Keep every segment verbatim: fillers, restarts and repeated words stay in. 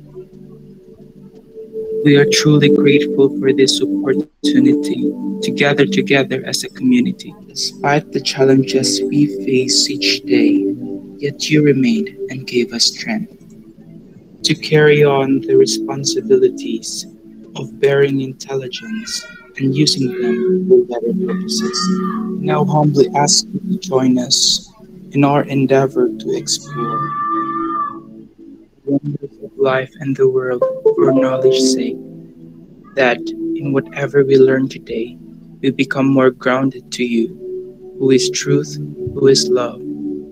We are truly grateful for this opportunity to gather together as a community. Despite the challenges we face each day, yet you remained and gave us strength to carry on the responsibilities of bearing intelligence and using them for better purposes. We now humbly ask you to join us in our endeavor to explore the wonders of life and the world for knowledge's sake, that in whatever we learn today, we become more grounded to you, who is truth, who is love.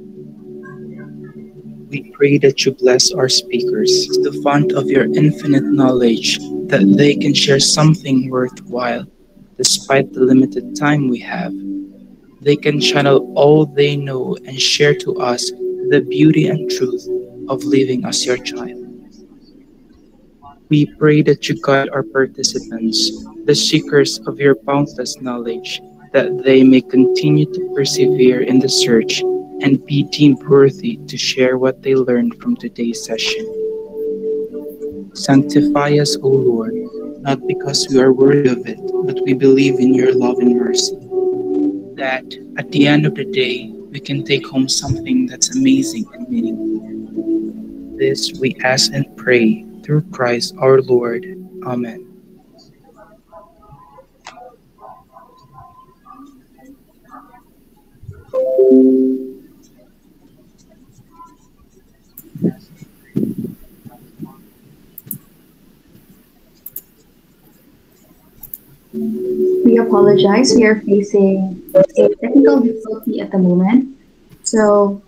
We pray that you bless our speakers, the font of your infinite knowledge, that they can share something worthwhile despite the limited time we have. They can channel all they know and share to us the beauty and truth of living as your child. We pray that you guide our participants, the seekers of your boundless knowledge, that they may continue to persevere in the search and be deemed worthy to share what they learned from today's session. Sanctify us, O Lord, not because we are worthy of it, but we believe in your love and mercy, that at the end of the day, we can take home something that's amazing and meaningful. This we ask and pray through Christ our Lord. Amen. We apologize. We are facing a technical difficulty at the moment. So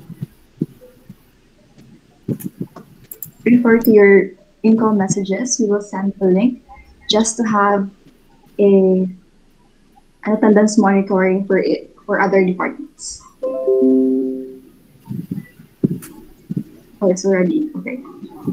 refer to your in-call messages. We will send the link just to have a an attendance monitoring for it for other departments. Oh, it's already okay.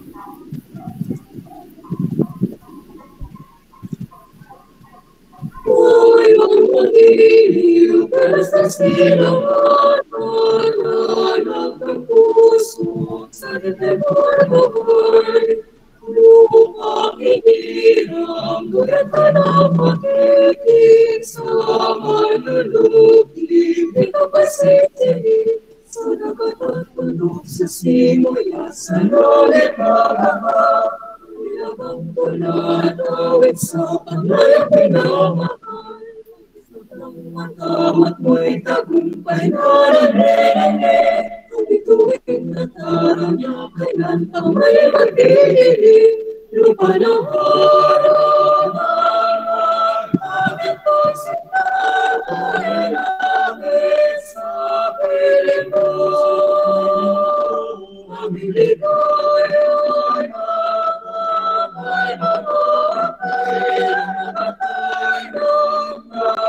At mo'y tagumpay na nangyayari, tuwing nataraw niya kailan ka may magdidilig, lupa ng harapan, bakit po sinabay langit sa piling mo, aming ligaya na ay mamatay, namatay ng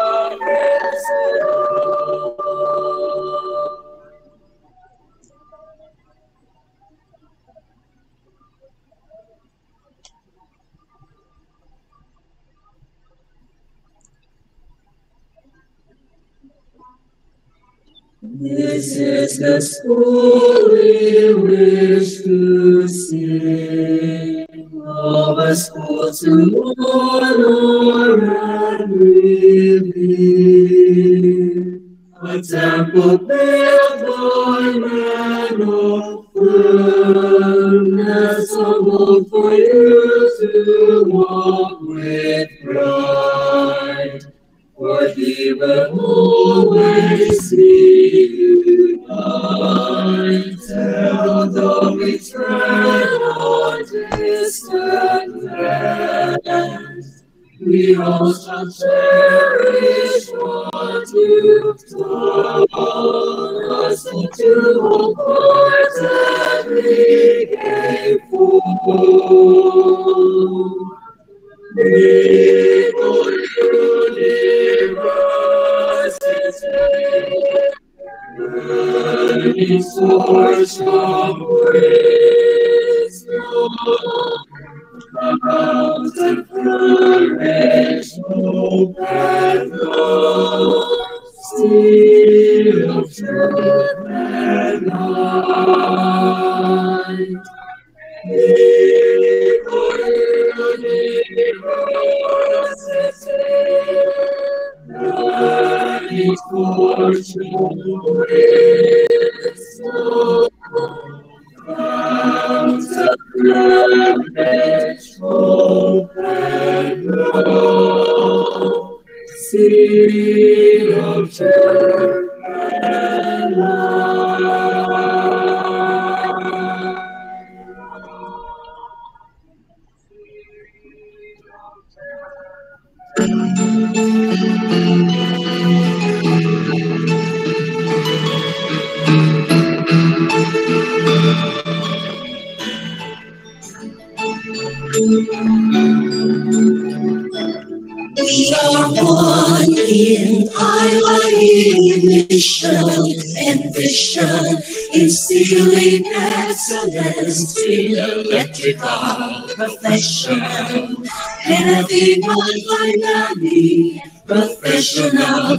This is the school we wish to see, of a school to honor and reveal, a temple built by men of firmness, a mold for you to walk with pride. For he will always be united, although we tread on distant lands. We all shall cherish what you've taught us, to wholeheartedly gain full. Before university, burning source of wisdom, mountain courage, hope and love, seal of truth and light. Learning for children, grounds of knowledge, hope and love, seed of truth and light. We are one in I I E mission and vision, instilling excellence in electrical profession. Having one dynamic professional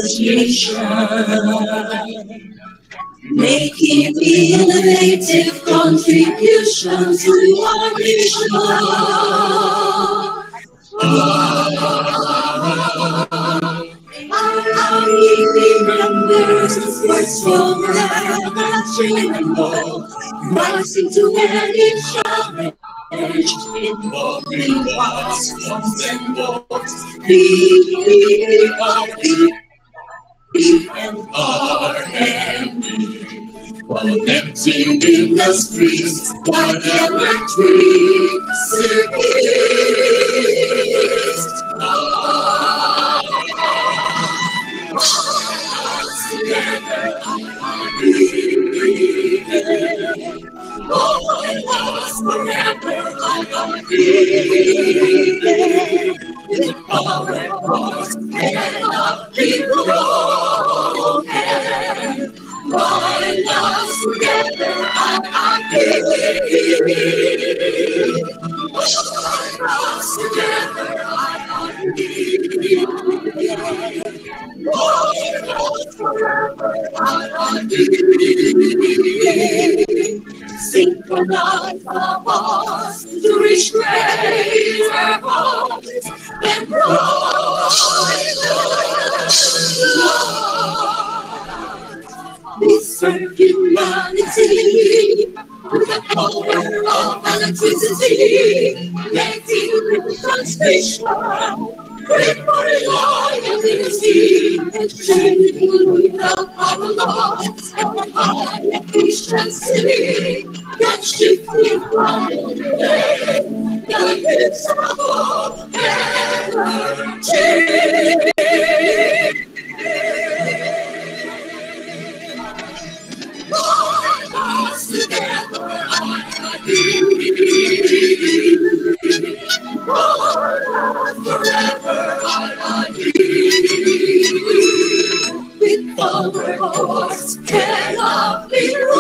association. Making innovative contributions to our mission. Our members works forever, changeable, rising to any challenge, involving what's comes and goes. B E I P and R and B. Connecting industries like electric circuits. Together, all I lost forever, I believe the power was cannot be broken. My love's together, I believe. My love's together, I believe. Forever, I believe. Synchronize our hearts to reach greater heights and brighter love. We serve humanity with the power of electricity, making transmission. Great for reliability, exchanging without our loss and high efficiency. That shifting from the day, the gifts of energy. All us together, I believe. Forever I believe. With our hearts cannot be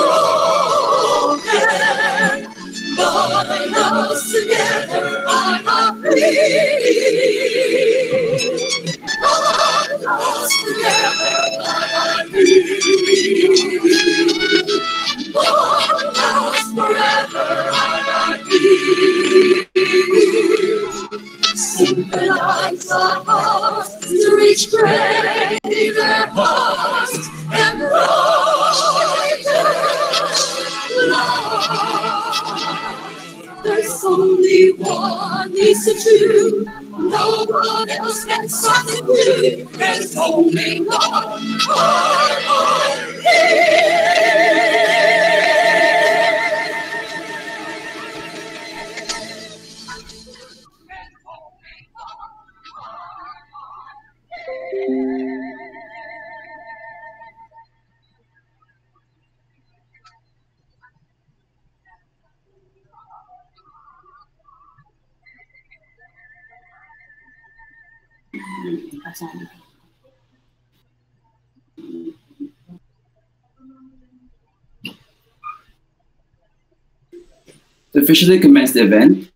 broken. Bind us together, I believe. Bind us together, I believe. Bind us forever, I believe. Synchronize our hearts to reach greater heights and brighter love. There's only one needs to do. No one else can substitute. There's only one. I I To officially commence the event,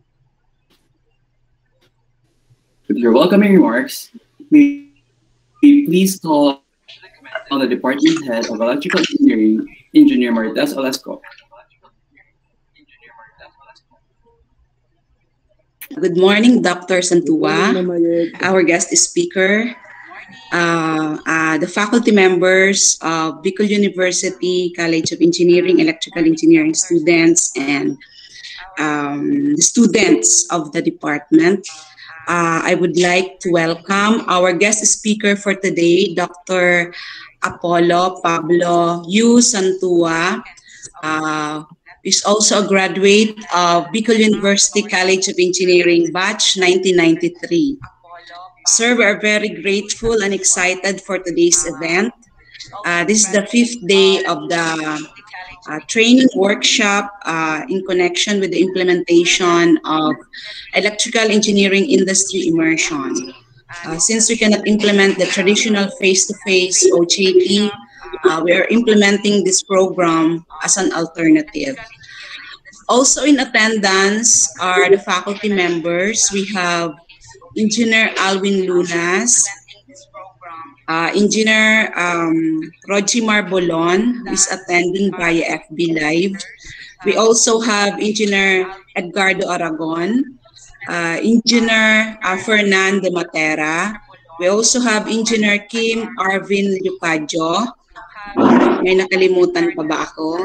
with your welcoming remarks, may we please call on the Department Head of Electrical Engineering, Engineer Marites Olasco. Good morning, Doctor Santua, our guest speaker, uh, uh, the faculty members of Bicol University College of Engineering, Electrical Engineering students, and um, the students of the department. Uh, I would like to welcome our guest speaker for today, Doctor Apollo Pablo U. Santua, uh, is also a graduate of Bicol University College of Engineering, batch nineteen ninety-three. Sir, we are very grateful and excited for today's event. Uh, this is the fifth day of the uh, training workshop uh, in connection with the implementation of electrical engineering industry immersion. Uh, since we cannot implement the traditional face-to-face O J T, uh, we are implementing this program as an alternative. Also in attendance are the faculty members. We have Engineer Alwin Lunas, uh, Engineer um, Roji Marbolon, who is attending via F B Live. We also have Engineer Edgardo Aragon, uh, Engineer uh, Fernan de Matera. We also have Engineer Kim Arvin Lucadio. May nakalimutan pa ba ako?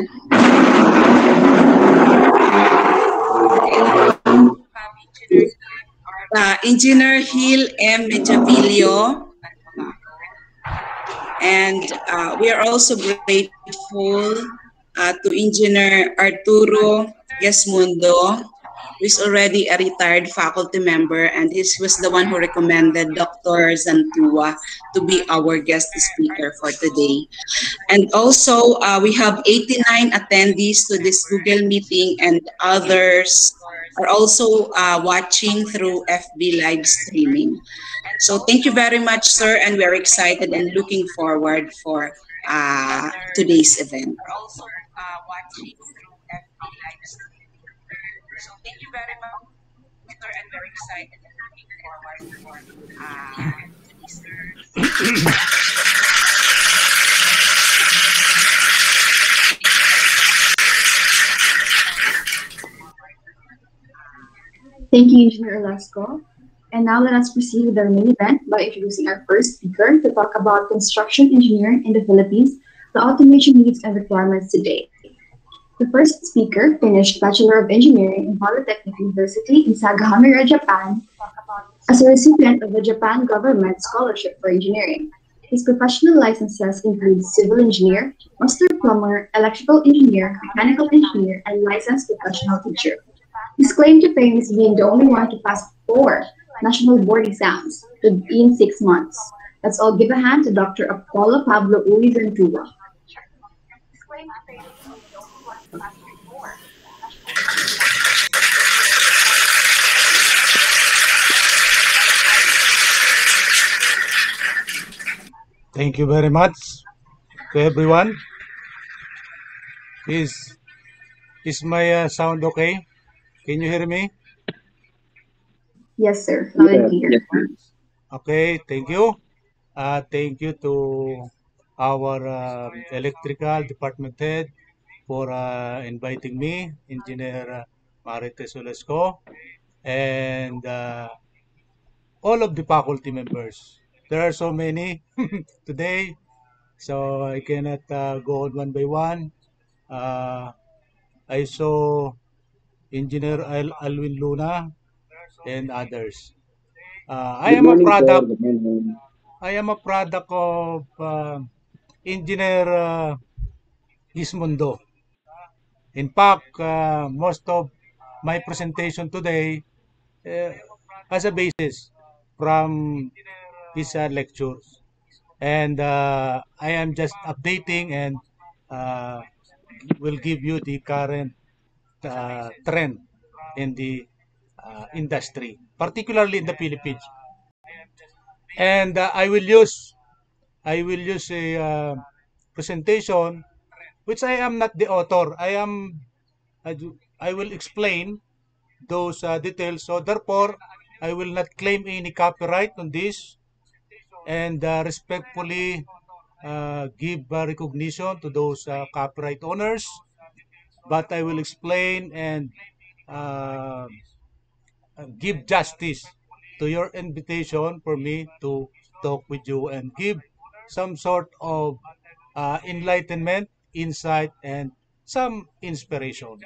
Uh, Engineer Hill M. Mediavillo. And uh, we are also grateful uh, to Engineer Arturo Gesmundo, who is already a retired faculty member, and he was the one who recommended Doctor Zantua to be our guest speaker for today. And also, uh, we have eighty-nine attendees to this Google meeting, and others are also uh, watching through F B live streaming. So thank you very much, sir, and we are excited and looking forward for uh, today's event. Thank you, Engineer Olasco. And now let us proceed with our main event by introducing our first speaker to talk about construction engineering in the Philippines, the automation needs and requirements today. The first speaker finished Bachelor of Engineering in Polytechnic University in Sagahamira, Japan, as a recipient of the Japan Government Scholarship for Engineering. His professional licenses include civil engineer, master plumber, electrical engineer, mechanical engineer, and licensed professional teacher. His claim to fame is being the only one to pass four national board exams in six months. Let's all give a hand to Doctor Apollo Pablo Uy Ventura. Thank you very much to everyone. Is is my uh, sound okay? Can you hear me? Yes, sir. Loud and clear. Okay, thank you. Uh, thank you to our uh, electrical department head for uh, inviting me, Engineer uh, Marites Ulesco, and uh, all of the faculty members. There are so many today, so I cannot uh, go on one by one. Uh, I saw Engineer Al- Alwin Luna and others. Uh, I Good am a morning, sir. product. Good morning. I am a product of uh, Engineer uh, Gismondo. In fact, uh, most of my presentation today uh, has a basis from his uh, lectures, and uh, I am just updating and uh, will give you the current uh, trend in the uh, industry, particularly in the Philippines. And uh, I will use I will use a uh, presentation which I am not the author. I am I, do, I will explain those uh, details. So therefore, I will not claim any copyright on this, and uh, respectfully uh, give uh, recognition to those uh, copyright owners. But I will explain and uh, give justice to your invitation for me to talk with you and give some sort of uh, enlightenment, insight, and some inspiration.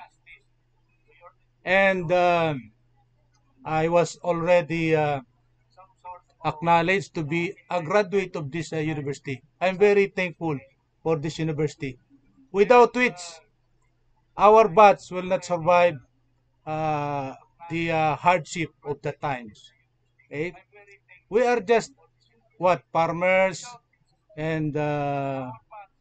And uh, I was already uh, acknowledged to be a graduate of this uh, university. I'm very thankful for this university, without which our batch will not survive uh, the uh, hardship of the times. Okay? We are just what farmers, and uh,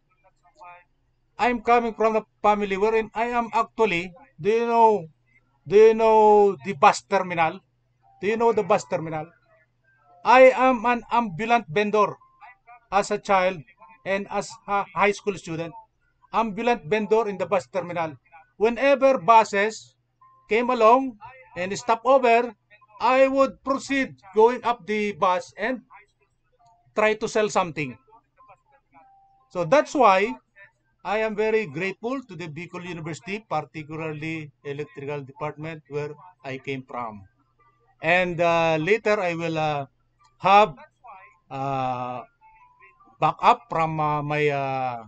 I'm coming from a family wherein I am actually. Do you know? Do you know the bus terminal? Do you know the bus terminal? I am an ambulant vendor as a child and as a high school student. Ambulant vendor in the bus terminal. Whenever buses came along and stop over, I would proceed going up the bus and try to sell something. So that's why I am very grateful to the Bicol University, particularly electrical department where I came from. And uh, later I will uh, have uh, backup from uh, my uh,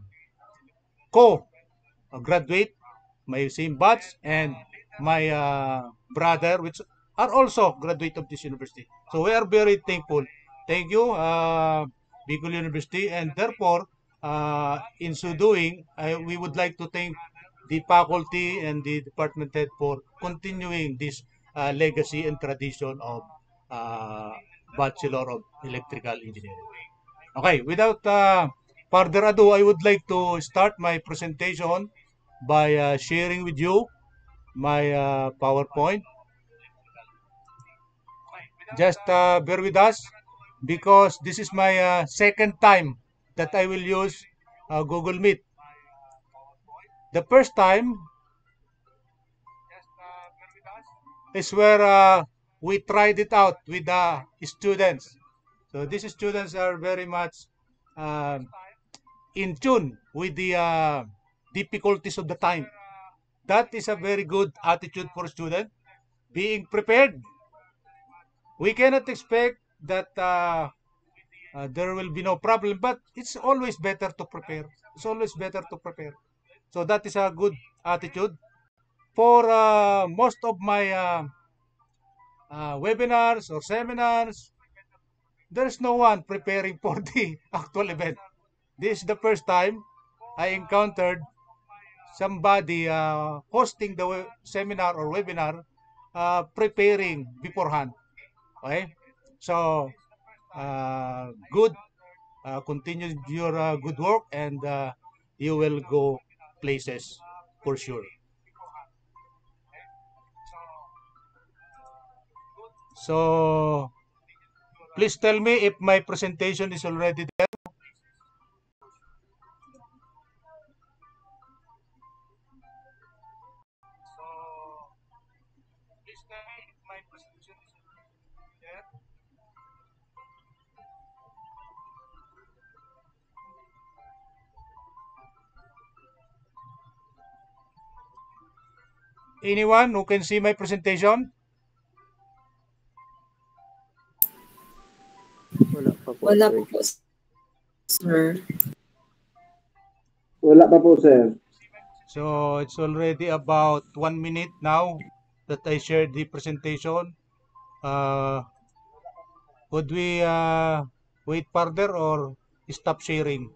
co-graduate, my same batch, and my uh, brother, which are also graduate of this university. So we are very thankful. Thank you, uh, Bicol University, and therefore, uh, in so doing, I, we would like to thank the faculty and the department head for continuing this uh, legacy and tradition of uh, Bachelor of Electrical Engineering. Okay, without uh, further ado, I would like to start my presentation by uh, sharing with you my uh, PowerPoint. Just uh, bear with us because this is my uh, second time that I will use uh, Google Meet. The first time is where uh, we tried it out with the students. So these students are very much uh, in tune with the uh, difficulties of the time. That is a very good attitude for a student. Being prepared. We cannot expect that uh, uh, there will be no problem, but it's always better to prepare. It's always better to prepare. So that is a good attitude. For uh, most of my uh, uh, webinars or seminars, there's no one preparing for the actual event. This is the first time I encountered somebody uh, hosting the seminar or webinar uh, preparing beforehand. Okay? So, uh, good. Uh, continue your uh, good work and uh, you will go places for sure. So, please tell me if my presentation is already there. Anyone who can see my presentation? Wala pa po, Wala sir. po po, sir. Wala pa po, sir. So it's already about one minute now that I shared the presentation. Uh, would we uh, wait further or stop sharing?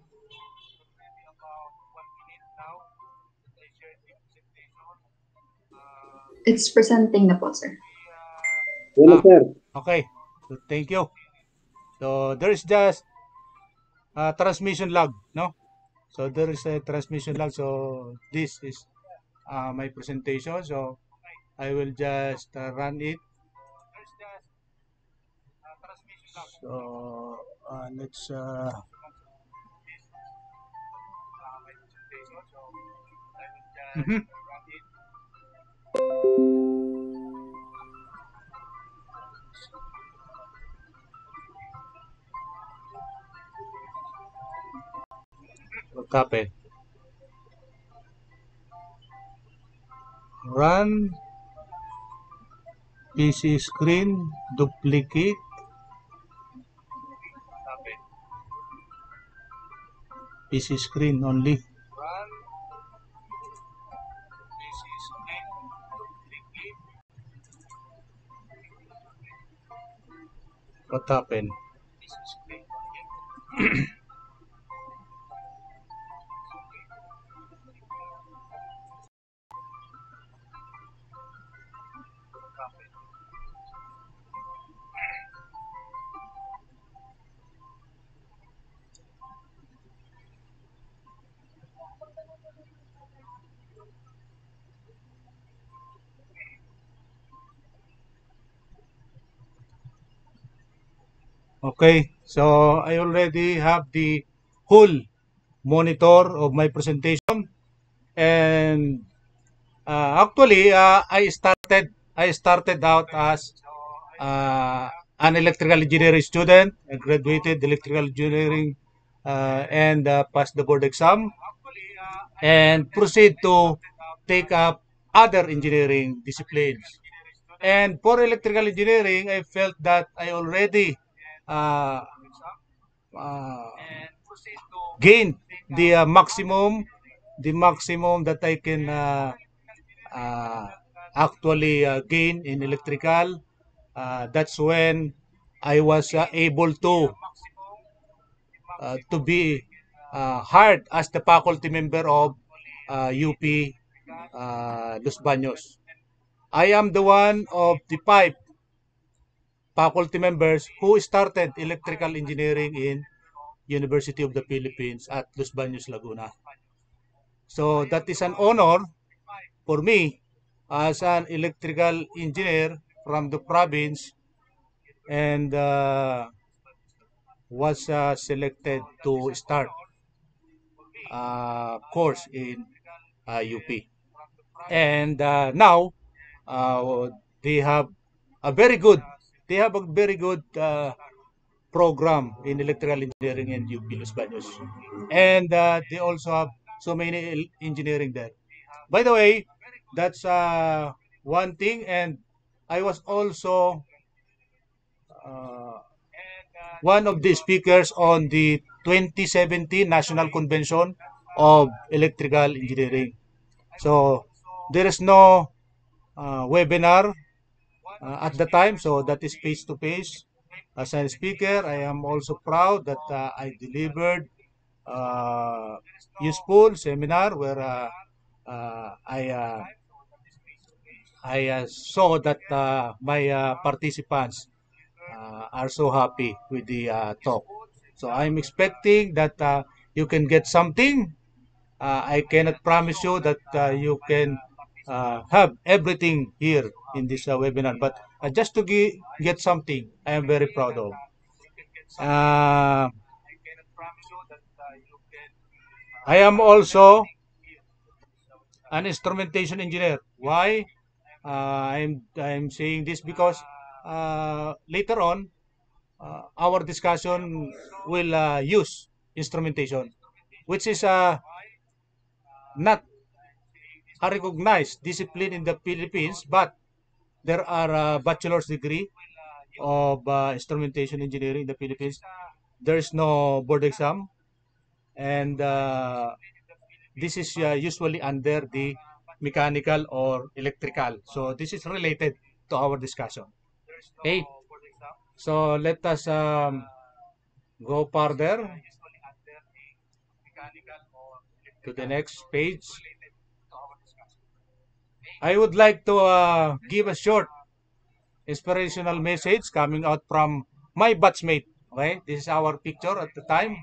It's presenting na po, sir. Wala, Ah, sir. okay. So thank you. So there is just a transmission lag, no? So there is a transmission lag. So this is uh, my presentation. So I will just uh, run it. So uh, let's. Uh, mhm. What happened? Run. P C screen, duplicate. P C screen only. What happened? Okay, so I already have the whole monitor of my presentation, and uh, actually uh, I started I started out as uh, an electrical engineering student. I graduated electrical engineering uh, and uh, passed the board exam and proceed to take up other engineering disciplines. And for electrical engineering, I felt that I already uh, uh, gained the uh, maximum, the maximum that I can uh, uh, actually uh, gain in electrical. Uh, that's when I was uh, able to uh, to be uh, hired as the faculty member of uh, U P uh, Los Baños. I am the one of the five faculty members who started electrical engineering in University of the Philippines at Los Baños, Laguna. So that is an honor for me as an electrical engineer from the province and uh, was uh, selected to start uh, course in uh, U P. And uh, now uh, they have a very good they have a very good uh, program in electrical engineering in U P Los Baños. And uh, they also have so many engineering there. By the way, that's uh, one thing. And I was also uh, one of the speakers on the twenty seventeen National Convention of Electrical Engineering. So there is no uh, webinar uh, at the time, so that is face to face. As a speaker, I am also proud that uh, I delivered uh, useful seminar where uh, uh, I uh, I uh, saw that uh, my uh, participants uh, are so happy with the uh, talk. So I'm expecting that uh, you can get something. Uh, I cannot promise you that uh, you can uh, have everything here in this uh, webinar, but uh, just to ge- get something, I am very proud of. Uh, I am also an instrumentation engineer. Why? Uh, I'm I'm saying this because uh, later on uh, our discussion will uh, use instrumentation, which is uh, not a recognized discipline in the Philippines, but there are a bachelor's degree of uh, instrumentation engineering in the Philippines. There is no board exam, and uh, this is uh, usually under the mechanical or electrical. So this is related to our discussion. Okay, so let us um, go further to the next page. I would like to uh, give a short inspirational message coming out from my batchmate. Okay, this is our picture at the time.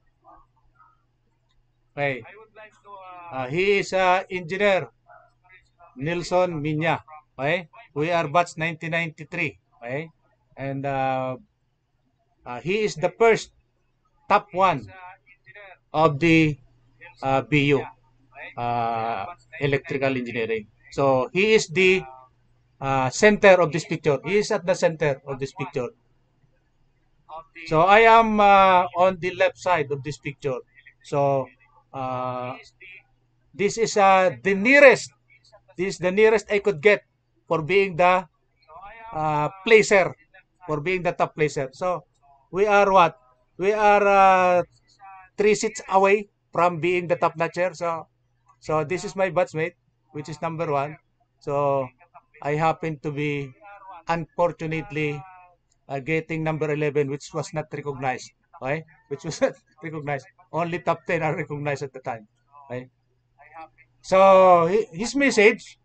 Okay, uh, he is uh, engineer Nilson Minya. Okay, we are batch nineteen ninety-three. Okay, and uh, uh, he is the first top one of the uh, B U, uh, electrical engineering. So he is the uh, center of this picture. He is at the center of this picture. So I am uh, on the left side of this picture. So uh, this is uh, the nearest. This is the nearest I could get for being the uh, placer, for being the top placer. So we are what? We are uh, three seats away from being the top notcher. So so this is my batchmate, which is number one. So I happen to be unfortunately uh, getting number eleven, which was not recognized. Okay? Which was not recognized. Only top ten are recognized at the time. Okay? So his message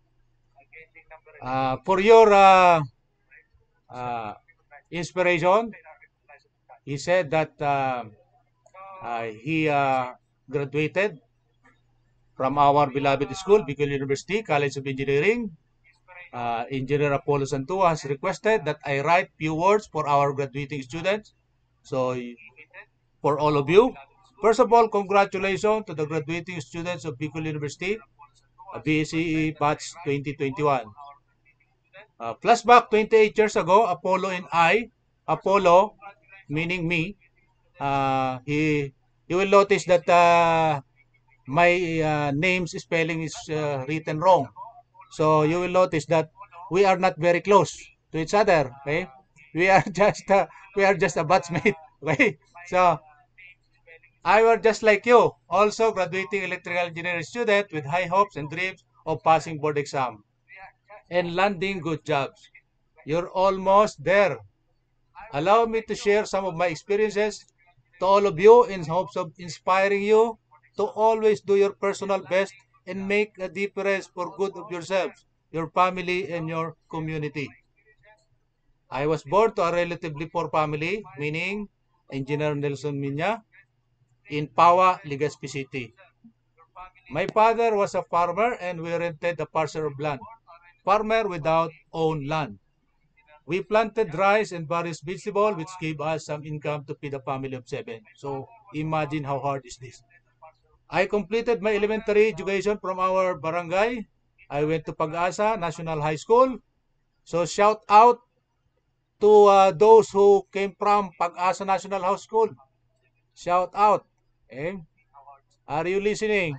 uh, for your uh, uh, inspiration, he said that uh, uh, he uh, graduated from our beloved school, Bicol University, College of Engineering. Uh, Engineer Apollo Santua has requested that I write few words for our graduating students. So, for all of you, first of all, congratulations to the graduating students of Bicol University, B S E E Batch twenty twenty-one. Uh, flashback twenty-eight years ago, Apollo and I, Apollo, meaning me, uh, he, you will notice that uh, my uh, name's spelling is uh, written wrong. So you will notice that we are not very close to each other. Okay, we are just uh, we are just a batchmate. Okay, so I were just like you, also graduating electrical engineering student with high hopes and dreams of passing board exam and landing good jobs. You're almost there. Allow me to share some of my experiences to all of you in hopes of inspiring you to always do your personal best and make a difference for good of yourselves, your family, and your community. I was born to a relatively poor family, meaning Engineer Nelson Minya, in Pawa, Legazpi City. My father was a farmer and we rented a parcel of land. Farmer without own land. We planted rice and various vegetables which gave us some income to feed a family of seven. So imagine how hard is this. I completed my elementary education from our barangay. I went to Pag-asa National High School. So shout out to uh, those who came from Pag-asa National High School. Shout out. Eh? Are you listening?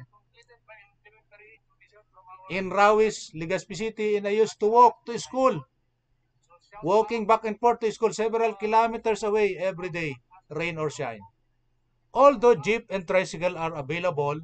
In Rawis, Legazpi City, and I used to walk to school. Walking back and forth to school several kilometers away every day, rain or shine. Although jeep and tricycle are available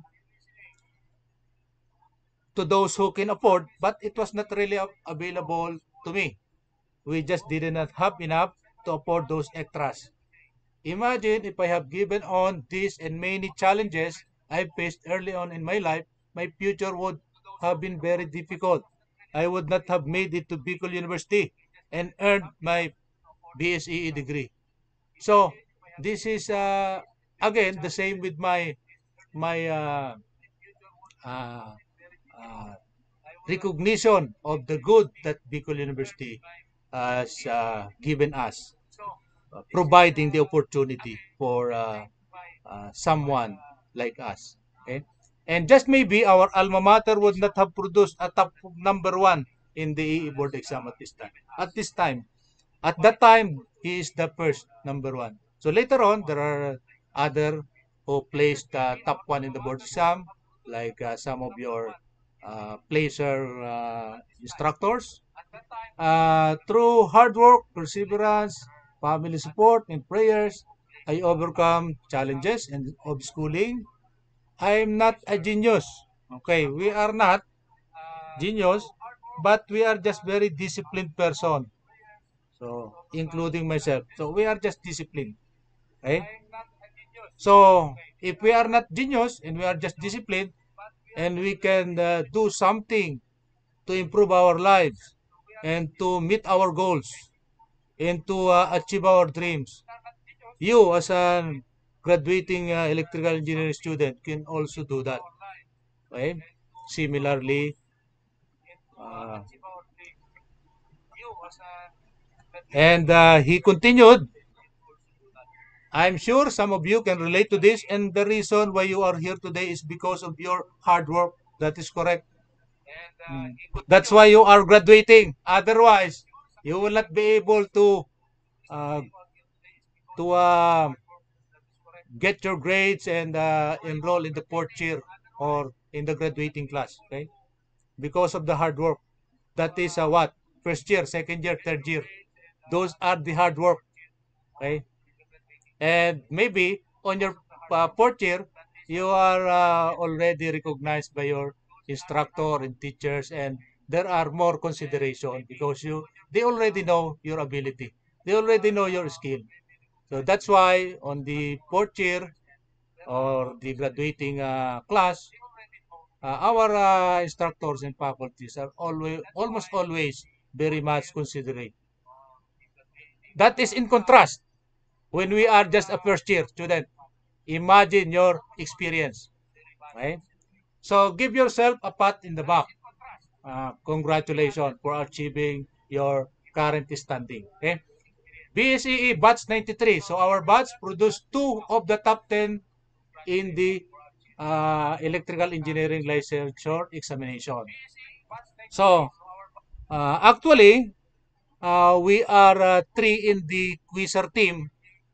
to those who can afford, but it was not really available to me. We just did not have enough to afford those extras. Imagine if I have given on these and many challenges I faced early on in my life, my future would have been very difficult. I would not have made it to Bicol University and earned my B S E E degree. So this is uh, again the same with my my uh, uh, uh, recognition of the good that Bicol University has uh, given us, uh, providing the opportunity for uh, uh, someone like us. Okay? And just maybe our alma mater would not have produced a top number one in the E E board exam at this time. At this time, at that time, he is the first number one. So later on, there are other who placed uh, top one in the board exam, like uh, some of your uh, placer uh, instructors. Uh, through hard work, perseverance, family support, and prayers, I overcome challenges and of schooling. I'm not a genius. Okay, we are not genius, but we are just very disciplined person. So, including myself. So, we are just disciplined. Okay? So, if we are not genius and we are just disciplined and we can uh, do something to improve our lives and to meet our goals and to uh, achieve our dreams, you as a graduating uh, electrical engineering student can also do that. Okay? Similarly, uh, and uh, he continued, I'm sure some of you can relate to this, and the reason why you are here today is because of your hard work. That is correct. Mm. That's why you are graduating. Otherwise, you will not be able to uh, to uh, get your grades and uh, enroll in the fourth year or in the graduating class. Okay, because of the hard work. That is uh, what first year, second year, third year. Those are the hard work. Okay? And maybe on your uh, fourth year, you are uh, already recognized by your instructor and teachers, and there are more consideration because you they already know your ability. They already know your skill. So that's why on the fourth year or the graduating uh, class, uh, our uh, instructors and faculties are always almost always very much considerate. That is in contrast when we are just a first year student. Imagine your experience. Right? So give yourself a pat in the back. Uh, congratulations for achieving your current standing. Okay? B S E E batch ninety-three. So our batch produced two of the top ten in the uh, electrical engineering licensure examination. So uh, actually, uh, we are uh, three in the quizzer team.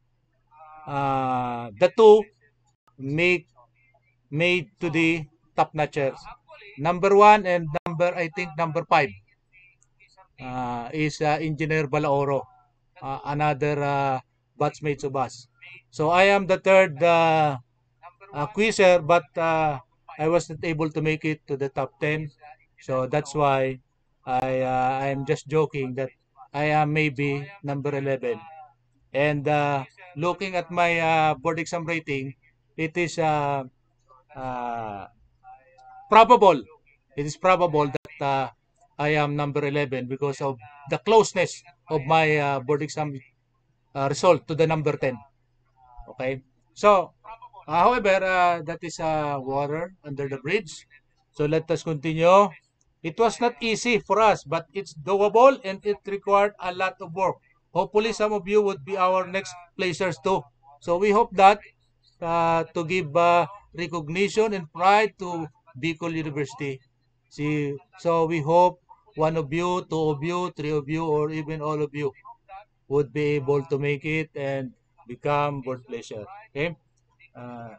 Uh, the two make made to the top notchers. Number one and number I think number five uh, is uh, Engineer Balaoro, uh, another uh, batchmate of us. So I am the third uh, uh, quizzer, but uh, I was not able to make it to the top ten. So that's why I uh, I am just joking that I am maybe number eleven. And uh, looking at my uh, board exam rating, it is uh, uh, probable. It is probable that uh, I am number eleven because of the closeness of my uh, board exam uh, result to the number ten. Okay. So, uh, however, uh, that is uh, water under the bridge. So let us continue. It was not easy for us, but it's doable and it required a lot of work. Hopefully, some of you would be our next placers too. So we hope that uh, to give uh, recognition and pride to Bicol University. See, so we hope one of you, two of you, three of you, or even all of you would be able to make it and become board pleasure. Okay. Uh,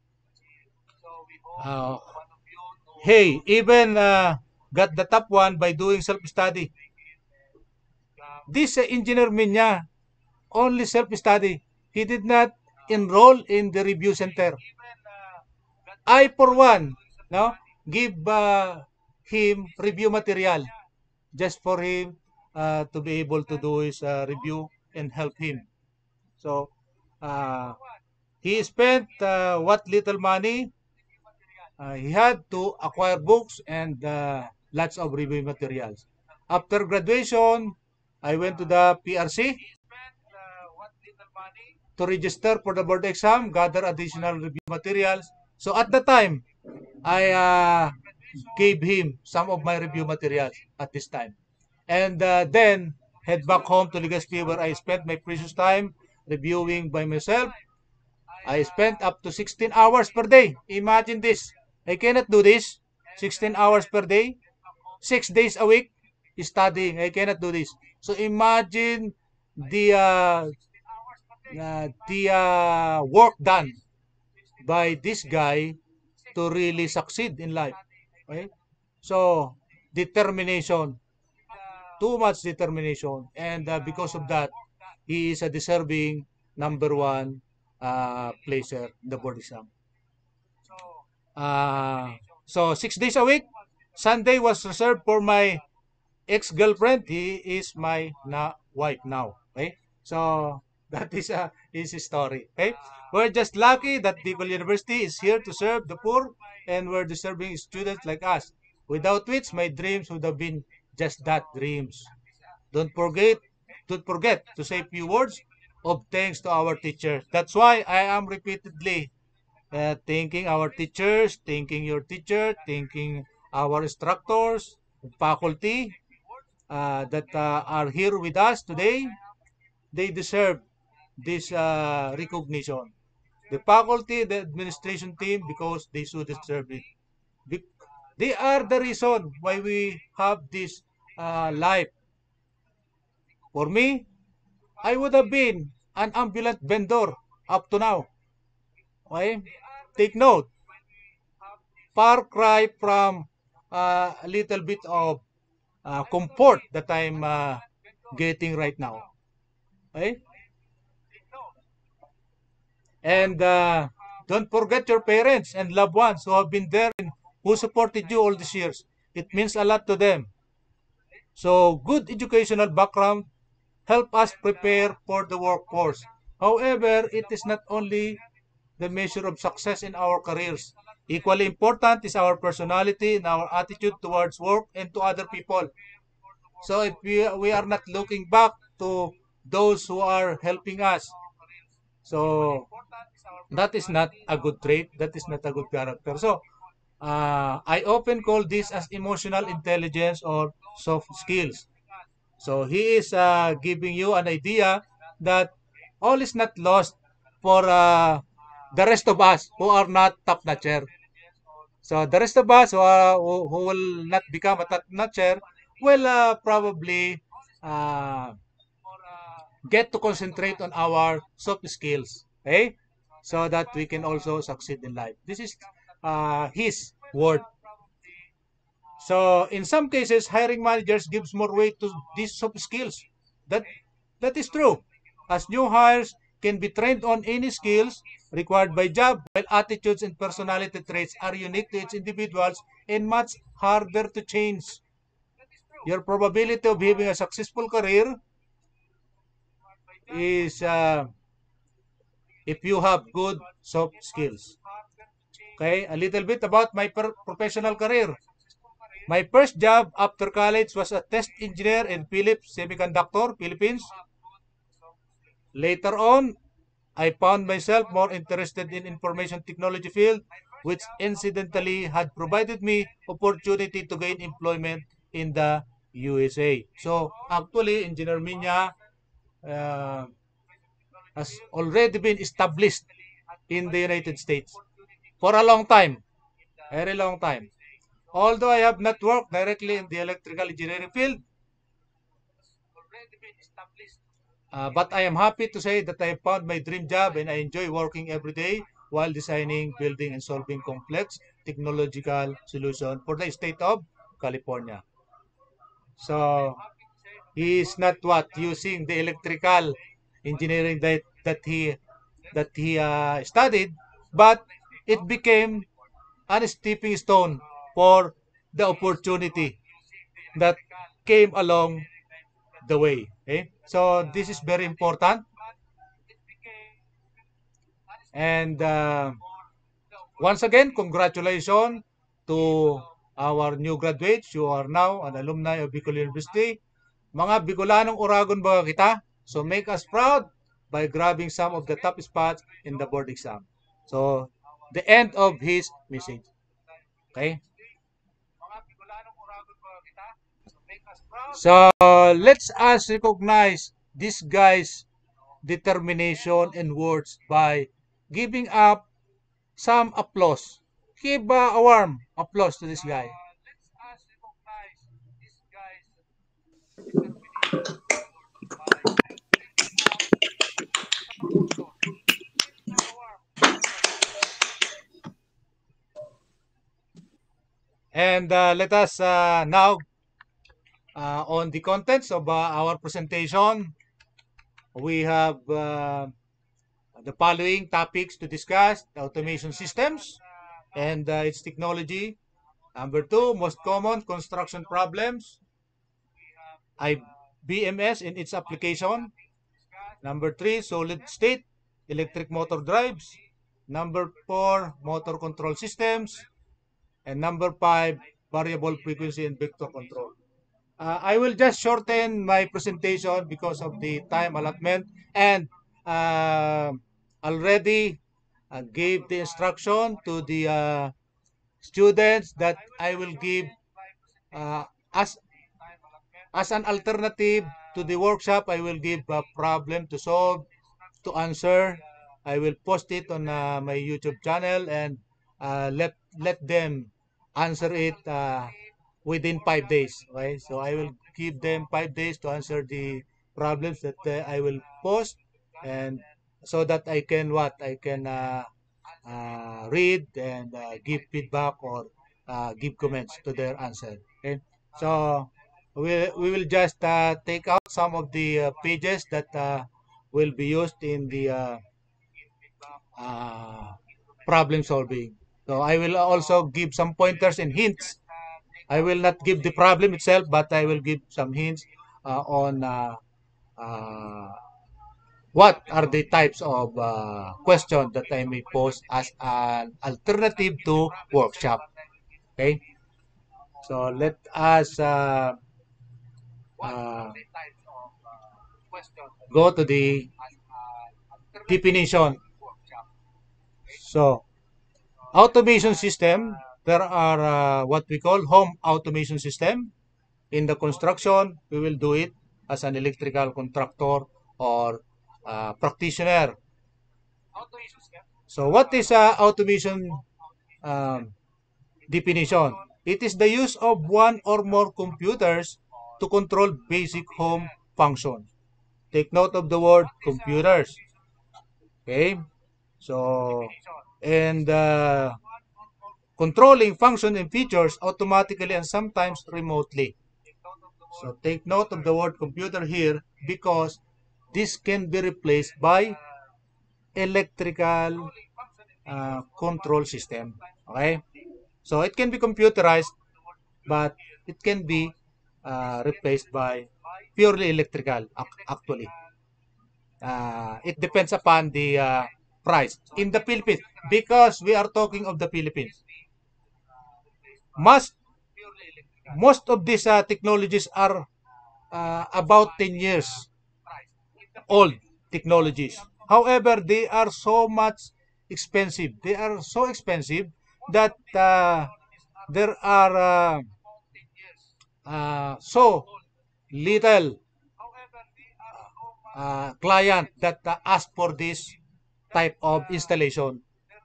uh, hey, even uh, got the top one by doing self-study. This uh, engineer Minya only self-study. He did not enroll in the review center. I, for one, no, give uh, him review material just for him uh, to be able to do his uh, review and help him. So, uh, he spent uh, what little money uh, he had to acquire books and uh, lots of review materials. After graduation, I went to the P R C to register for the board exam, gather additional review materials. So at the time, I uh, gave him some of my review materials at this time. And uh, then head back home to Legazpi where I spent my precious time reviewing by myself. I spent up to sixteen hours per day. Imagine this. I cannot do this. sixteen hours per day. Six days a week studying. I cannot do this. So imagine the uh, uh, the uh, work done by this guy to really succeed in life. Okay? So determination, too much determination, and uh, because of that, he is a deserving number one uh, placer in the board exam. Uh, so six days a week. Sunday was reserved for my ex-girlfriend. He is my na wife now. Okay? So that is a is his story. Okay? We're just lucky that Bicol University is here to serve the poor and we're deserving students like us. Without which my dreams would have been just that, dreams. Don't forget, don't forget to say a few words of thanks to our teachers. That's why I am repeatedly uh, thanking our teachers, thanking your teacher, thanking our instructors, faculty uh, that uh, are here with us today. They deserve this uh, recognition. The faculty, the administration team, because they should deserve it. Be- they are the reason why we have this uh, life. For me, I would have been an ambulant vendor up to now. Okay? Take note, far cry from uh, a little bit of uh, comfort that I'm uh, getting right now. Okay? And uh, don't forget your parents and loved ones who have been there and who supported you all these years. It means a lot to them. So good educational background help us prepare for the workforce. However, it is not only the measure of success in our careers. Equally important is our personality and our attitude towards work and to other people. So if we, we are not looking back to those who are helping us, so that is not a good trait. That is not a good character. So uh, I often call this as emotional intelligence or soft skills. So he is uh, giving you an idea that all is not lost for uh, the rest of us who are not top-notcher. So the rest of us who, are, who, who will not become a top-notcher will uh, probably uh, get to concentrate on our soft skills, okay? So that we can also succeed in life. This is uh, his word. So in some cases, hiring managers gives more weight to these soft skills. That that is true. As new hires can be trained on any skills required by job, while attitudes and personality traits are unique to each individuals and much harder to change. Your probability of having a successful career is uh, if you have good soft skills. Okay, a little bit about my professional career. My first job after college was a test engineer in Philips Semiconductor, Philippines. Later on, I found myself more interested in information technology field, which incidentally had provided me opportunity to gain employment in the U S A. So actually, Engineer Minya uh, has already been established in the United States for a long time, very long time. Although I have not worked directly in the electrical engineering field, uh, but I am happy to say that I have found my dream job and I enjoy working every day while designing, building, and solving complex technological solutions for the state of California. So he is not what using the electrical engineering that that he that he uh, studied, but it became a stepping stone for the opportunity that came along the way. Okay? So this is very important. And uh, once again, congratulations to our new graduates. You are now an alumni of Bicol University. Mga Bicolanong Oragon ba kita? So make us proud by grabbing some of the top spots in the board exam. So the end of his message. Okay? So let's us recognize this guy's determination and words by giving up some applause. Give uh, a warm applause to this guy. And uh, let us uh, now uh, on the contents of uh, our presentation. We have uh, the following topics to discuss: the automation systems and uh, its technology. Number two, most common construction problems. I B M S in its application. Number three, solid state electric motor drives. Number four, motor control systems. And number five, variable frequency and vector control. Uh, I will just shorten my presentation because of the time allotment and uh, already uh, gave the instruction to the uh, students that I will give uh, as as an alternative to the workshop. I will give a problem to solve, to answer. I will post it on uh, my YouTube channel and uh, let let them answer it uh, within five days. Okay, so I will give them five days to answer the problems that uh, I will post, and so that I can what I can uh, uh, read and uh, give feedback or uh, give comments to their answer. Okay, so we, we will just uh, take out some of the uh, pages that uh, will be used in the uh, uh, problem solving. So I will also give some pointers and hints. I will not give the problem itself, but I will give some hints uh, on uh, uh, what are the types of uh, questions that I may pose as an alternative to workshop. Okay, so let us uh, uh, go to the definition. So, automation system, there are uh, what we call home automation system. In the construction, we will do it as an electrical contractor or uh, practitioner. So, what is uh, automation um, definition? It is the use of one or more computers to control basic home functions. Take note of the word computers. Okay? So, and uh, controlling function and features automatically and sometimes remotely. So take note of the word computer here because this can be replaced by electrical uh, control system. Okay? So it can be computerized, but it can be uh, replaced by purely electrical actually. Uh, it depends upon the uh, price in the Philippines because we are talking of the Philippines. Most most of these uh, technologies are uh, about ten years old technologies. However, they are so much expensive. They are so expensive that uh, there are uh, uh, so little uh, client that uh, ask for this type of installation.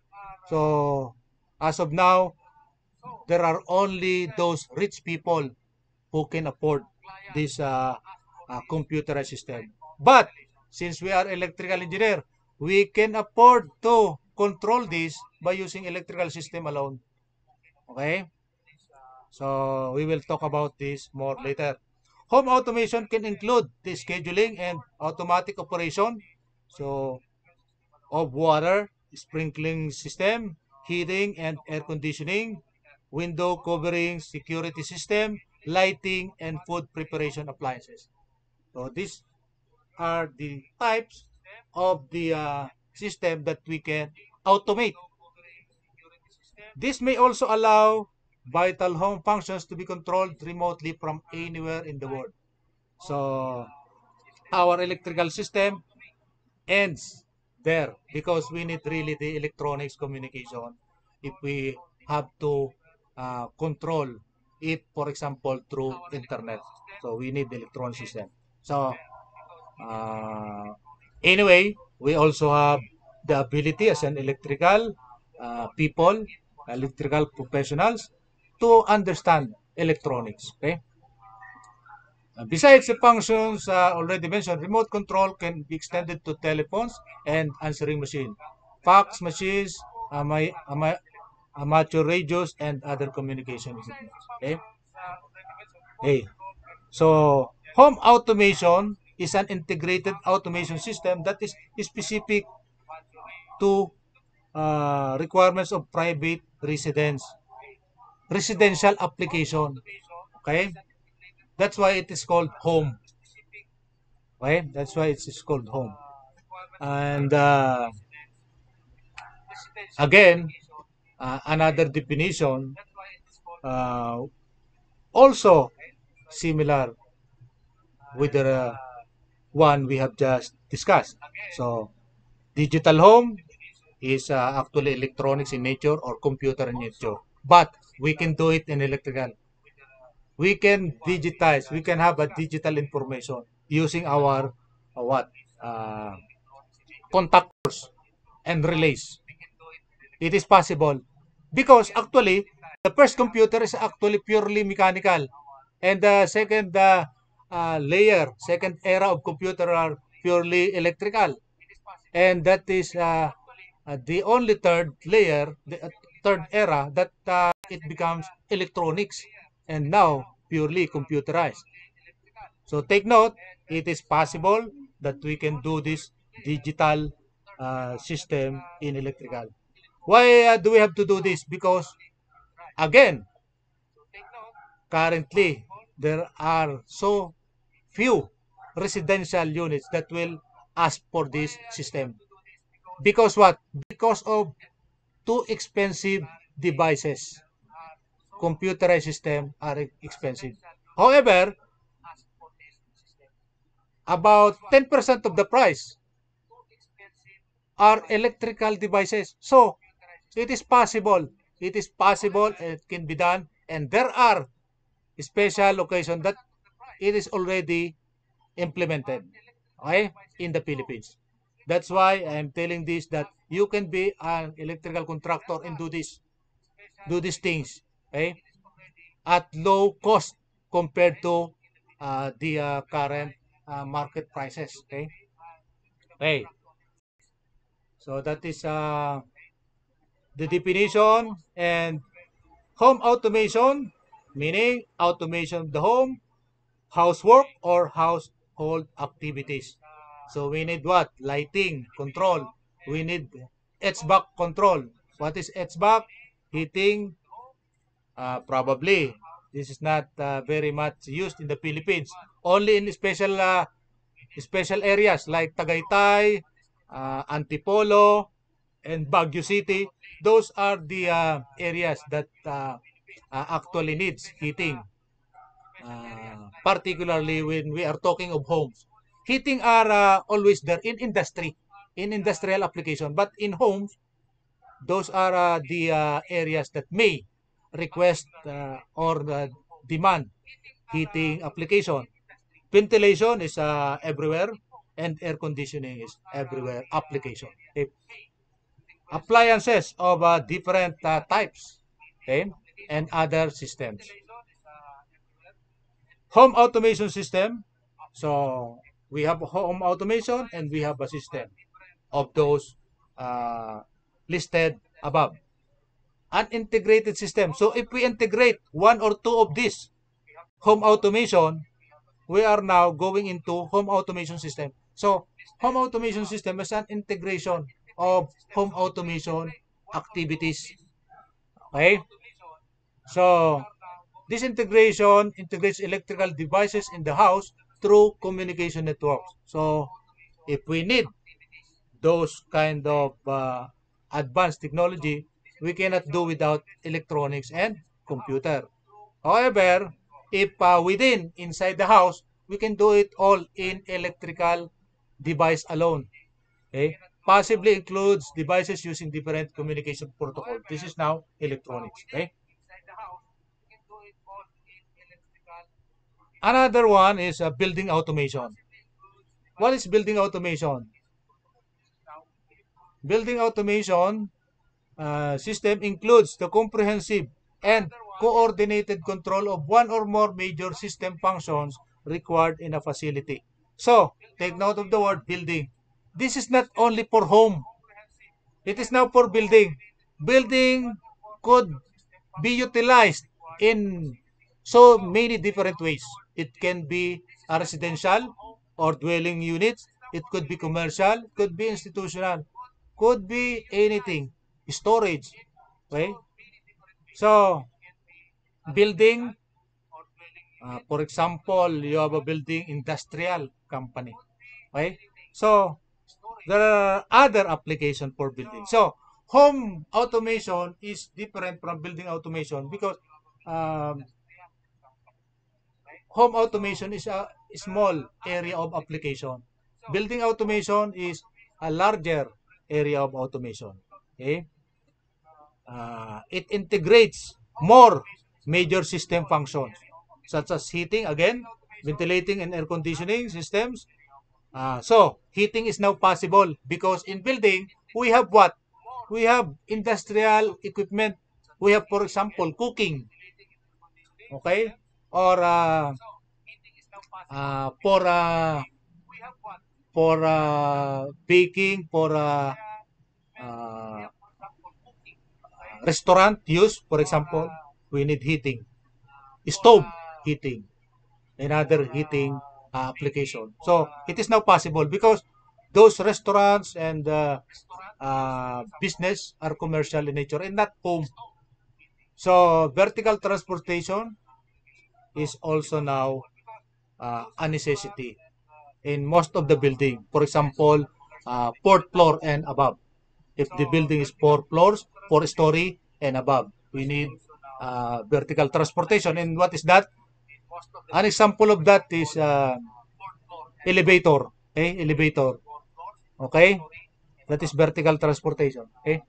So as of now, there are only those rich people who can afford this uh, uh, computer system. But since we are electrical engineer, we can afford to control this by using electrical system alone. Okay? So we will talk about this more later. Home automation can include the scheduling and automatic operation. So of water, sprinkling system, heating and air conditioning, window covering, security system, lighting, and food preparation appliances. So these are the types of the uh, system that we can automate. This may also allow vital home functions to be controlled remotely from anywhere in the world. So our electrical system ends there because we need really the electronics communication if we have to uh, control it, for example, through internet. So we need the electronic system. So uh, anyway, we also have the ability as an electrical uh, people, electrical professionals to understand electronics. Okay. Uh, besides the functions uh, already mentioned, remote control can be extended to telephones and answering machine, fax machines, ama- ama- amateur radios, and other communication equipment. Okay? Okay. So, home automation is an integrated automation system that is specific to uh, requirements of private residence, residential application. Okay? That's why it is called home. Okay? That's why it's, it's called home. And uh, again, uh, another definition, uh, also similar with the uh, one we have just discussed. So, digital home is uh, actually electronics in nature or computer in nature. But we can do it in electrical. We can digitize, we can have a digital information using our uh, what? Uh, contactors and relays. It is possible because actually the first computer is actually purely mechanical and the second uh, uh, layer, second era of computer are purely electrical, and that is uh, uh, the only third layer, the uh, third era that uh, it becomes electronics. And now purely computerized. So take note, it is possible that we can do this digital uh, system in electrical. Why uh, do we have to do this? Because again, currently there are so few residential units that will ask for this system. Because what? Because of too expensive devices. Computerized system are expensive. However, about ten percent of the price are electrical devices. So, it is possible. It is possible. It can be done. And there are special occasions that it is already implemented, okay, in the Philippines. That's why I'm telling this that you can be an electrical contractor and do this, do these things, okay, at low cost compared to uh, the uh, current uh, market prices, okay. Okay, so that is uh, the definition. And home automation, meaning automation of the home, housework or household activities. So we need what? Lighting control. We need H V A C control. What is H V A C? Heating, uh, probably. This is not uh, very much used in the Philippines. Only in special uh, special areas like Tagaytay, uh, Antipolo, and Baguio City. Those are the uh, areas that uh, uh, actually needs heating. Uh, particularly when we are talking of homes. Heating are uh, always there in industry, in industrial application. But in homes, those are uh, the uh, areas that may request uh, or uh, demand heating application. Ventilation is uh, everywhere, and air conditioning is everywhere application. Okay? Appliances of uh, different uh, types, okay, and other systems. Home automation system. So we have home automation and we have a system of those uh, listed above. An integrated system. So if we integrate one or two of these home automation, we are now going into home automation system. So home automation system is an integration of home automation activities. Okay? So this integration integrates electrical devices in the house through communication networks. So if we need those kind of uh, advanced technology, we cannot do without electronics and computer. However, if uh, within, inside the house, we can do it all in electrical device alone. Okay? Possibly includes devices using different communication protocol. This is now electronics. Okay? Another one is uh, building automation. What is building automation? Building automation uh, system includes the comprehensive and coordinated control of one or more major system functions required in a facility. So, take note of the word building. This is not only for home. It is now for building. Building could be utilized in so many different ways. It can be a residential or dwelling units. It could be commercial. It could be institutional. Could be anything. Storage. Okay? So, building, uh, for example, you have a building industrial company. Okay? So, there are other applications for building. So, home automation is different from building automation because um, home automation is a small area of application. Building automation is a larger area of automation. Okay? Uh, it integrates more major system functions such as heating, again, ventilating and air conditioning systems. Uh, so, heating is now possible because in building, we have what? We have industrial equipment. We have, for example, cooking. Okay? Or uh, uh, for uh, for uh, baking, for uh, uh, restaurant use, for example, we need heating. Stove. heating, another heating uh, application. So it is now possible because those restaurants and uh, uh, business are commercial in nature and not home. So vertical transportation is also now uh, a necessity in most of the building. For example, uh, fourth floor and above. If the building is four floors, four story and above, we need uh, vertical transportation. And what is that? An example of that is uh, elevator. Okay, elevator. Okay, that is vertical transportation. Okay,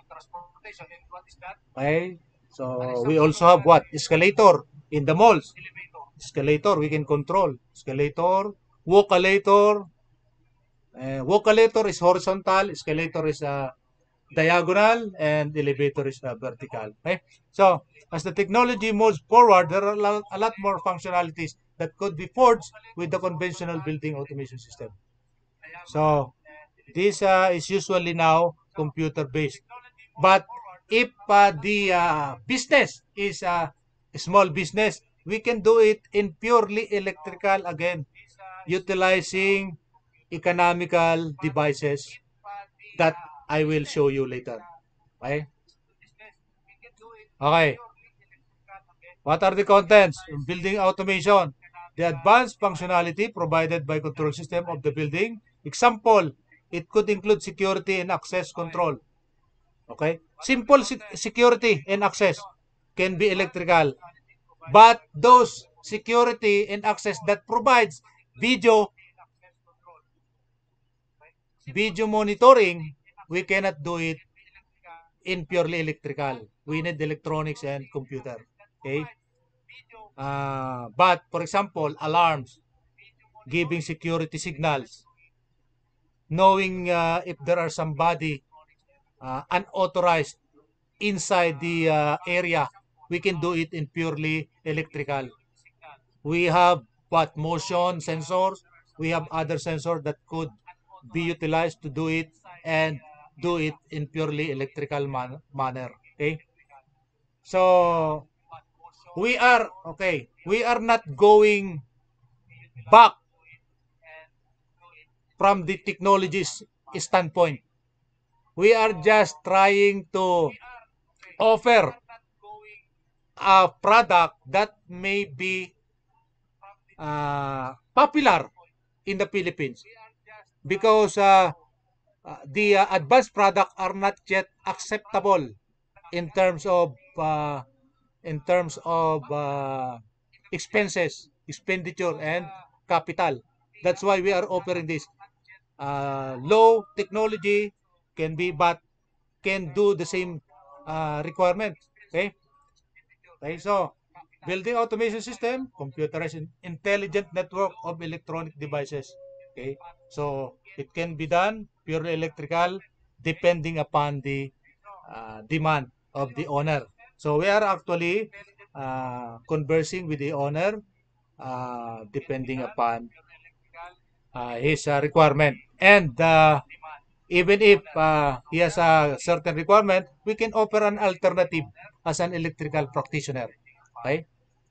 okay. So we also have what? Escalator in the malls. Escalator we can control. Escalator, walkalator. Uh, walkalator is horizontal. Escalator is uh, diagonal, and elevator is uh, vertical. Okay? So, as the technology moves forward, there are a lot, a lot more functionalities that could be forged with the conventional building automation system. So, this uh, is usually now computer-based. But if uh, the uh, business is a small business, we can do it in purely electrical again, utilizing economical devices that I will show you later. Okay? Okay. What are the contents? Building automation. The advanced functionality provided by control system of the building. Example, it could include security and access control. Okay? Simple security and access can be electrical. But those security and access that provides video video monitoring, we cannot do it in purely electrical. We need electronics and computer. Okay? Uh, but, for example, alarms, giving security signals, knowing uh, if there are somebody uh, unauthorized inside the uh, area, we can do it in purely electrical. We have what motion sensors, we have other sensors that could be utilized to do it and do it in purely electrical man manner. Okay, so we are okay. We are not going back from the technology's standpoint. We are just trying to offer a product that may be uh, popular in the Philippines because uh, uh, the uh, advanced products are not yet acceptable in terms of uh, in terms of uh, expenses, expenditure, and capital. That's why we are offering this. Uh, low technology can be, but can do the same uh, requirement. Okay. Okay. So, building automation system, computerized intelligent network of electronic devices. Okay. So, it can be done purely electrical depending upon the uh, demand of the owner. So, we are actually uh, conversing with the owner uh, depending upon uh, his uh, requirement. And uh, even if uh, he has a certain requirement, we can offer an alternative as an electrical practitioner. Okay?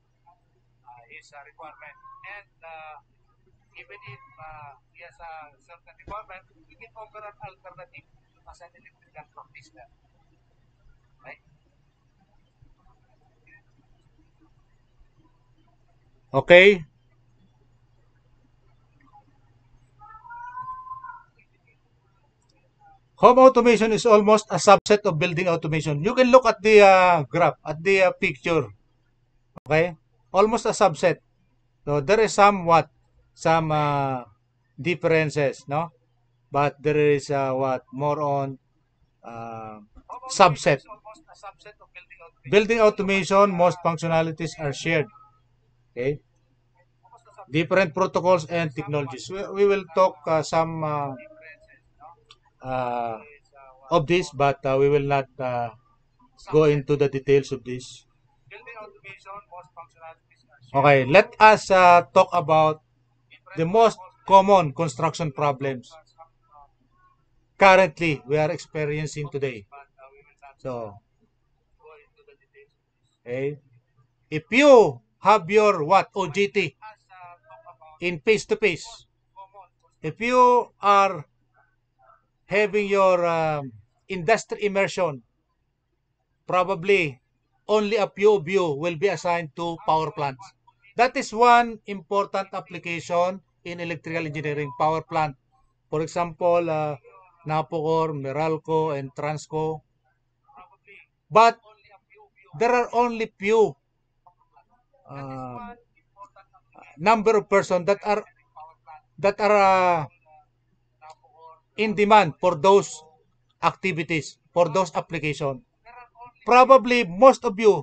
Okay. Home automation is almost a subset of building automation. You can look at the uh, graph, at the uh, picture. Okay? Almost a subset. So there is somewhat some uh, differences, no? But there is uh, what more on uh, subset. Building automation, most functionalities are shared. Okay? Different protocols and technologies. We, we will talk uh, some uh, uh, of this, but uh, we will not uh, go into the details of this. Okay, let us uh, talk about the most common construction problems currently we are experiencing today. So, okay, if you have your what? O G T in face-to-face. If you are having your um, industry immersion, probably only a few of you will be assigned to power plants. That is one important application in electrical engineering, power plant. For example, uh, Napocor, Meralco, and Transco. But there are only few um, number of persons that are that are uh, in demand for those activities, for those applications. Probably most of you,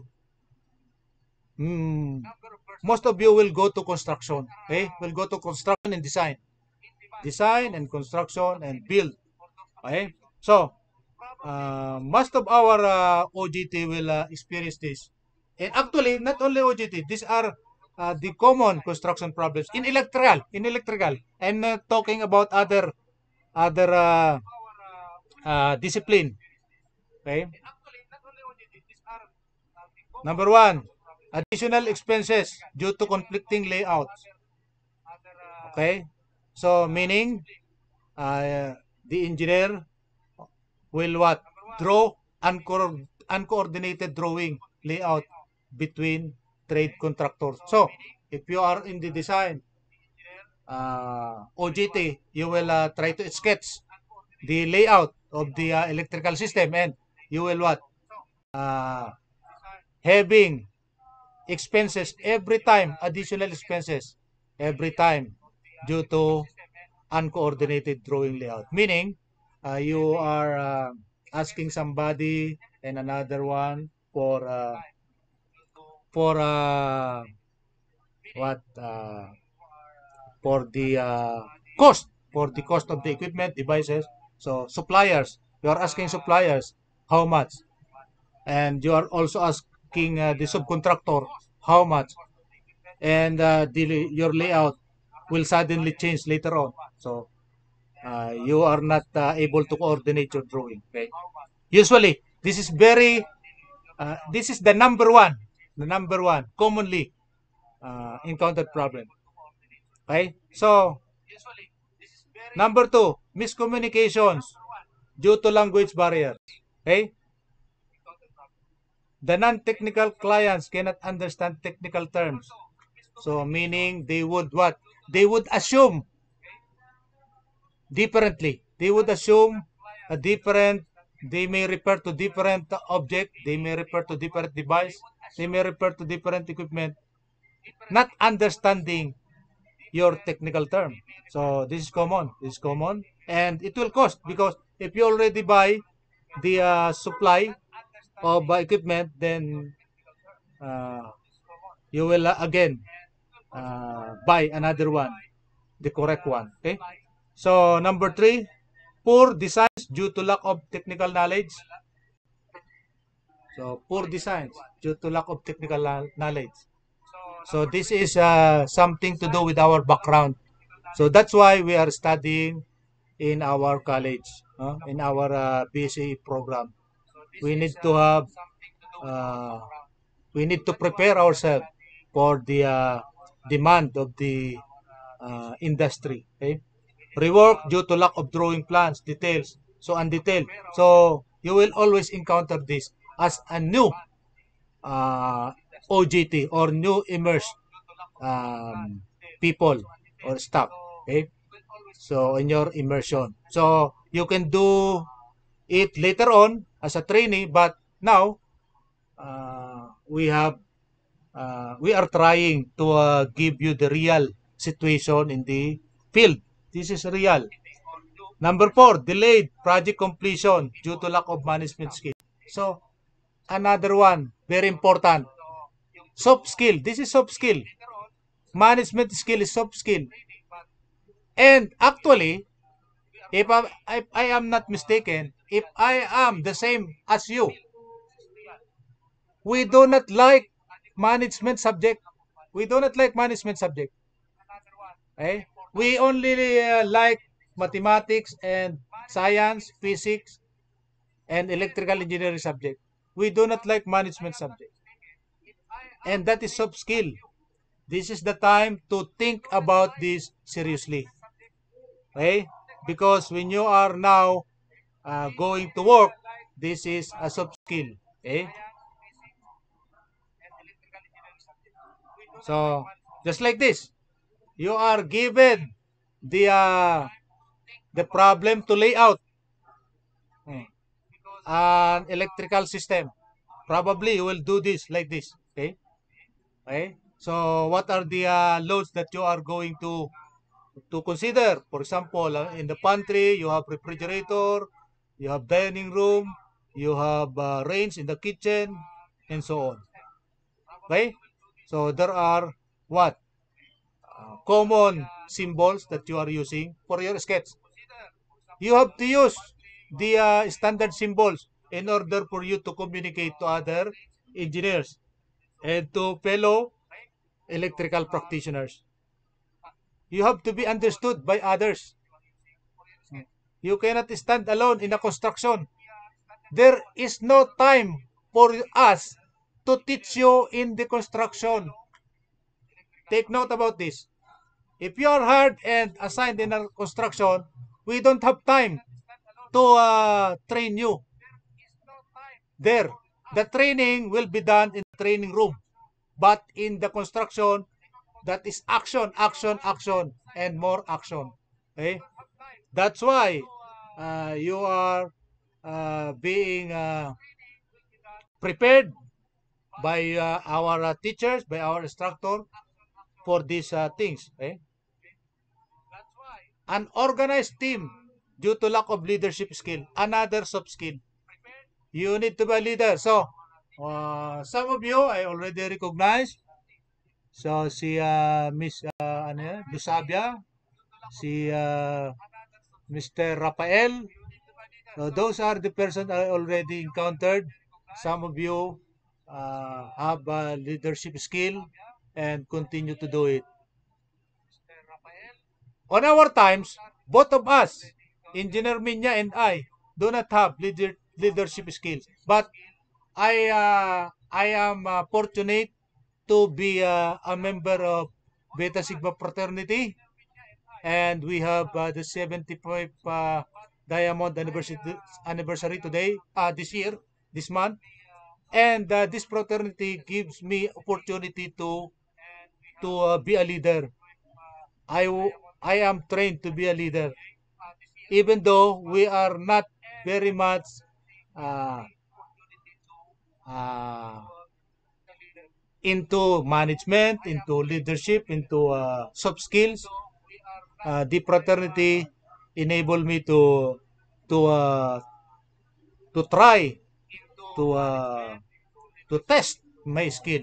mm, most of you will go to construction. Okay, will go to construction and design, design and construction and build. Okay, so uh, most of our uh, O G T will uh, experience this. And actually, not only O G T, these are uh, the common construction problems in electrical. In electrical, I'm not talking about other other uh, uh, discipline. Okay. Number one, additional expenses due to conflicting layouts. Okay. So meaning, uh, the engineer will what? Draw unco- uncoordinated drawing layout between trade contractors. So if you are in the design uh, O G T, you will uh, try to sketch the layout of the uh, electrical system, and you will what? Uh, having expenses every time, additional expenses every time due to uncoordinated drawing layout. Meaning, uh, you are uh, asking somebody and another one for uh, for uh, what uh, for the uh, cost for the cost of the equipment devices. So suppliers, you are asking suppliers how much, and you are also asking uh, the subcontractor how much, and uh, the, your layout will suddenly change later on. So uh, you are not uh, able to coordinate your drawing. Okay. Usually, this is very, uh, this is the number one, the number one commonly uh, encountered problem. Okay. So number two, miscommunications due to language barriers. Okay. The non-technical clients cannot understand technical terms. So meaning they would what? They would assume differently. They would assume a different, they may refer to different object, they may refer to different device, they may refer to different equipment, not understanding your technical term. So this is common. This is common, and it will cost because if you already buy the uh, supply of uh, equipment, then uh, you will uh, again uh, buy another one, the correct one. Okay. So number three, poor designs due to lack of technical knowledge. So poor designs due to lack of technical knowledge. So this is uh, something to do with our background. So that's why we are studying in our college, uh, in our uh, B S E E program. We need to have, uh, we need to prepare ourselves for the uh, demand of the uh, industry. Okay? Rework due to lack of drawing plans, details, so undetailed. So you will always encounter this as a new uh, O G T or new immersed um, people or staff. Okay, so in your immersion, so you can do it later on as a trainee, but now uh, we have uh, we are trying to uh, give you the real situation in the field. This is real. Number four, delayed project completion due to lack of management skill. So, another one, very important. Soft skill. This is soft skill. Management skill is soft skill. And actually, if I, if I am not mistaken, if I am the same as you, we do not like management subject. We do not like management subject. Okay? We only uh, like mathematics and science, physics, and electrical engineering subject. We do not like management subject. And that is soft skill. this is the time to think about this seriously. Okay? Because when you are now uh, going to work, this is a soft skill. Okay? So, just like this, you are given the uh, the problem to lay out hmm, an electrical system. Probably you will do this like this. Okay? Okay? So, what are the uh, loads that you are going to to consider? For example, uh, in the pantry, you have refrigerator, you have dining room, you have uh, range in the kitchen, and so on. Okay? So, there are what? Uh, common symbols that you are using for your sketch. You have to use the uh, standard symbols in order for you to communicate to other engineers and to fellow electrical practitioners. You have to be understood by others. You cannot stand alone in a construction. There is no time for us to teach you in the construction. Take note about this. If you are hired and assigned in a construction, we don't have time to uh, train you there. The training will be done in the training room. But in the construction, that is action, action, action, and more action. Okay? That's why uh, you are uh, being uh, prepared by uh, our uh, teachers, by our instructor for these uh, things. Okay? An organized team due to lack of leadership skill, another soft skill. You need to be a leader. So, uh, some of you I already recognize. So, si uh, Miss uh, ano yan, Lusabia, si uh, Mister Rafael. So, those are the persons I already encountered. Some of you uh, have a leadership skill and continue to do it. On our times, both of us, Engineer Minya and I, do not have leader, leadership skills. But I uh, I am uh, fortunate to be uh, a member of Beta Sigma fraternity, and we have uh, the seventy-fifth uh, Diamond anniversary anniversary today, uh, this year, this month, and uh, this fraternity gives me opportunity to to uh, be a leader. I I am trained to be a leader, even though we are not very much uh, uh, into management, into leadership, into uh, soft skills. Uh, the fraternity enable me to to uh, to try to uh, to test my skill.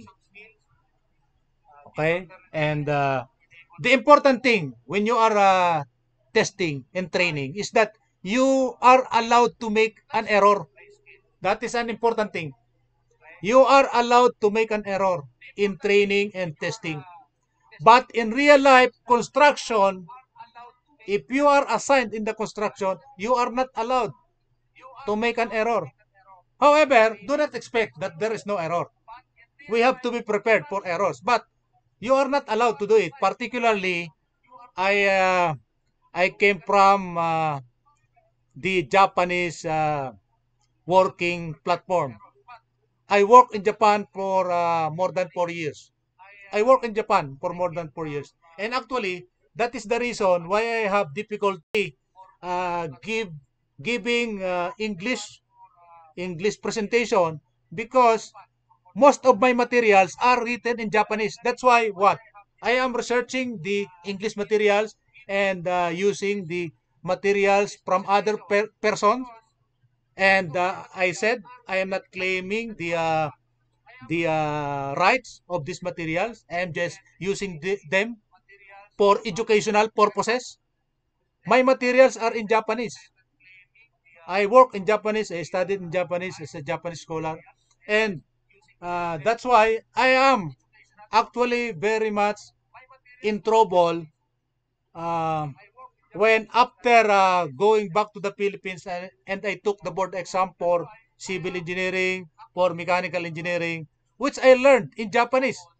Okay, and uh, the important thing when you are uh, testing and training is that you are allowed to make an error. That is an important thing. You are allowed to make an error in training and testing. But in real life construction, if you are assigned in the construction, you are not allowed to make an error. However, do not expect that there is no error. We have to be prepared for errors, but you are not allowed to do it. Particularly, I uh, I came from uh, the Japanese uh, working platform. I worked in Japan for uh, more than four years. I worked in Japan for more than four years. And actually, that is the reason why I have difficulty uh, give giving uh, English English presentation because most of my materials are written in Japanese. That's why what I am researching the English materials and uh, using the materials from other per persons. And uh, I said I am not claiming the uh, the uh, rights of these materials. I am just using the, them for educational purposes. My materials are in Japanese. I work in Japanese. I studied in Japanese as a Japanese scholar, and uh, that's why I am actually very much in trouble uh, when after uh, going back to the Philippines and, and I took the board exam for civil engineering, for mechanical engineering, which I learned in Japanese.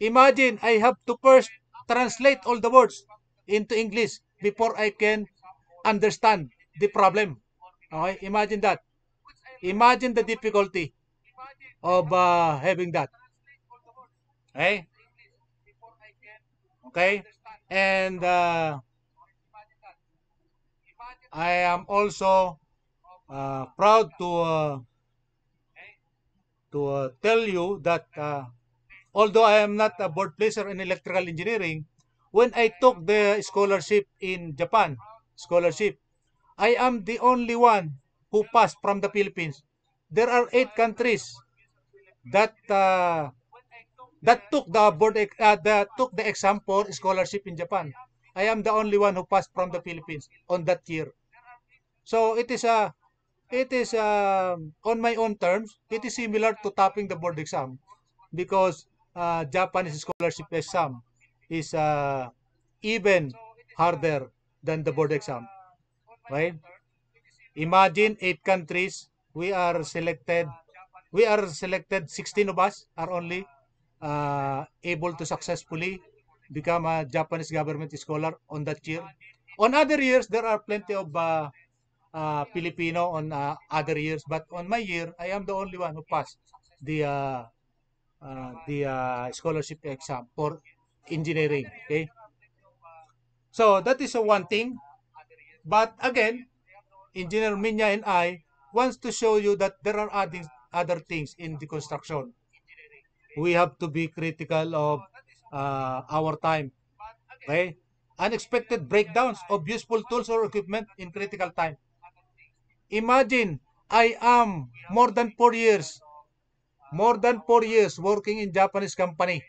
Imagine I have to first translate all the words into English before I can understand the problem. Okay, imagine that. Imagine the difficulty of uh, having that. Okay, okay, and uh, I am also uh, proud to uh, to uh, tell you that uh, although I am not a board placer in electrical engineering, when I took the scholarship in Japan, scholarship, I am the only one who passed from the Philippines. There are eight countries that uh, that took the board ex- uh, that took the exam for scholarship in Japan. I am the only one who passed from the Philippines on that year. So it is a it is um, on my own terms. It is similar to topping the board exam because uh, Japanese scholarship exam is uh, even harder than the board exam, right? Imagine eight countries. We are selected. We are selected. sixteen of us are only uh, able to successfully become a Japanese government scholar on that year. On other years, there are plenty of uh, uh, Filipino on uh, other years, but on my year, I am the only one who passed the uh, uh, the uh, scholarship exam for engineering. Okay, so that is a one thing. But again, Engineer Minya and I wants to show you that there are adding other things in the construction. We have to be critical of uh, our time. Okay, unexpected breakdowns of useful tools or equipment in critical time. Imagine I am more than four years, more than four years working in Japanese company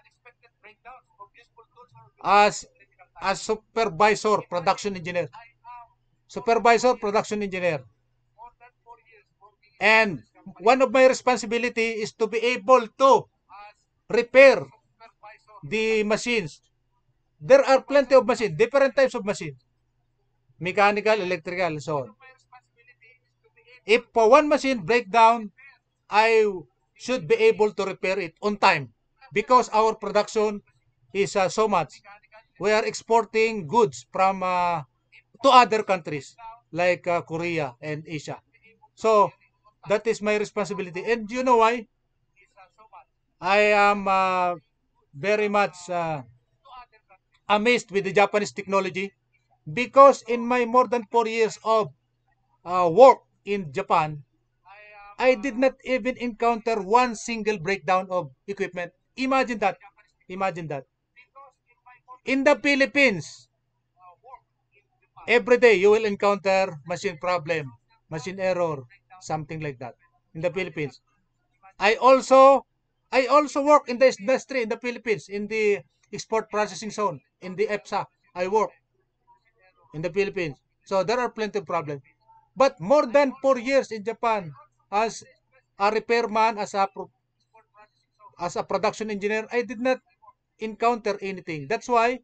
as as supervisor production engineer. Supervisor production engineer. And one of my responsibility is to be able to repair the machines. There are plenty of machines, different types of machines. Mechanical, electrical, so on. If for one machine break down, I should be able to repair it on time because our production is uh, so much. We are exporting goods from uh, to other countries like uh, Korea and Asia. So that is my responsibility. And you know why? I am uh, very much uh, amazed with the Japanese technology because in my more than four years of uh, work in Japan, I did not even encounter one single breakdown of equipment. Imagine that. Imagine that. In the Philippines, every day you will encounter machine problem, machine error, something like that. In the Philippines, I also I also work in the industry in the Philippines in the export processing zone in the EPSA. I work in the Philippines. So there are plenty of problems. But more than four years in Japan as a repairman, as a as a production engineer, I did not encounter anything. That's why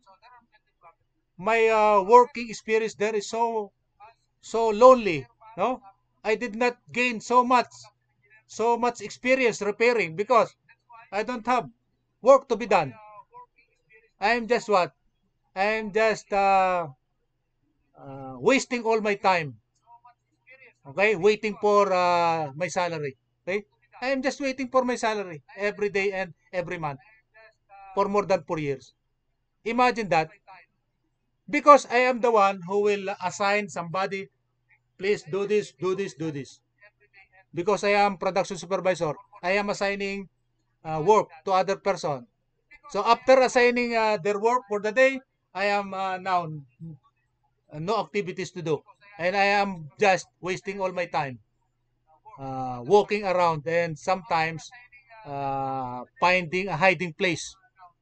my uh, working experience there is so so lonely. No, I did not gain so much so much experience repairing because I don't have work to be done. I'm just what? I'm just uh, uh, wasting all my time. Okay, waiting for uh, my salary. Okay, I'm just waiting for my salary every day and every month for more than four years. Imagine that. Because I am the one who will assign somebody, please do this, do this, do this. Because I am production supervisor, I am assigning uh, work to other person. So after assigning uh, their work for the day, I am uh, now uh, no activities to do. And I am just wasting all my time uh, walking around and sometimes uh, finding a hiding place.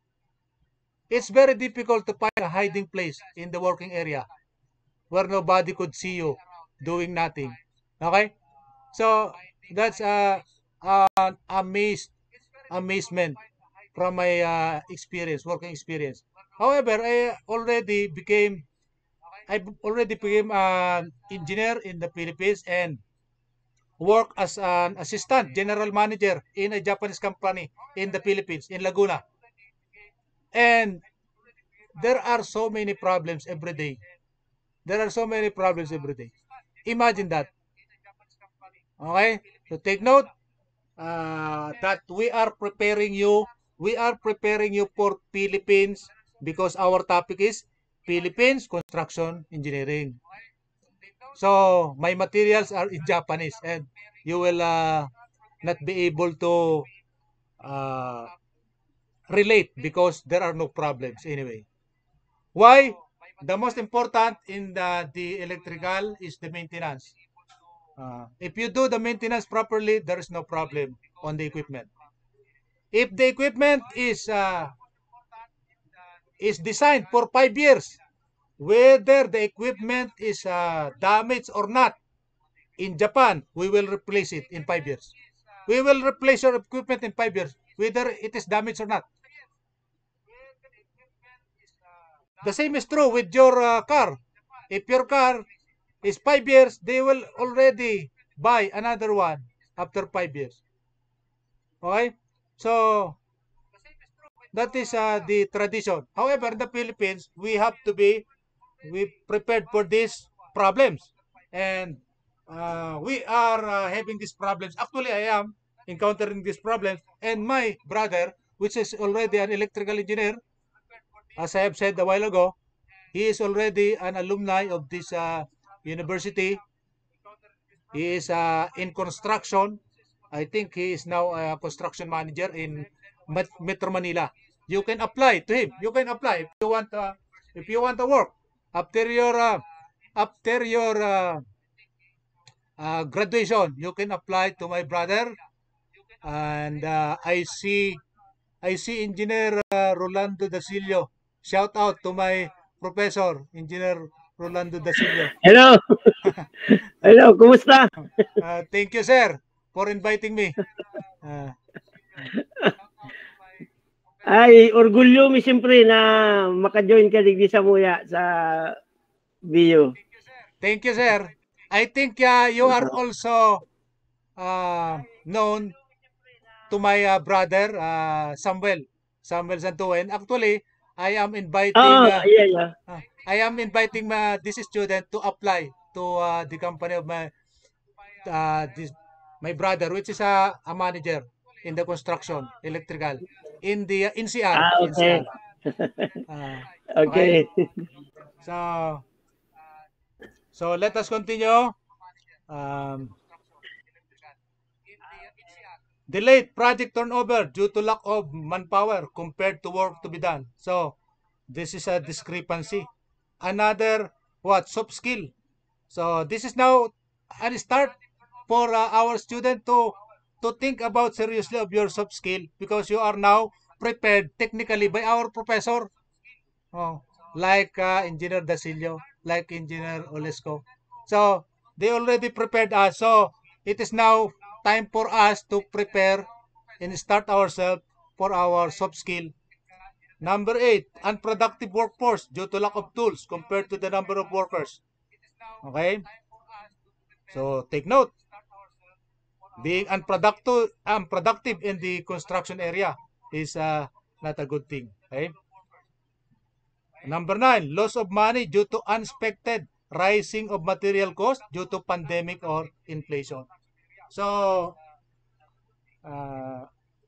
It's very difficult to find a hiding place in the working area where nobody could see you doing nothing. Okay? So that's uh, an amazed amazement from my uh, experience, working experience. However, I already became I already became an engineer in the Philippines and work as an assistant general manager in a Japanese company in the Philippines, in Laguna. And there are so many problems every day. There are so many problems every day. Imagine that. Okay? So take note uh, that we are preparing you. We are preparing you for Philippines because our topic is Philippines Construction Engineering. So my materials are in Japanese and you will uh, not be able to uh, relate because there are no problems anyway. Why? The most important in the, the electrical is the maintenance. Uh, if you do the maintenance properly, there is no problem on the equipment. If the equipment is uh, is designed for five years, whether the equipment is uh, damaged or not, in Japan, we will replace it in five years. We will replace your equipment in five years, whether it is damaged or not. The same is true with your uh, car. If your car is five years, they will already buy another one after five years. Okay? So, that is uh, the tradition. However, in the Philippines, we have to be we prepared for these problems. And uh, we are uh, having these problems. Actually, I am encountering these problems. And my brother, which is already an electrical engineer, as I have said a while ago, he is already an alumni of this uh, university. He is uh, in construction. I think he is now a construction manager in Metro Manila. You can apply to him. You can apply if you want. Uh, if you want to work after your uh, after your uh, uh, graduation, you can apply to my brother. And uh, I see I see Engineer uh, Rolando Dasilio. Shout out to my professor, Engineer Rolando Dasilio. Hello. Hello, kumusta? Uh, thank you, sir, for inviting me. Uh, Ay, orgulyo mi siyempre na maka-join ka digdi sa Muya sa B U. Thank you, sir. I think uh, you are also uh, known to my uh, brother, uh, Samuel. Samuel Santuen. Actually, I am inviting Oh, uh, yeah, yeah. uh, I am inviting uh, this student to apply to uh, the company of my uh, this, my brother, which is a, a manager in the construction, electrical, in the uh, N C R. Ah, okay. N C R. Uh, okay. Okay. So, so let us continue. Um, delayed project turnover due to lack of manpower compared to work to be done. So, this is a discrepancy. Another, what, soft skill. So, this is now a start for uh, our student to to think about seriously of your soft skill because you are now prepared technically by our professor. Oh, like uh, Engineer Dasilio, like Engineer Olesco. So, they already prepared us. So, it is now time for us to prepare and start ourselves for our soft skill. Number eight, unproductive workforce due to lack of tools compared to the number of workers. Okay? So, take note. Being unproductive, unproductive in the construction area is uh, not a good thing. Okay? Number nine, loss of money due to unexpected rising of material cost due to pandemic or inflation. So, uh,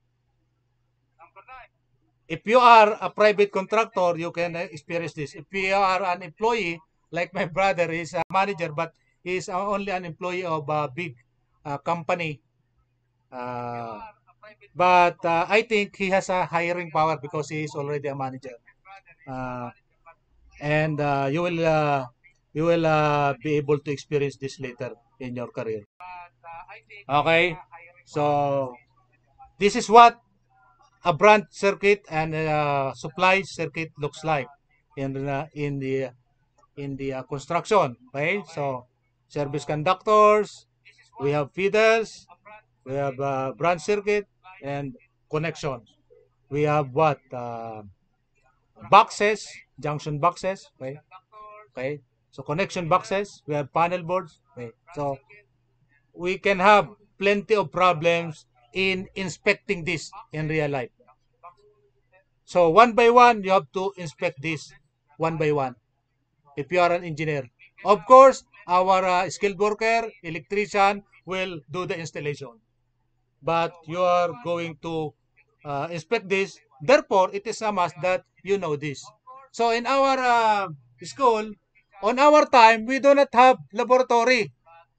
if you are a private contractor, you can experience this. If you are an employee, like my brother is a manager, but he is only an employee of a big uh, company. Uh, but uh, I think he has a hiring power because he is already a manager. Uh, and uh, you will uh, you will uh, be able to experience this later in your career. Okay, so this is what a branch circuit and a supply circuit looks like in uh, in the in the uh, construction. Okay, so service conductors, we have feeders, we have uh, branch circuit and connections. We have what uh, boxes, junction boxes. Okay, okay. So connection boxes, we have panel boards. Okay, so we can have plenty of problems in inspecting this in real life. So one by one, you have to inspect this one by one if you are an engineer. Of course, our uh, skilled worker, electrician will do the installation. But you are going to uh, inspect this. Therefore, it is a must that you know this. So in our uh, school, on our time, we do not have laboratory.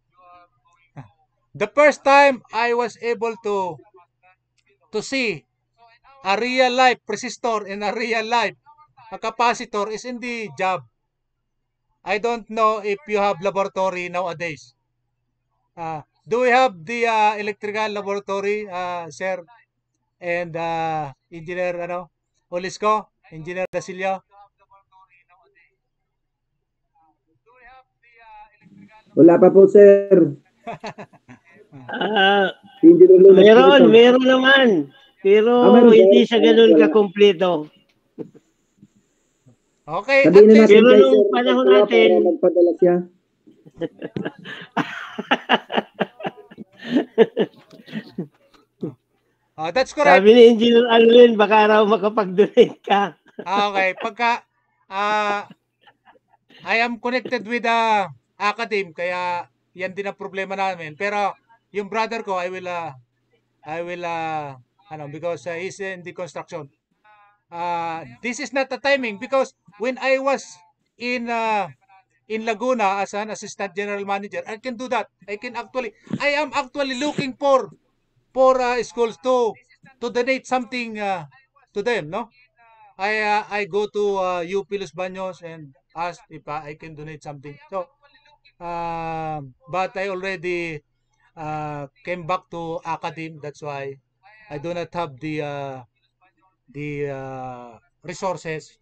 The first time I was able to to see a real life resistor and a real life a capacitor is in the job. I don't know if you have laboratory nowadays. Uh, do we have the uh, electrical laboratory, uh, sir? And uh, Engineer ano, Olisco, Engineer Dasilio? Wala pa po, sir. Ah, Hindi na lunas po meron, ito. meron naman. Pero Ah, meron hindi po? siya ganun Wala. kakumpleto. Okay, at Sabihin na least, natin Pero kay nung sir panahon Pagkuha natin, para magpadala siya. uh, that's correct. sabi ni Engineer Alwin, baka raw makapag-donate ka. Ah, okay, pagka uh, I am connected with the academe, kaya yan din ang problema namin. Pero yung brother ko, I will, uh, I will, uh, ano, because uh, he's in the construction. Uh, this is not the timing because when I was in uh, in Laguna as an assistant general manager, I can do that. I can actually, I am actually looking for for uh, schools to to donate something uh, to them, no? I uh, I go to uh, U P Los Baños and ask if uh, I can donate something. So, uh, but I already uh, came back to academe. That's why I do not have the uh, the uh, resources.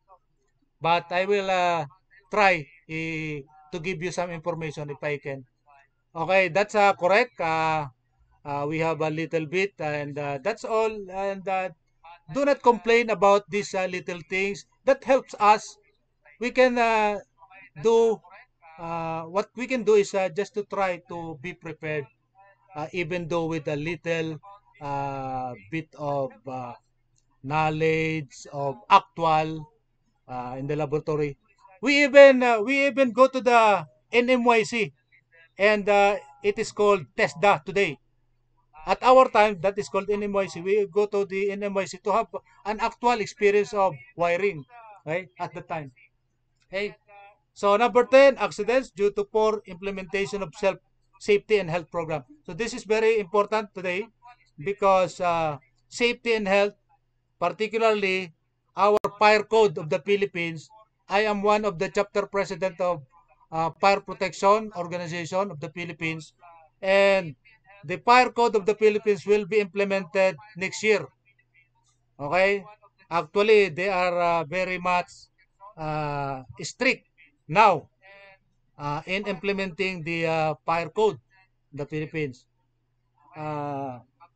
But I will uh, try eh, to give you some information if I can. Okay, that's uh, correct. Uh, uh, we have a little bit, and uh, that's all. And uh, do not complain about these uh, little things. That helps us. We can uh, do uh, what we can do is uh, just to try to be prepared, uh, even though with a little uh, bit of uh, knowledge of actual uh, in the laboratory. We even uh, we even go to the N M Y C, and uh, it is called TESDA today. At our time, that is called N M Y C. We go to the N M Y C to have an actual experience of wiring, right? At the time. Okay. So number ten, accidents due to poor implementation of self safety and health program. So this is very important today because uh, safety and health, particularly our fire code of the Philippines. I am one of the chapter president of uh, Fire Protection Organization of the Philippines, and the fire code of the Philippines will be implemented next year. Okay? Actually, they are uh, very much uh, strict now uh, in implementing the uh, fire code in the Philippines. Uh,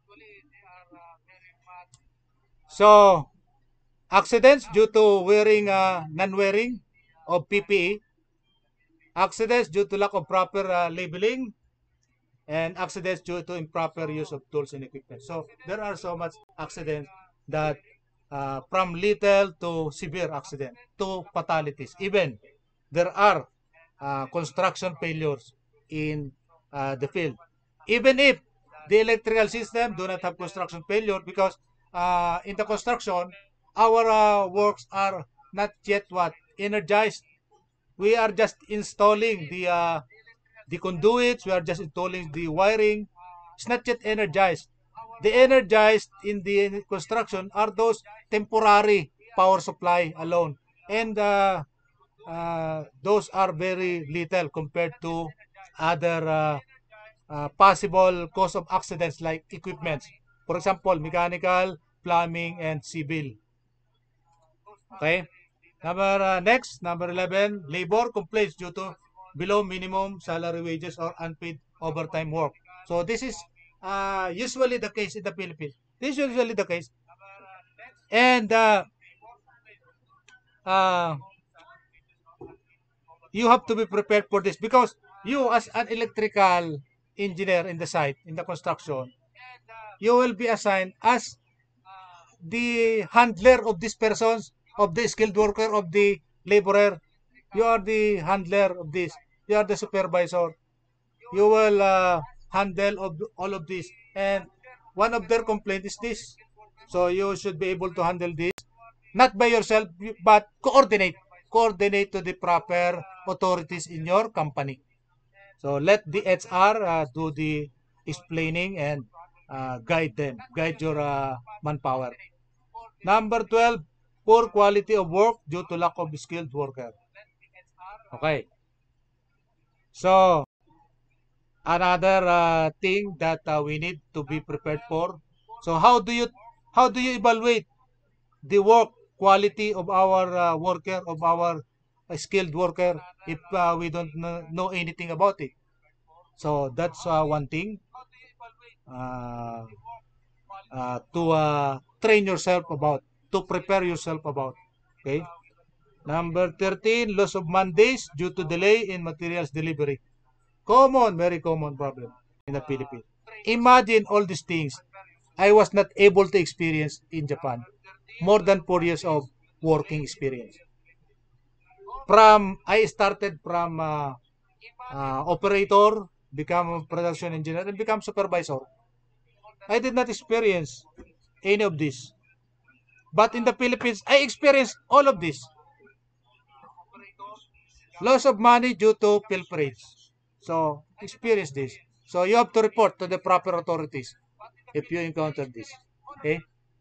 so, accidents due to wearing uh, non-wearing of P P E, accidents due to lack of proper uh, labeling, and accidents due to improper use of tools and equipment. So there are so much accidents that uh, from little to severe accident to fatalities. Even there are uh, construction failures in uh, the field. Even if the electrical system do not have construction failure because uh, in the construction, our uh, works are not yet what? Energized. We are just installing the uh, the conduits, we are just installing the wiring. It's not yet energized. The energized in the construction are those temporary power supply alone. And uh, uh, those are very little compared to other uh, uh, possible cause of accidents like equipments. For example, mechanical, plumbing, and civil. Okay? Number uh, next, number eleven, labor complaints due to below minimum salary wages or unpaid overtime work. So this is uh, usually the case in the Philippines. This is usually the case. And uh, uh, you have to be prepared for this because you as an electrical engineer in the site, in the construction, you will be assigned as the handler of these persons, of the skilled worker, of the laborer. You are the handler of this. You are the supervisor. You will uh, handle of all of this. And one of their complaint is this. So you should be able to handle this, not by yourself, but coordinate. Coordinate to the proper authorities in your company. So let the H R uh, do the explaining and uh, guide them, guide your uh, manpower. Number twelve, poor quality of work due to lack of skilled worker. Okay. So another uh, thing that uh, we need to be prepared for. So how do you how do you evaluate the work quality of our uh, worker, of our uh, skilled worker, if uh, we don't know, know anything about it? So that's uh, one thing uh, uh, to uh, train yourself about, to prepare yourself about. Okay. Number thirteen, loss of Mondays due to delay in materials delivery. Common, very common problem in the Philippines. Imagine all these things I was not able to experience in Japan. More than four years of working experience. From, I started from uh, uh, operator, become a production engineer, and become supervisor. I did not experience any of this. But in the Philippines, I experienced all of this. Loss of money due to pilferage. So, experience this. So, you have to report to the proper authorities if you encounter this. Okay?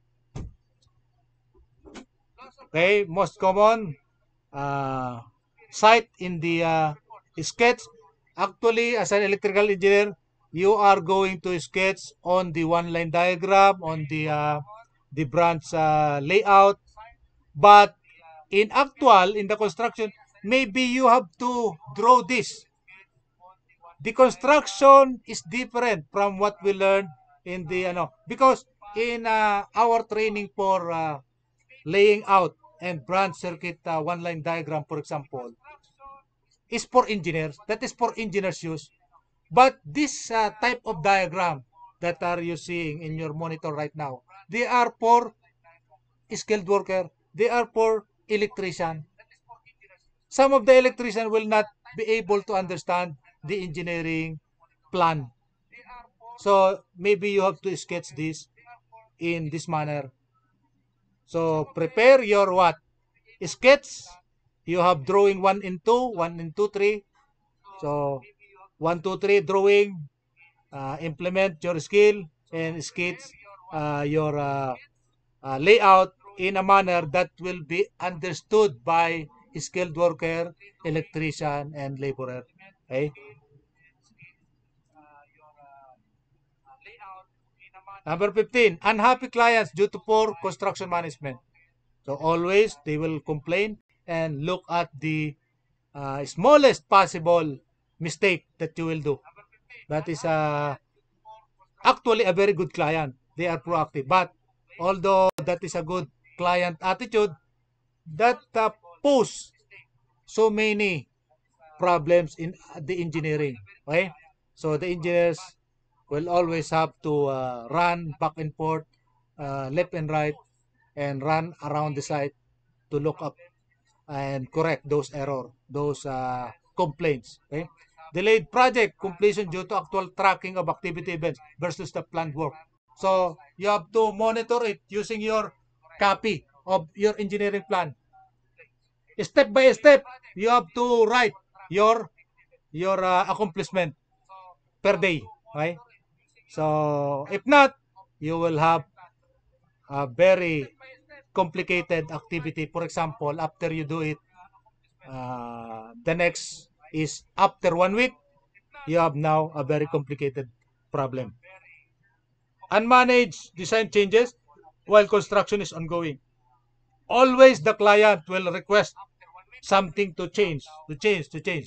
Okay, most common uh, site in the uh, sketch. Actually, as an electrical engineer, you are going to sketch on the one-line diagram, on the uh, the branch uh, layout. But in actual, in the construction, maybe you have to draw this. The construction is different from what we learned in the, ano, because in uh, our training for uh, laying out and branch circuit uh, one-line diagram, for example, is for engineers. That is for engineers use. But this uh, type of diagram that are you seeing in your monitor right now, they are for skilled worker. They are for electrician. Some of the electrician will not be able to understand the engineering plan. So maybe you have to sketch this in this manner. So prepare your what? Sketch. You have drawing one in two, one in two, three. So one, two, three drawing. Uh, implement your skill and sketch uh, your uh, uh, layout in a manner that will be understood by skilled worker, electrician, and laborer. Okay? Number fifteen, unhappy clients due to poor construction management. So always they will complain and look at the uh, smallest possible mistake that you will do. That is uh, actually a very good client. They are proactive. But although that is a good client attitude, that uh, pose so many problems in the engineering. Okay? So the engineers will always have to uh, run back and forth, uh, left and right, and run around the site to look up and correct those error, those uh, complaints. Okay? Delayed project completion due to actual tracking of activity events versus the planned work. So you have to monitor it using your copy of your engineering plan. Step by step, you have to write your your uh, accomplishment per day. Okay? So if not, you will have a very complicated activity. For example, after you do it, uh, the next is after one week, you have now a very complicated problem. Unmanaged design changes while construction is ongoing. Always the client will request something to change, to change, to change.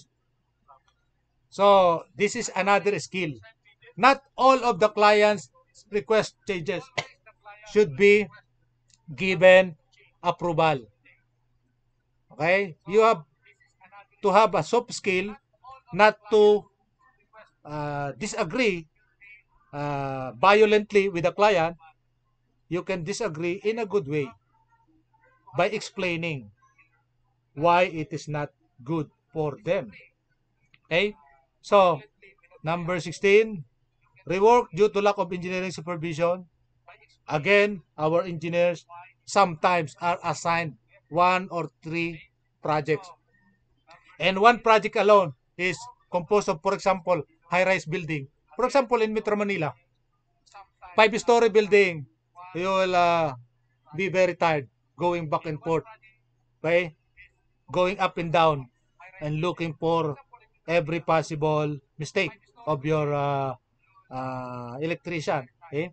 So this is another skill. Not all of the clients' request changes should be given approval. Okay? You have to have a soft skill not to uh, disagree uh, violently with the client, you can disagree in a good way by explaining why it is not good for them. Okay? So, number sixteen, rework due to lack of engineering supervision. Again, our engineers sometimes are assigned one or three projects. And one project alone is composed of, for example, high-rise building. For example, in Metro Manila, five-story building, you will uh, be very tired going back and forth, okay? Going up and down and looking for every possible mistake of your uh, uh, electrician, okay?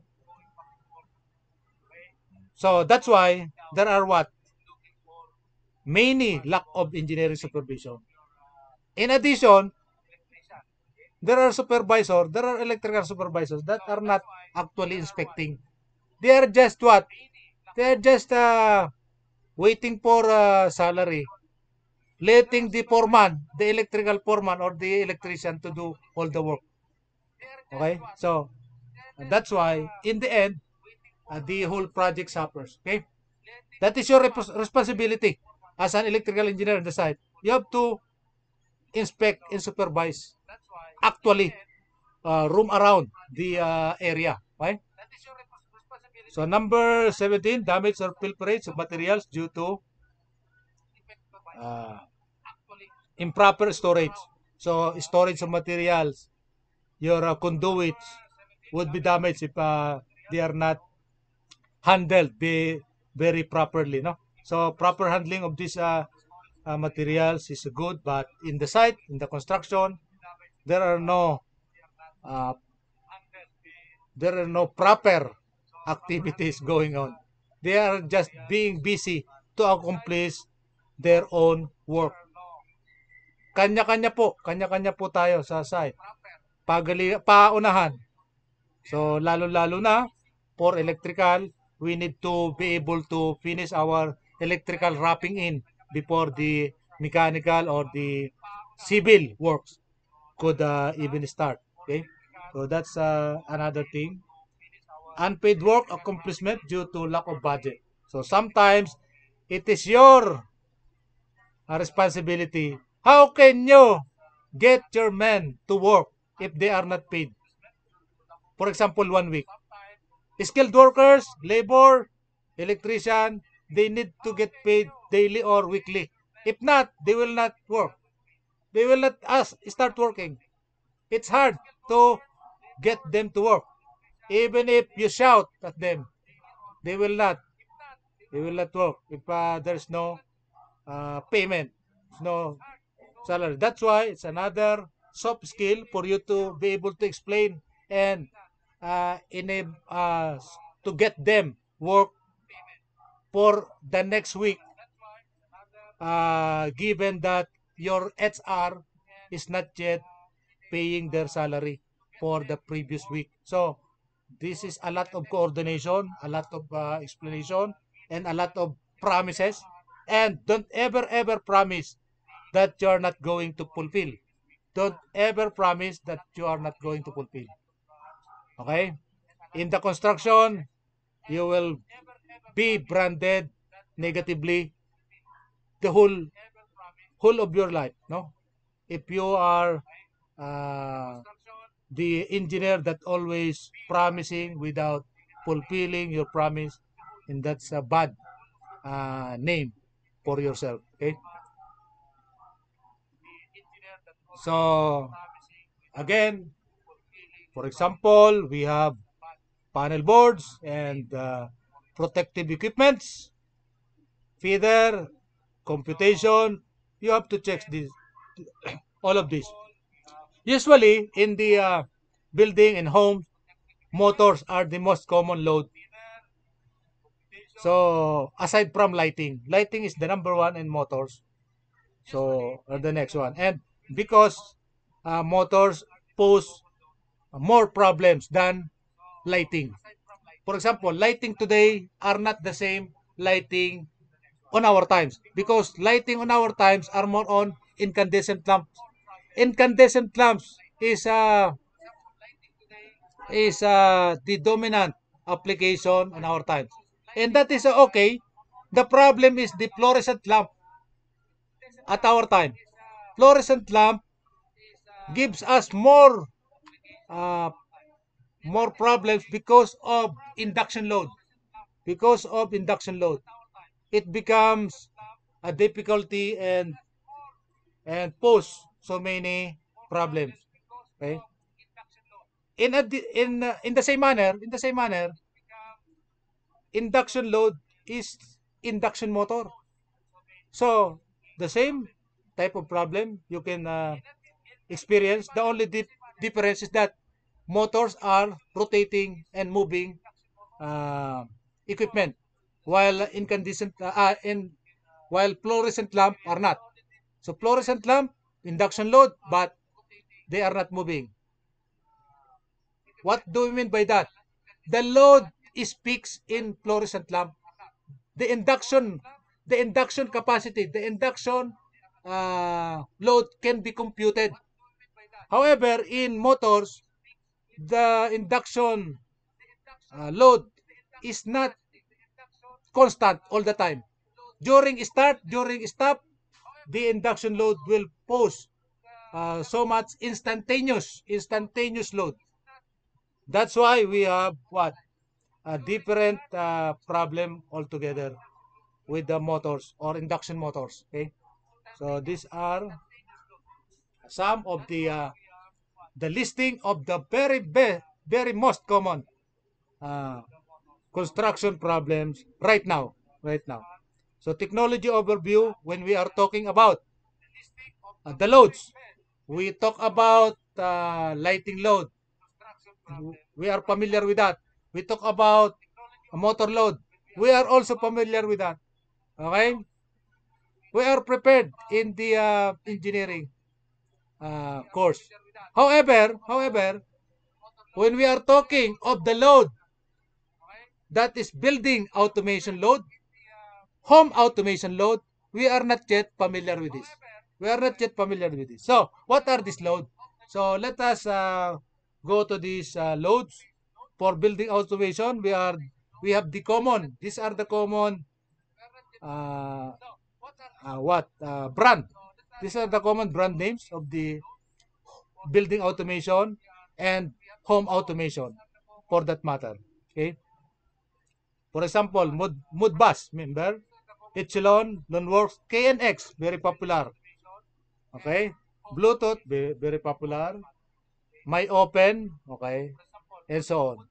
So that's why there are what? Many lack of engineering supervision. In addition, there are supervisors, there are electrical supervisors that are not actually inspecting. They are just what? They are just uh, waiting for uh, salary, letting the foreman, the electrical foreman or the electrician to do all the work. Okay? So, that's why, in the end, uh, the whole project suffers. Okay? That is your rep- responsibility as an electrical engineer on the site. You have to inspect and supervise, actually, uh, roam around the uh, area. Okay? So, number seventeen, damage or pilferage of materials due to uh, improper storage. So, storage of materials, your uh, conduits would be damaged if uh, they are not handled be very properly. No, so proper handling of these uh, uh, materials is good, but in the site, in the construction, there are no uh, there are no proper activities going on. They are just being busy to accomplish their own work. Kanya-kanya po, kanya-kanya po tayo sa site. Pagali, paunahan. So, lalo-lalo na for electrical, we need to be able to finish our electrical wrapping in before the mechanical or the civil works could uh, even start. Okay? So, that's uh, another thing. Unpaid work accomplishment due to lack of budget. So, sometimes it is your uh, responsibility. How can you get your men to work if they are not paid? For example, one week. Skilled workers, labor, electrician, they need to get paid daily or weekly. If not, they will not work. They will not us start working. It's hard to get them to work. Even if you shout at them, they will not. They will not work if uh, there's no uh, payment, no salary. That's why it's another soft skill for you to be able to explain and uh, enable uh, to get them work for the next week, uh, given that your H R is not yet paying their salary for the previous week. So this is a lot of coordination, a lot of uh, explanation, and a lot of promises. And don't ever, ever promise that you are not going to fulfill. Don't ever promise that you are not going to fulfill. Okay? In the construction, you will be branded negatively the whole whole of your life. No, if you are uh, the engineer that always promising without fulfilling your promise, and that's a bad uh, name for yourself. Okay. So again, for example, we have panel boards and uh, protective equipments, feeder, computation. You have to check this, all of this. Usually, in the uh, building and homes, motors are the most common load. So, aside from lighting, lighting is the number one in motors. So, or the next one. And because uh, motors pose more problems than lighting. For example, lighting today are not the same lighting on our times, because lighting on our times are more on incandescent lamps. Incandescent lamps is uh, is uh, the dominant application in our times. And that is uh, okay. The problem is the fluorescent lamp at our time. Fluorescent lamp gives us more uh, more problems because of induction load. Because of induction load, it becomes a difficulty and and pose so many problems. Okay. In a, in uh, in the same manner, in the same manner, induction load is induction motor. So the same type of problem you can uh, experience. The only dif difference is that motors are rotating and moving uh, equipment, while incandescent uh, uh, in while fluorescent lamp are not. So fluorescent lamp induction load, but they are not moving. What do we mean by that? The load is fixed in fluorescent lamp. The induction, the induction capacity, the induction uh, load can be computed. However, in motors, the induction uh, load is not constant all the time. During start, during stop, the induction load will pose uh, so much instantaneous, instantaneous load. That's why we have what? A different uh, problem altogether with the motors or induction motors. Okay, so these are some of the uh, the listing of the very be very most common uh, construction problems right now. Right now. So technology overview when we are talking about uh, the loads. We talk about uh, lighting load. We are familiar with that. We talk about a motor load. We are also familiar with that. Okay? We are prepared in the uh, engineering uh, course. However, however, when we are talking of the load, that is building automation load, home automation load, we are not yet familiar with this. We are not yet familiar with this. So, what are these loads? So, let us uh, go to these uh, loads. For building automation, we are we have the common. These are the common uh, uh, what uh, brand. These are the common brand names of the building automation and home automation, for that matter. Okay. For example, Mod Modbus, remember? Echelon, Loanworks, K N X, very popular. Okay? Bluetooth, very, very popular. My Open, okay? And so on.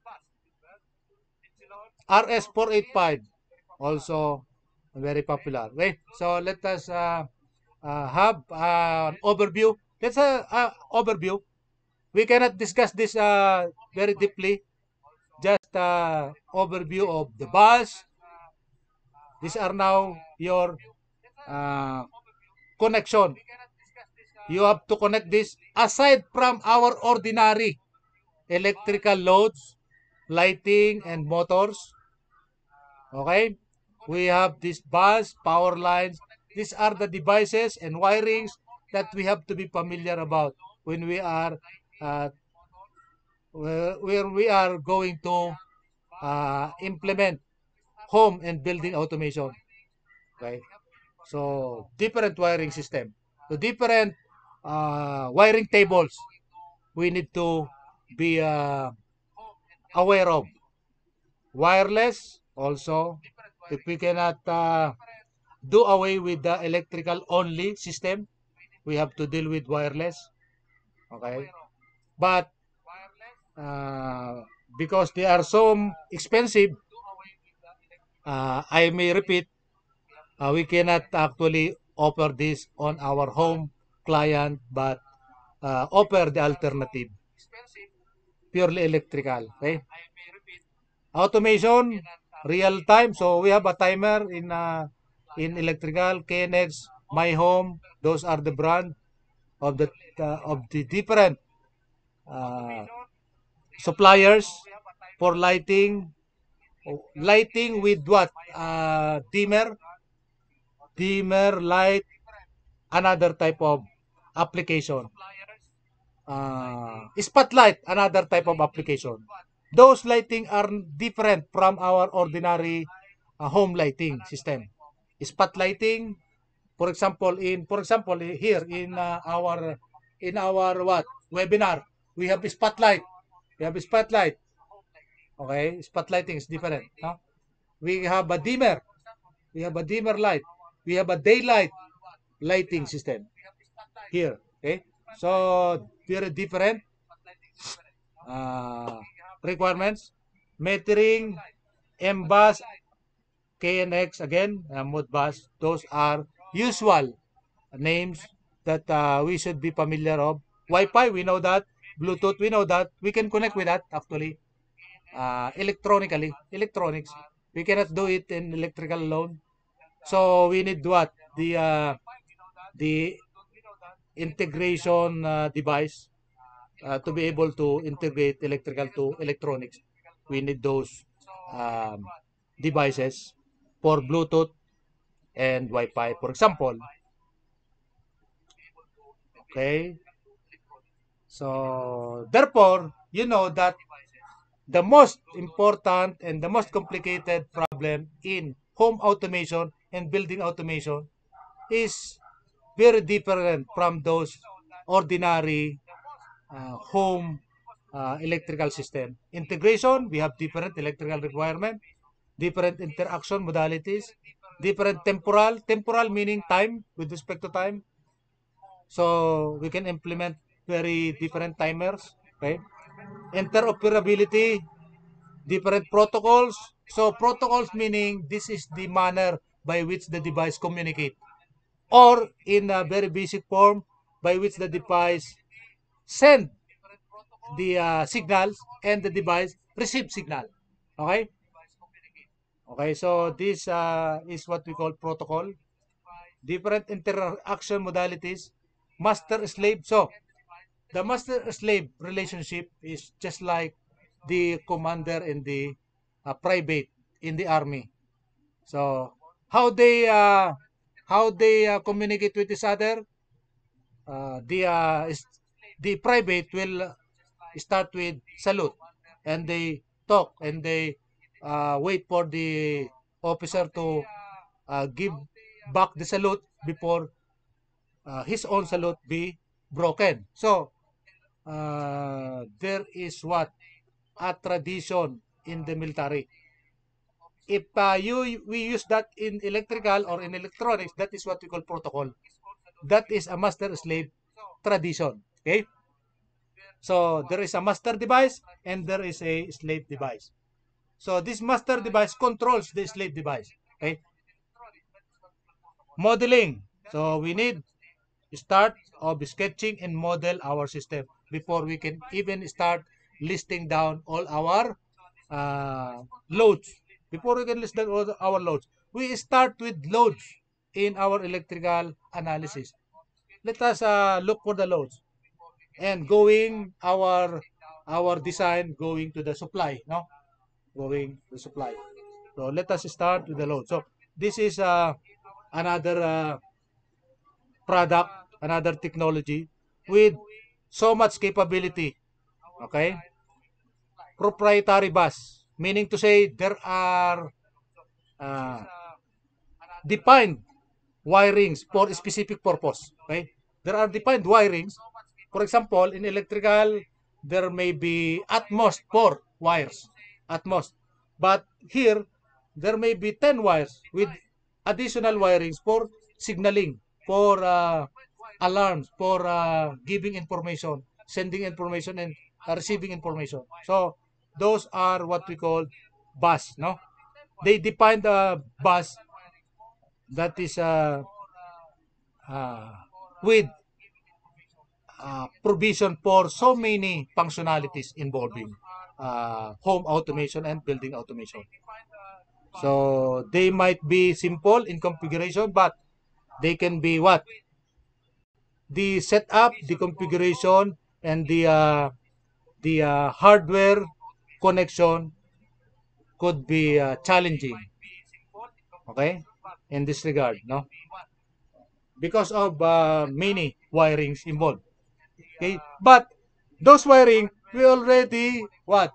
R S four eighty-five, also very popular. Okay? So let us uh, uh, have uh, an overview. Let's uh, uh, overview. We cannot discuss this uh, very deeply. Just uh, overview of the bus. These are now your uh, connection. You have to connect this aside from our ordinary electrical loads, lighting, and motors. Okay? We have this bus, power lines. These are the devices and wirings that we have to be familiar about when we are uh, where we are going to uh, implement home and building automation. Okay? So, different wiring system. So, different uh, wiring tables we need to be uh, aware of. Wireless also, if we cannot uh, do away with the electrical only system, we have to deal with wireless. Okay? But uh, because they are so expensive, uh, I may repeat, uh, we cannot actually offer this on our home client, but uh, offer the alternative, purely electrical. Okay? Automation, real time. So we have a timer in uh, in electrical, K N X, My Home. Those are the brand of the uh, of the different uh, suppliers for lighting. Lighting with what? Uh, dimmer, dimmer light, another type of application. Uh, spotlight, another type of application. those lighting are different from our ordinary uh, home lighting system. Spot lighting, for example, in for example here in uh, our in our what webinar, we have a spotlight. We have a spotlight. Okay, spotlighting is different. No? We have a dimmer. We have a dimmer light. We have a daylight lighting system here. Okay, so very different uh, requirements. Metering, M bus, K N X again, uh, Modbus. Those are usual names that uh, we should be familiar of. Wi-Fi, we know that. Bluetooth, we know that. We can connect with that actually. Uh, electronically, electronics. We cannot do it in electrical alone. So we need what? The uh, the integration uh, device uh, to be able to integrate electrical to electronics. We need those um, devices for Bluetooth and Wi-Fi, for example. Okay. So therefore, you know that the most important and the most complicated problem in home automation and building automation is very different from those ordinary uh, home uh, electrical system. Integration, we have different electrical requirement, different interaction modalities, different temporal, temporal meaning time with respect to time. So we can implement very different timers, okay? Interoperability, different protocols. So protocols meaning this is the manner by which the device communicate, or in a very basic form by which the device send the uh, signals and the device receive signal. Okay? Okay, so this uh, is what we call protocol. Different interaction modalities, master-slave. So the master-slave relationship is just like the commander and the uh, private in the army. So how they uh, how they uh, communicate with each other? Uh, the uh, the private will start with salute, and they talk and they uh, wait for the officer to uh, give back the salute before uh, his own salute be broken. So uh, there is what a tradition in the military. If uh, you we use that in electrical or in electronics, that is what we call protocol. That is a master-slave tradition. Okay? So there is a master device and there is a slave device. So this master device controls the slave device. Okay? Modeling. So we need start of sketching and model our system before we can even start listing down all our uh, loads. Before we can list down all our loads, we start with loads in our electrical analysis. Let us uh, look for the loads and going our our design going to the supply, no? Going to the supply. So let us start with the load. So this is uh, another uh, product, another technology with so much capability. Okay? Proprietary bus, meaning to say there are uh, defined wirings for a specific purpose. Okay? There are defined wirings. For example, in electrical, there may be at most four wires, at most. But here, there may be ten wires with additional wirings for signaling, for uh, alarms, for uh, giving information, sending information, and uh, receiving information. So those are what we call bus. No, they define the bus that is uh, uh, with uh, provision for so many functionalities involving uh, home automation and building automation. So they might be simple in configuration, but they can be what? The setup, the configuration, and the uh, the uh, hardware connection could be uh, challenging. Okay, in this regard, no, because of uh, many wirings involved. Okay, but those wiring we already what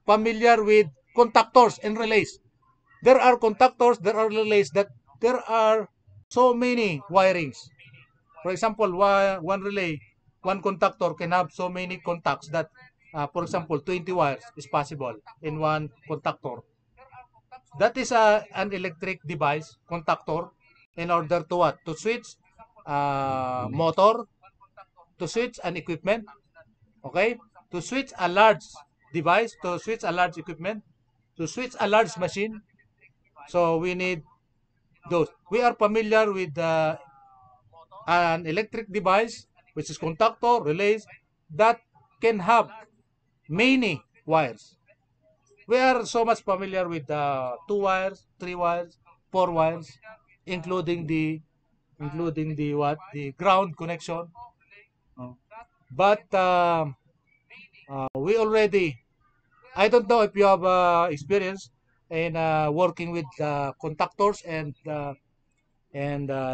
familiar with contactors and relays. There are contactors, there are relays that there are so many wirings. For example, one relay, one contactor can have so many contacts that, uh, for example, twenty wires is possible in one contactor. That is a, an electric device, contactor, in order to what? To switch uh, motor, to switch an equipment, okay? To switch a large device, to switch a large equipment, to switch a large machine. So we need those. We are familiar with uh, an electric device, which is contactor, relays, that can have many wires. We are so much familiar with uh, two wires, three wires, four wires, including the including the what the ground connection. Uh, but uh, uh, we already, I don't know if you have uh, experience in uh, working with uh, contactors and uh, and uh,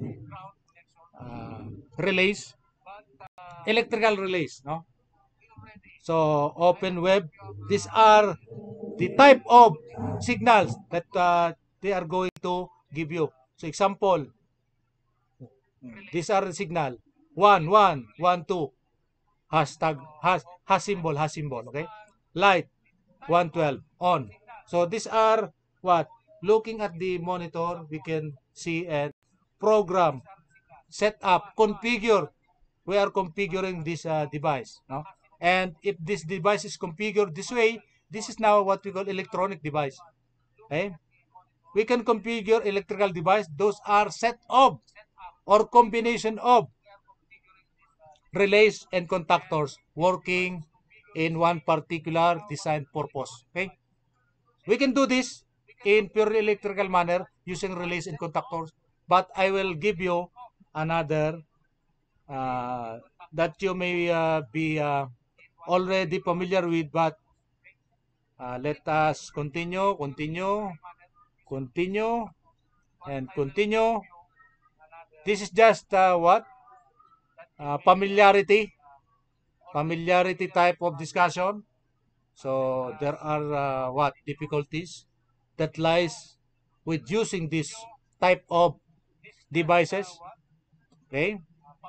uh, relays, electrical relays, no? So open web, these are the type of signals that uh, they are going to give you. So example, these are the signal one, one, one, two, hashtag, has, has symbol, has symbol, okay? Light, one twelve, on. So these are what? Looking at the monitor, we can see and program, set up, configure. We are configuring this uh, device, no? And if this device is configured this way, this is now what we call electronic device. Okay? We can configure electrical device. Those are set of or combination of relays and contactors working in one particular design purpose. Okay? We can do this in purely electrical manner using relays and contactors, but I will give you another uh, that you may uh, be uh, already familiar with, but uh, let us continue, continue, continue, and continue. This is just uh, what? Uh, familiarity, familiarity type of discussion. So there are uh, what? Difficulties that lies with using this type of devices. Okay?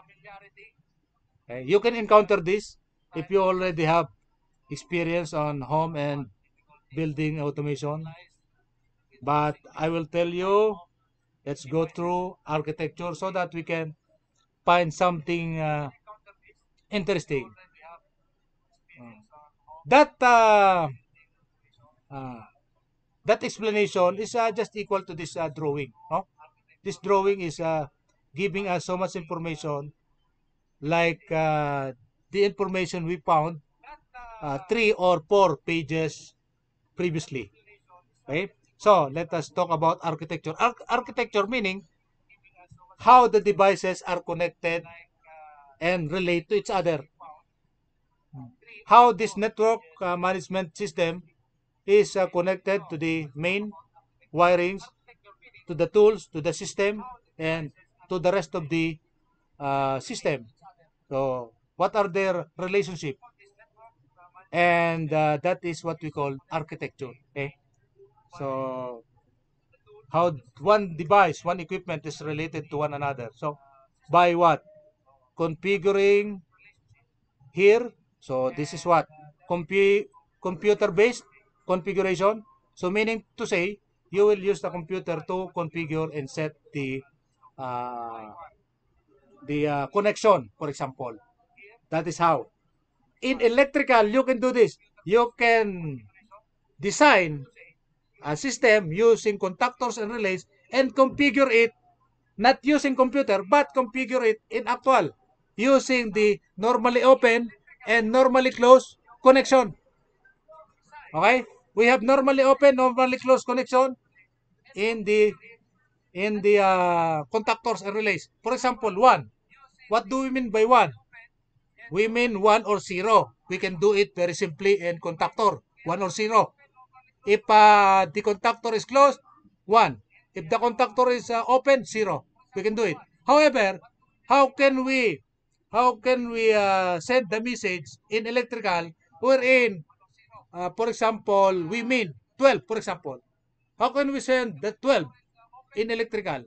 Okay? You can encounter this if you already have experience on home and building automation. But I will tell you, let's go through architecture so that we can find something uh, interesting. That uh, uh, that explanation is uh, just equal to this uh, drawing. No? This drawing is uh, giving us so much information, like uh, the information we found uh, three or four pages previously. Okay? So let us talk about architecture. Ar architecture meaning how the devices are connected and relate to each other. How this network uh, management system is uh, connected to the main wirings, to the tools, to the system, and to the rest of the uh, system. So what are their relationship? And uh, that is what we call architecture. Okay? So how one device, one equipment is related to one another. So by what? Configuring here. So this is what? Compu computer-based configuration. So meaning to say, you will use the computer to configure and set the uh, the uh, connection, for example. That is how. In electrical, you can do this. You can design a system using contactors and relays and configure it, not using computer, but configure it in actual, using the normally open and normally closed connection. Okay? We have normally open, normally closed connection in the in the uh, contactors and relays. For example, one. What do we mean by one? We mean one or zero. We can do it very simply in contactor, one or zero. If uh, the contactor is closed, one. If the contactor is uh, open, zero. We can do it. However, how can we how can we uh, send the message in electrical wherein uh, for example, we mean twelve, for example. How can we send the twelve in electrical?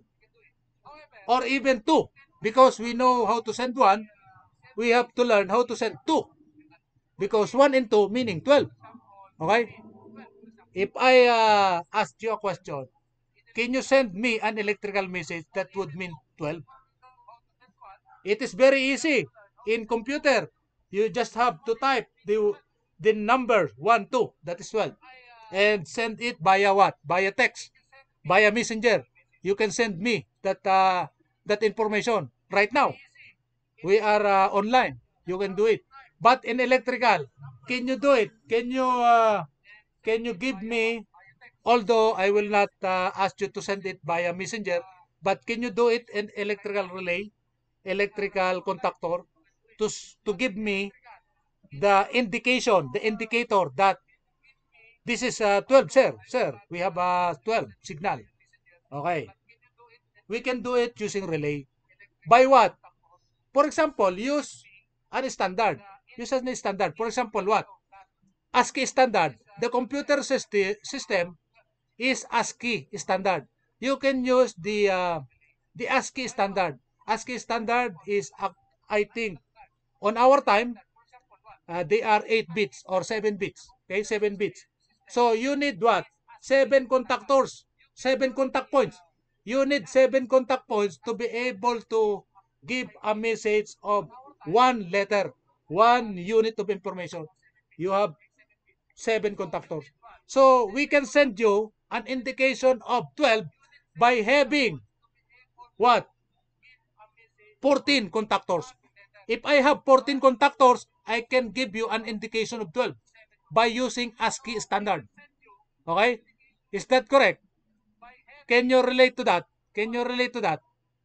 Or even two, because we know how to send one, we have to learn how to send two. Because one and two meaning twelve. Okay? If I uh, ask you a question, can you send me an electrical message that would mean twelve? It is very easy. In computer, you just have to type the, the number one, two, that is twelve. And send it via what? Via text, via messenger. You can send me that uh, that information right now. We are uh, online. You can do it. But in electrical, can you do it? Can you uh, can you give me, although I will not uh, ask you to send it via messenger, but can you do it in electrical relay, electrical contactor, to to give me the indication, the indicator that this is uh, twelve, sir, sir, we have a uh, twelve signal. Okay. We can do it using relay. By what? For example, use an standard. Use an standard. For example, what? ASCII standard. The computer systi- system is ASCII standard. You can use the uh, the ASCII standard. ASCII standard is, uh, I think, on our time, uh, they are eight bits or seven bits. Okay, seven bits. So you need what? Seven contactors, seven contact points. You need seven contact points to be able to give a message of one letter, one unit of information. You have seven contactors. So we can send you an indication of twelve by having what? fourteen contactors. If I have fourteen contactors, I can give you an indication of twelve by using ASCII standard. Okay? Is that correct? Can you relate to that? Can you relate to that?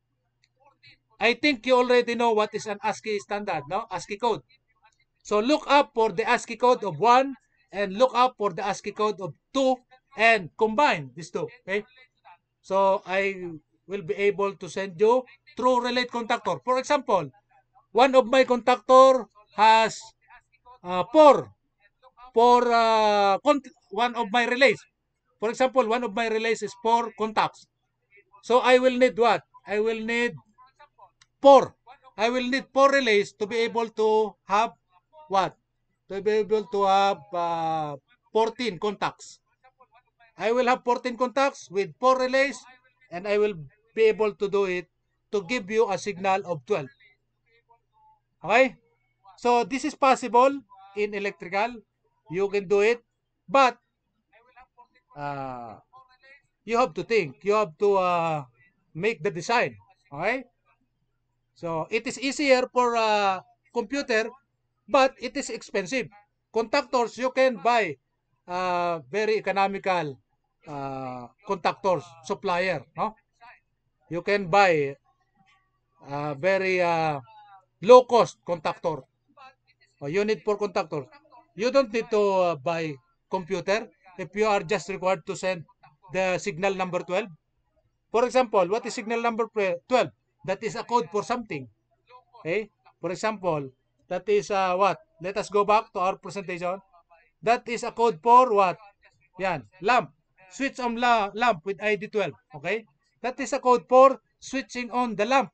I think you already know what is an ASCII standard, no? ASCII code. So look up for the ASCII code of one and look up for the ASCII code of two and combine these two. Okay? So I will be able to send you through relate contactor. For example, one of my contactor has uh, four, four, uh, one of my relays. For example, one of my relays is four contacts. So I will need what? I will need four. I will need four relays to be able to have what? To be able to have uh, fourteen contacts. I will have fourteen contacts with four relays and I will be able to do it to give you a signal of twelve. Okay? So this is possible in electrical. You can do it. But uh, you have to think. You have to uh, make the design. Okay? So it is easier for a computer, but it is expensive. Contactors, you can buy uh, very economical uh, contactors supplier. No? You can buy uh, very uh, low cost contactor. Uh, unit for contactor. You don't need to uh, buy computer if you are just required to send the signal number twelve. For example, what is signal number twelve? That is a code for something. Okay? For example, that is uh, what? Let us go back to our presentation. That is a code for what? Yan, lamp. Switch on la lamp with I D twelve. Okay? That is a code for switching on the lamp.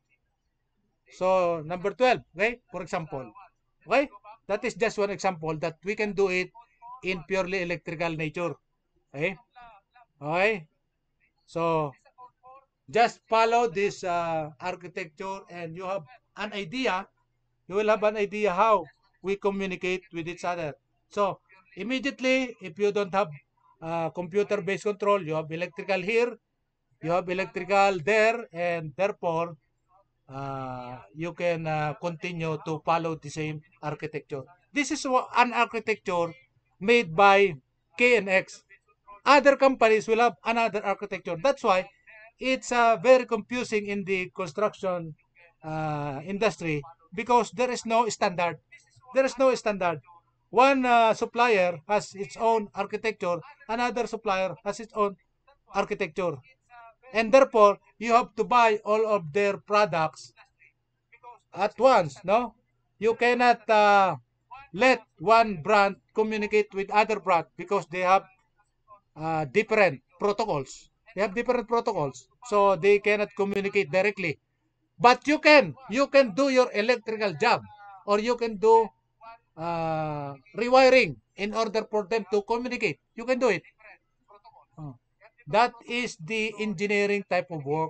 So, number twelve. Okay? For example. Okay? That is just one example that we can do it in purely electrical nature. Okay? Okay? So, just follow this uh, architecture and you have an idea. You will have an idea how we communicate with each other. So, immediately, if you don't have uh, computer-based control, you have electrical here, you have electrical there, and therefore, uh, you can uh, continue to follow the same architecture. This is an architecture made by K N X. Other companies will have another architecture. That's why it's uh, very confusing in the construction uh, industry because there is no standard. There is no standard. One uh, supplier has its own architecture, another supplier has its own architecture. And therefore, you have to buy all of their products at once, no? You cannot uh, let one brand communicate with other brand because they have uh, different protocols. They have different protocols, so they cannot communicate directly. But you can, you can do your electrical job, or you can do uh, rewiring in order for them to communicate. You can do it. Oh. That is the engineering type of work.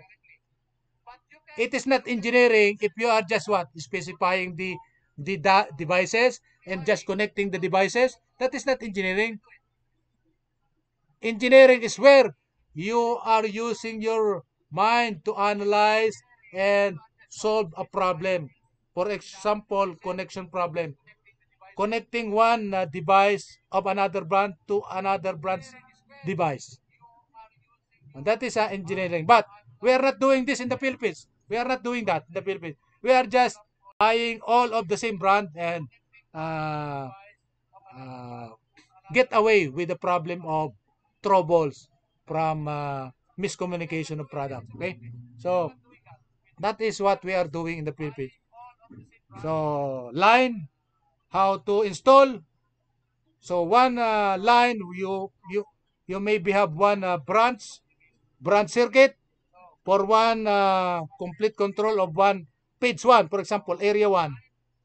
It is not engineering if you are just what? Specifying the, the da- devices and just connecting the devices. That is not engineering. Engineering is where you are using your mind to analyze and solve a problem. For example, connection problem. Connecting one uh, device of another brand to another brand's device. And that is uh, engineering. But we are not doing this in the Philippines. We are not doing that in the Philippines. We are just buying all of the same brand and uh, uh, get away with the problem of troubles from uh, miscommunication of product. Okay, so that is what we are doing in the Philippines. So line, how to install. So one uh, line, you you you maybe have one uh, branch branch circuit for one uh, complete control of one page one, for example, area one.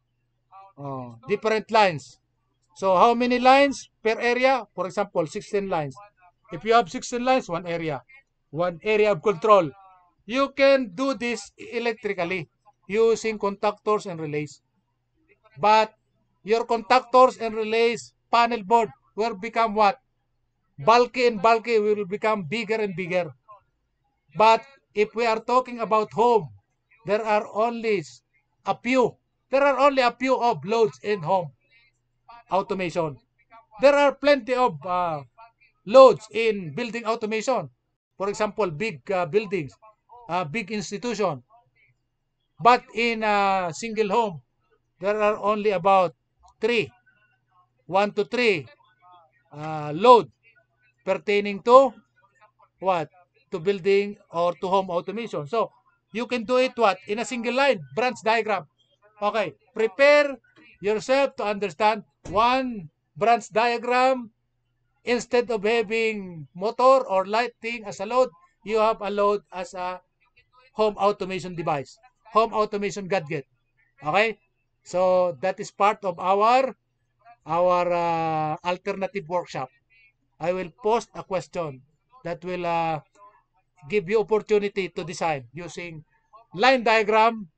Oh, different lines. So how many lines per area? For example, sixteen lines. If you have sixteen lines, one area, one area of control. You can do this electrically using contactors and relays. But your contactors and relays panel board will become what? Bulky and bulky will become bigger and bigger. But if we are talking about home, there are only a few. There are only a few of loads in home automation. There are plenty of uh, loads in building automation. For example, big uh, buildings, uh, big institution. But in a single home, there are only about three, one to three uh, load pertaining to what? To building or to home automation. So you can do it what? In a single line, branch diagram. Okay, prepare yourself to understand one branch diagram. Instead of having motor or lighting as a load, you have a load as a home automation device, home automation gadget. Okay? So that is part of our our uh, alternative workshop. I will post a question that will uh, give you opportunity to design using line diagram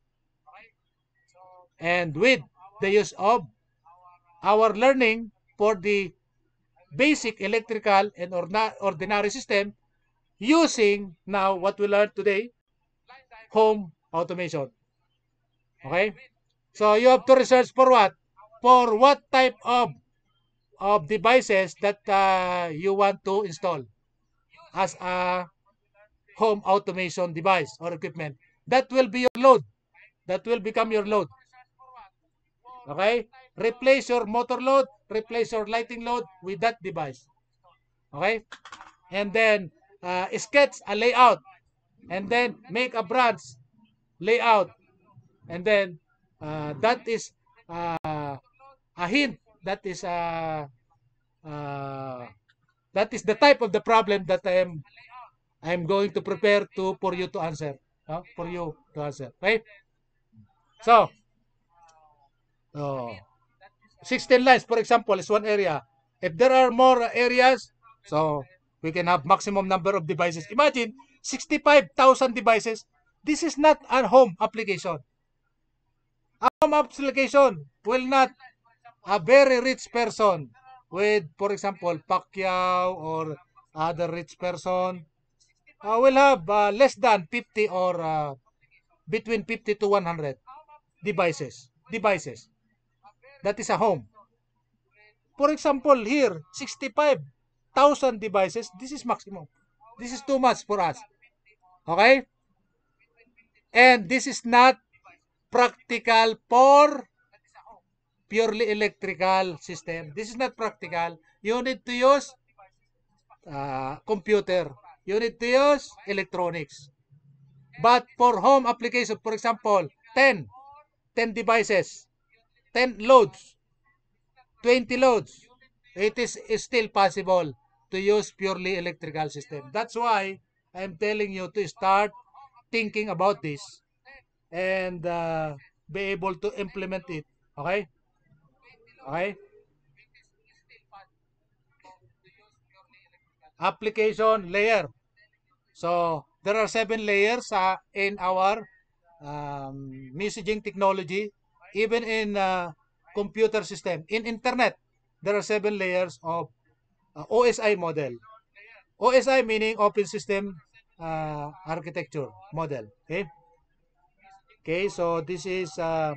and with the use of our learning for the basic electrical and ordinary system using now what we learned today, home automation. Okay? So you have to research for what? For what type of of devices that uh, you want to install as a home automation device or equipment. That will be your load. That will become your load. Okay? Replace your motor load, replace your lighting load with that device. Okay? And then uh, sketch a layout and then make a branch layout. And then uh, that is uh, a hint. That is uh, uh, that is the type of the problem that I am I am going to prepare to for you to answer. Uh, for you to answer. Right? So, oh, sixteen lines, for example, is one area. If there are more areas, so we can have maximum number of devices. Imagine sixty-five thousand devices. This is not a home application. A home application will not a very rich person with, for example, Pacquiao or other rich person uh, will have uh, less than fifty or uh, between fifty to one hundred devices. Devices. That is a home. For example, here, sixty-five thousand devices. This is maximum. This is too much for us. Okay? And this is not practical for purely electrical system. This is not practical. You need to use uh, computer. You need to use electronics. But for home application, for example, ten, ten devices, ten loads, twenty loads. it is, is still possible to use purely electrical system. That's why I'm telling you to start thinking about this and uh, be able to implement it. Okay? Okay? Application layer. So there are seven layers uh, in our um, messaging technology, even in uh, computer system. In internet, there are seven layers of uh, O S I model. O S I meaning open system uh, architecture model. Okay. Okay. So this is uh,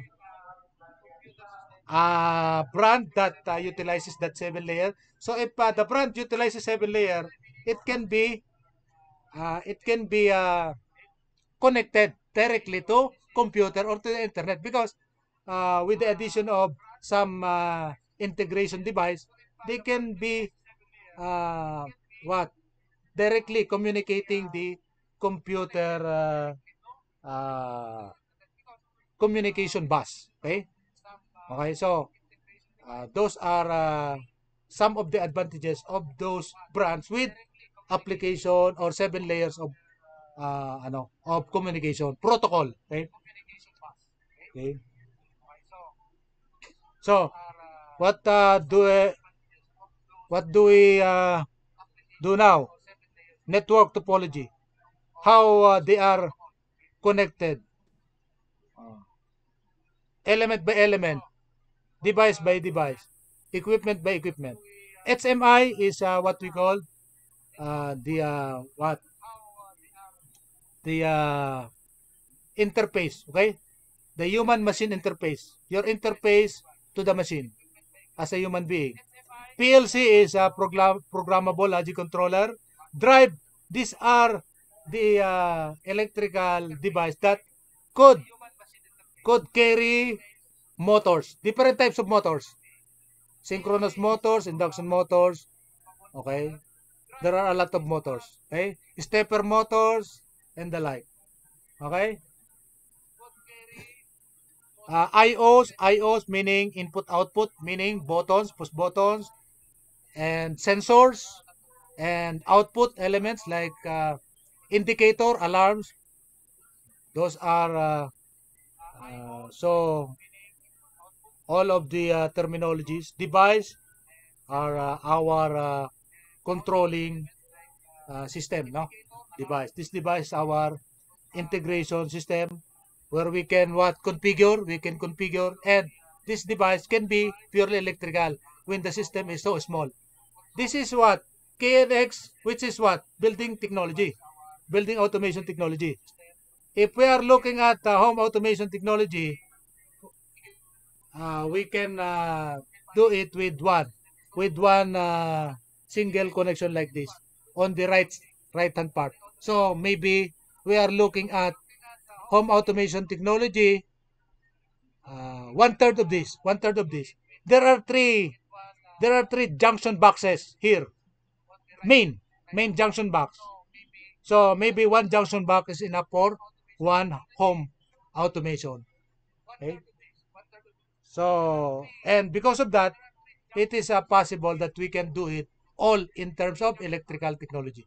a brand that uh, utilizes that seven layer. So if uh, the brand utilizes seven layer, it can be uh, it can be uh, connected directly to computer or to the internet because uh, with the addition of some uh, integration device, they can be uh, what directly communicating the computer uh, uh, communication bus. Okay, okay. So uh, those are uh, some of the advantages of those brands with application or seven layers of uh, ano of communication protocol. Okay. Okay. So, what uh, do we, what do we uh, do now? Network topology. How uh, they are connected, element by element, device by device, equipment by equipment. H M I is uh, what we call uh, the uh, what the uh, interface. Okay, the human machine interface. Your interface to the machine as a human being. P L C is a program, programmable logic controller. Drive, these are the uh, electrical device that could could carry motors, different types of motors. Synchronous motors, induction motors, okay? There are a lot of motors, okay? Stepper motors and the like, okay? Uh, I Os, I Os meaning input output, meaning buttons, push buttons, and sensors, and output elements like uh, indicator, alarms. Those are uh, uh, so all of the uh, terminologies. Device are uh, our uh, controlling uh, system, no? Device. This device is our integration system where we can what configure, we can configure, and this device can be purely electrical when the system is so small. This is what K N X, which is what building technology, building automation technology. If we are looking at uh, home automation technology, uh, we can uh, do it with one, with one uh, single connection like this on the right right hand part. So maybe we are looking at home automation technology, uh, one third of this, one third of this. There are three, there are three junction boxes here. Main, main junction box. So maybe one junction box is enough for one home automation. Okay. So, and because of that, it is uh, possible that we can do it all in terms of electrical technology.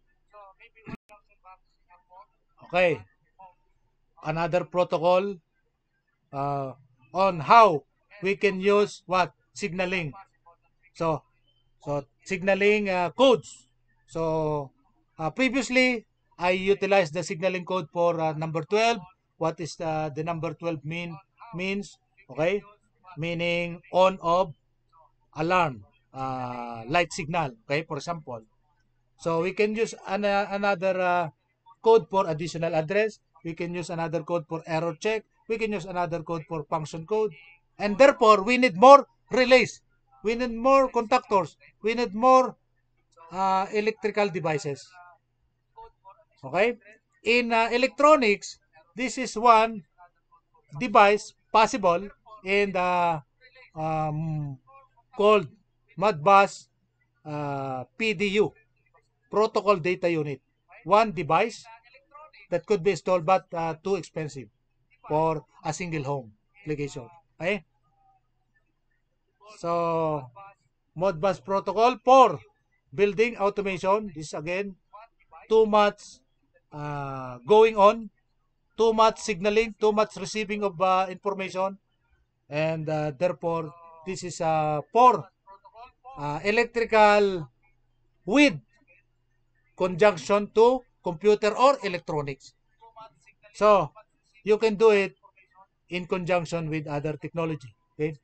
Okay. Another protocol uh, on how we can use what signaling. So, so signaling uh, codes. So, uh, previously I utilized the signaling code for uh, number twelve. What is the, the number twelve mean means? Okay, meaning on off alarm uh, light signal. Okay, for example. So we can use an, uh, another uh, code for additional address. We can use another code for error check. We can use another code for function code. And therefore, we need more relays. We need more contactors. We need more uh, electrical devices. Okay? In uh, electronics, this is one device possible in the um, called Modbus uh, P D U, Protocol Data Unit. One device that could be installed but uh, too expensive for a single home application. Okay? So, Modbus protocol for building automation. This again, too much uh, going on, too much signaling, too much receiving of uh, information, and uh, therefore this is uh, for uh, electrical with conjunction to computer or electronics. So you can do it in conjunction with other technology. Okay?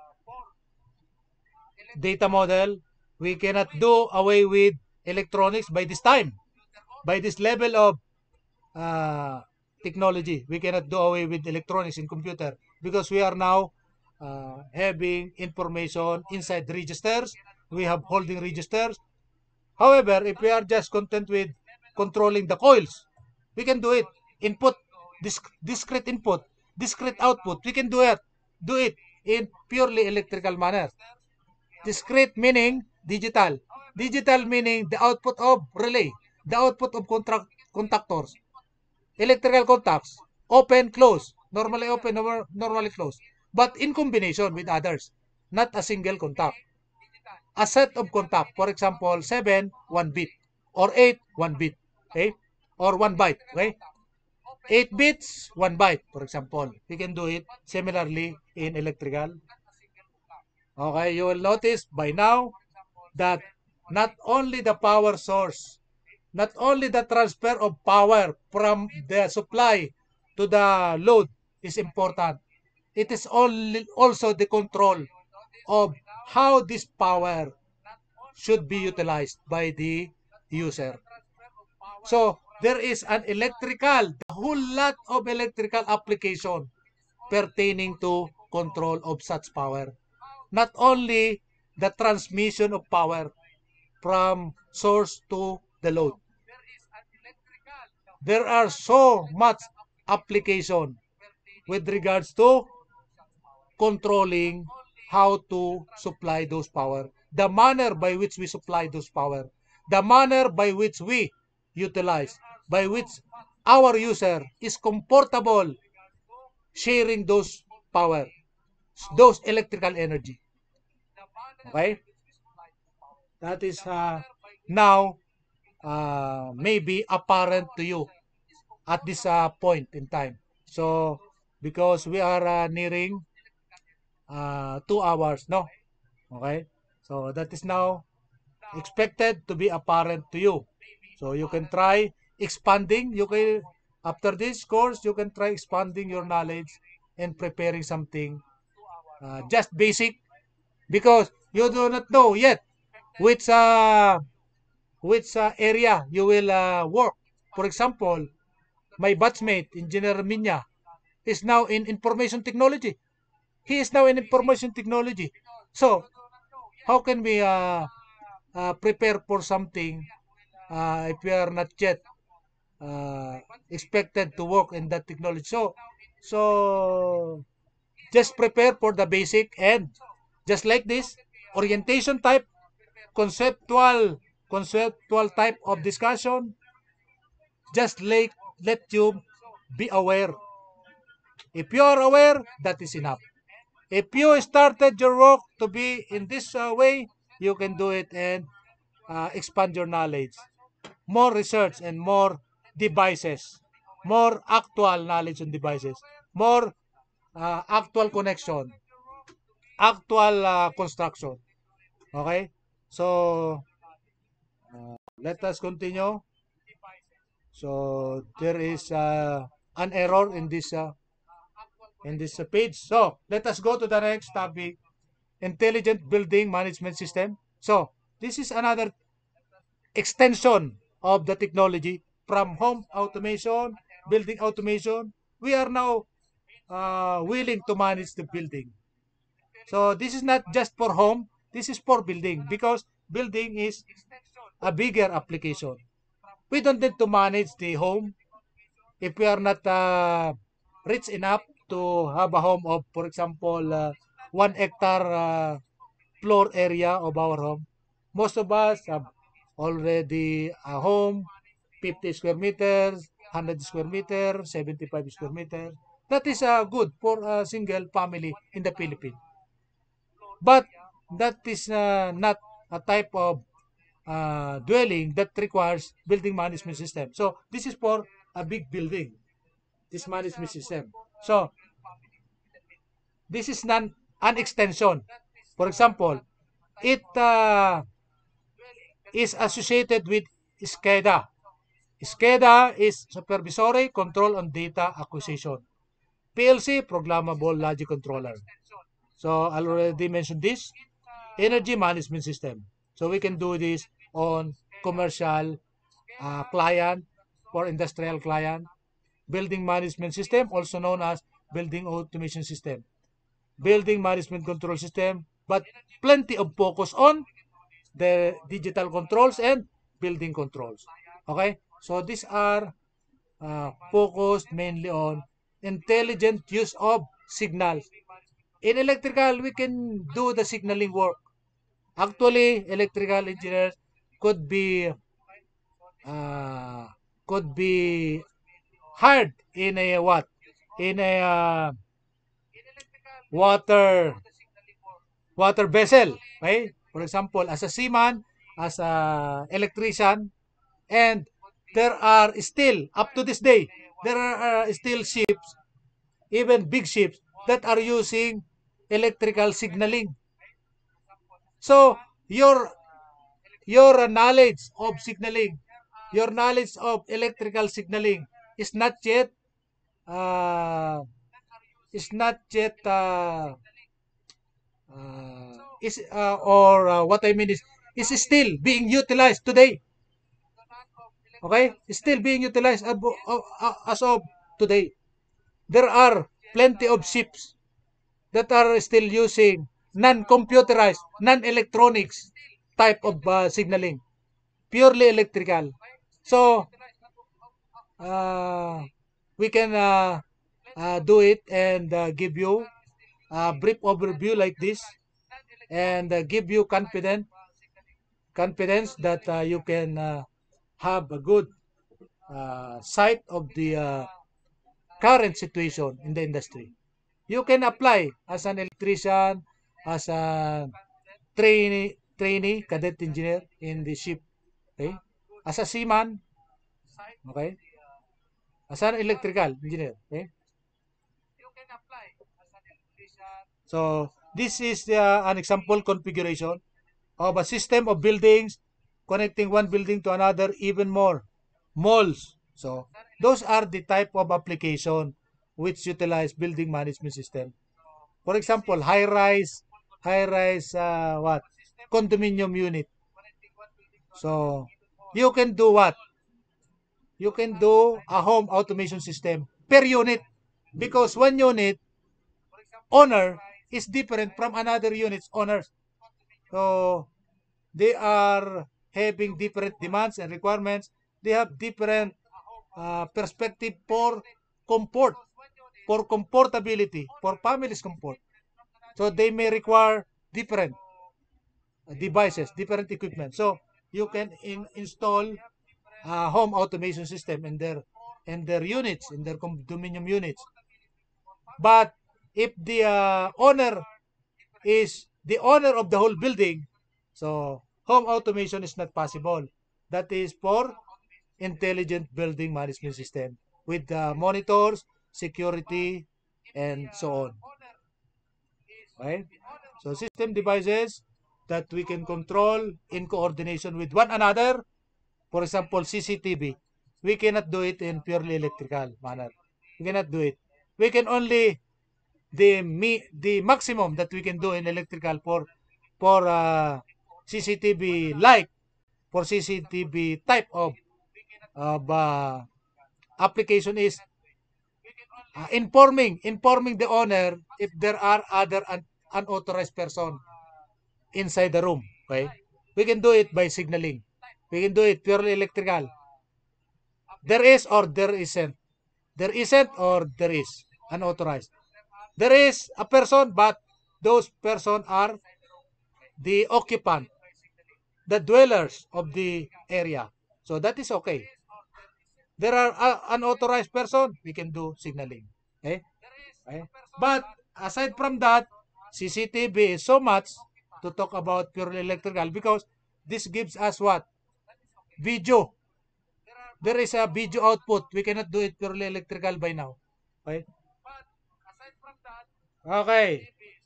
Data model, we cannot do away with electronics by this time. By this level of uh, technology, we cannot do away with electronics in computer because we are now uh, having information inside registers. We have holding registers. However, if we are just content with controlling the coils, we can do it. Input, disc, discrete input, discrete output. We can do it. Do it in purely electrical manner. Discrete meaning digital. Digital meaning the output of relay, the output of contract contactors. Electrical contacts, open, close, normally open, normally close, but in combination with others, not a single contact. A set of contact, for example, seven, one bit, or eight, one bit, okay, or one byte, okay. Eight bits, one byte, for example. We can do it similarly in electrical. Okay, you will notice by now that not only the power source, not only the transfer of power from the supply to the load is important. It is only also the control of how this power should be utilized by the user. So there is an electrical, a whole lot of electrical application pertaining to control of such power. Not only the transmission of power from source to the load. There are so much application with regards to controlling how to supply those power, the manner by which we supply those power, the manner by which we utilize, by which our user is comfortable sharing those power, those electrical energy. Okay? That is uh, now uh, maybe apparent to you at this uh, point in time. So, because we are uh, nearing uh, two hours, no? Okay? So, that is now expected to be apparent to you. So, you can try expanding. You can, after this course, you can try expanding your knowledge and preparing something uh, just basic because you do not know yet which uh, which uh, area you will uh, work. For example, my batchmate, Engineer Minya, is now in information technology. He is now in information technology. So, how can we uh, uh, prepare for something uh, if we are not yet uh, expected to work in that technology? So, so just prepare for the basic and just like this, orientation type, conceptual, conceptual type of discussion, just like let you be aware. If you are aware, that is enough. If you started your work to be in this uh, way, you can do it and uh, expand your knowledge. More research and more devices, more actual knowledge on devices, more uh, actual connection, actual uh, construction. Okay? So, uh, let us continue. So, there is uh, an error in this uh, in this uh, page. So, let us go to the next topic, intelligent building management system. So, this is another extension of the technology from home automation, building automation. We are now uh, willing to manage the building. So, this is not just for home, this is for building because building is a bigger application. We don't need to manage the home if we are not uh, rich enough to have a home of, for example, uh, one hectare uh, floor area of our home. Most of us have already a home, fifty square meters, one hundred square meters, seventy-five square meters. That is uh, good for a single family in the Philippines. But that is uh, not a type of uh, dwelling that requires building management system. So this is for a big building, this management system. So this is non an extension. For example, it uh, is associated with SCADA. SCADA is Supervisory Control on Data Acquisition. P L C, Programmable Logic Controller. So I already mentioned this. Energy Management System. So we can do this on commercial uh, client or industrial client. Building Management System, also known as Building Automation System. Building Management Control System, but plenty of focus on the digital controls and building controls. Okay? So these are uh, focused mainly on intelligent use of signals. In electrical, we can do the signaling work. Actually, electrical engineers could be uh, could be hired in a what? In a uh, water water vessel. Okay? For example, as a seaman, as a electrician, and there are still, up to this day, there are uh, still ships, even big ships, that are using electrical signaling. So, your your knowledge of signaling, your knowledge of electrical signaling is not yet uh, is not yet uh, uh, is uh, or uh, what I mean is is still being utilized today. Okay, is still being utilized abo- uh, uh, as of today. There are plenty of ships that are still using non-computerized, non-electronics type of uh, signaling, purely electrical. So, uh, we can uh, uh, do it and uh, give you a brief overview like this and uh, give you confident confidence that uh, you can uh, have a good uh, sight of the uh, current situation in the industry. You can apply as an electrician, as a trainee, trainee cadet engineer in the ship, okay? As a seaman, okay? As an electrical engineer, okay? So this is uh, an example configuration of a system of buildings connecting one building to another, even more malls. So those are the type of application which utilize building management system. For example, high rise, high rise uh, what? Condominium unit. So you can do what? You can do a home automation system per unit because one unit owner is different from another unit's owners. So they are having different demands and requirements. They have different uh, perspective for comfort, for comfortability, for family's comfort. So they may require different devices, different equipment. So you can in, install a home automation system in their in their units, in their condominium units. But if the uh, owner is the owner of the whole building, so home automation is not possible. That is for intelligent building management system with uh, monitors, security, and so on. Right? So system devices that we can control in coordination with one another. For example, C C T V. We cannot do it in purely electrical manner. We cannot do it. We can only the me the maximum that we can do in electrical for for uh, C C T V like for C C T V type of of uh, application is uh, informing informing the owner if there are other un- unauthorized person inside the room. Okay, we can do it by signaling. We can do it purely electrical. There is or there isn't. There isn't or there is unauthorized. There is a person, but those person are the occupant, the dwellers of the area. So that is okay. There are uh, unauthorized person, we can do signaling. Okay? Okay? But aside from that, C C T V is so much to talk about purely electrical because this gives us what? Video. There is a video output. We cannot do it purely electrical by now. Okay? Okay.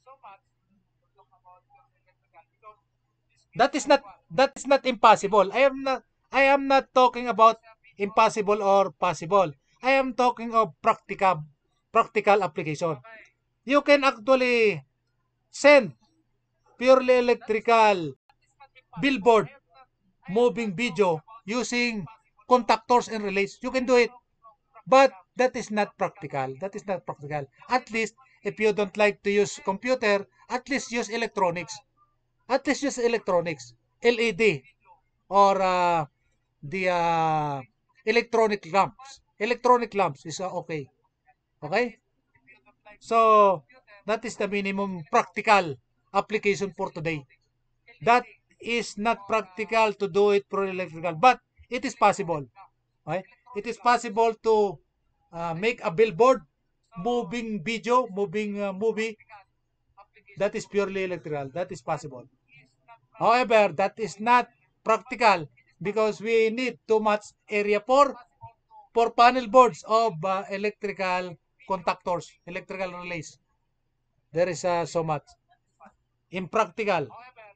That is not that is not impossible. I am not I am not talking about impossible or possible. I am talking of practical practical application. You can actually send purely electrical billboard moving video using contactors and relays. You can do it. But that is not practical. That is not practical. At least if you don't like to use computer, at least use electronics. At least use electronics. L E D or uh, the uh, electronic lamps. Electronic lamps is uh, okay. Okay? So, that is the minimum practical application for today. That is not practical to do it for electrical, but it is possible. Okay? It is possible to uh, make a billboard, moving video, moving uh, movie that is purely electrical. That is possible. However, that is not practical because we need too much area for for panel boards of uh, electrical contactors, electrical relays. There is uh, so much impractical.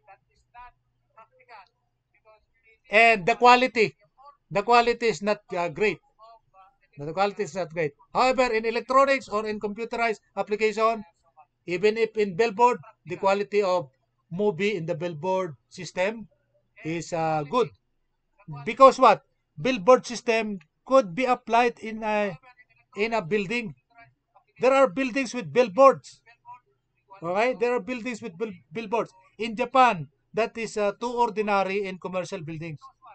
And the quality, the quality is not uh, great. The quality is not great. However, in electronics or in computerized application, even if in billboard, the quality of movie in the billboard system is uh, good. Because what? Billboard system could be applied in a in a building. There are buildings with billboards. Okay? There are buildings with bill billboards. In Japan, that is uh, too ordinary in commercial buildings.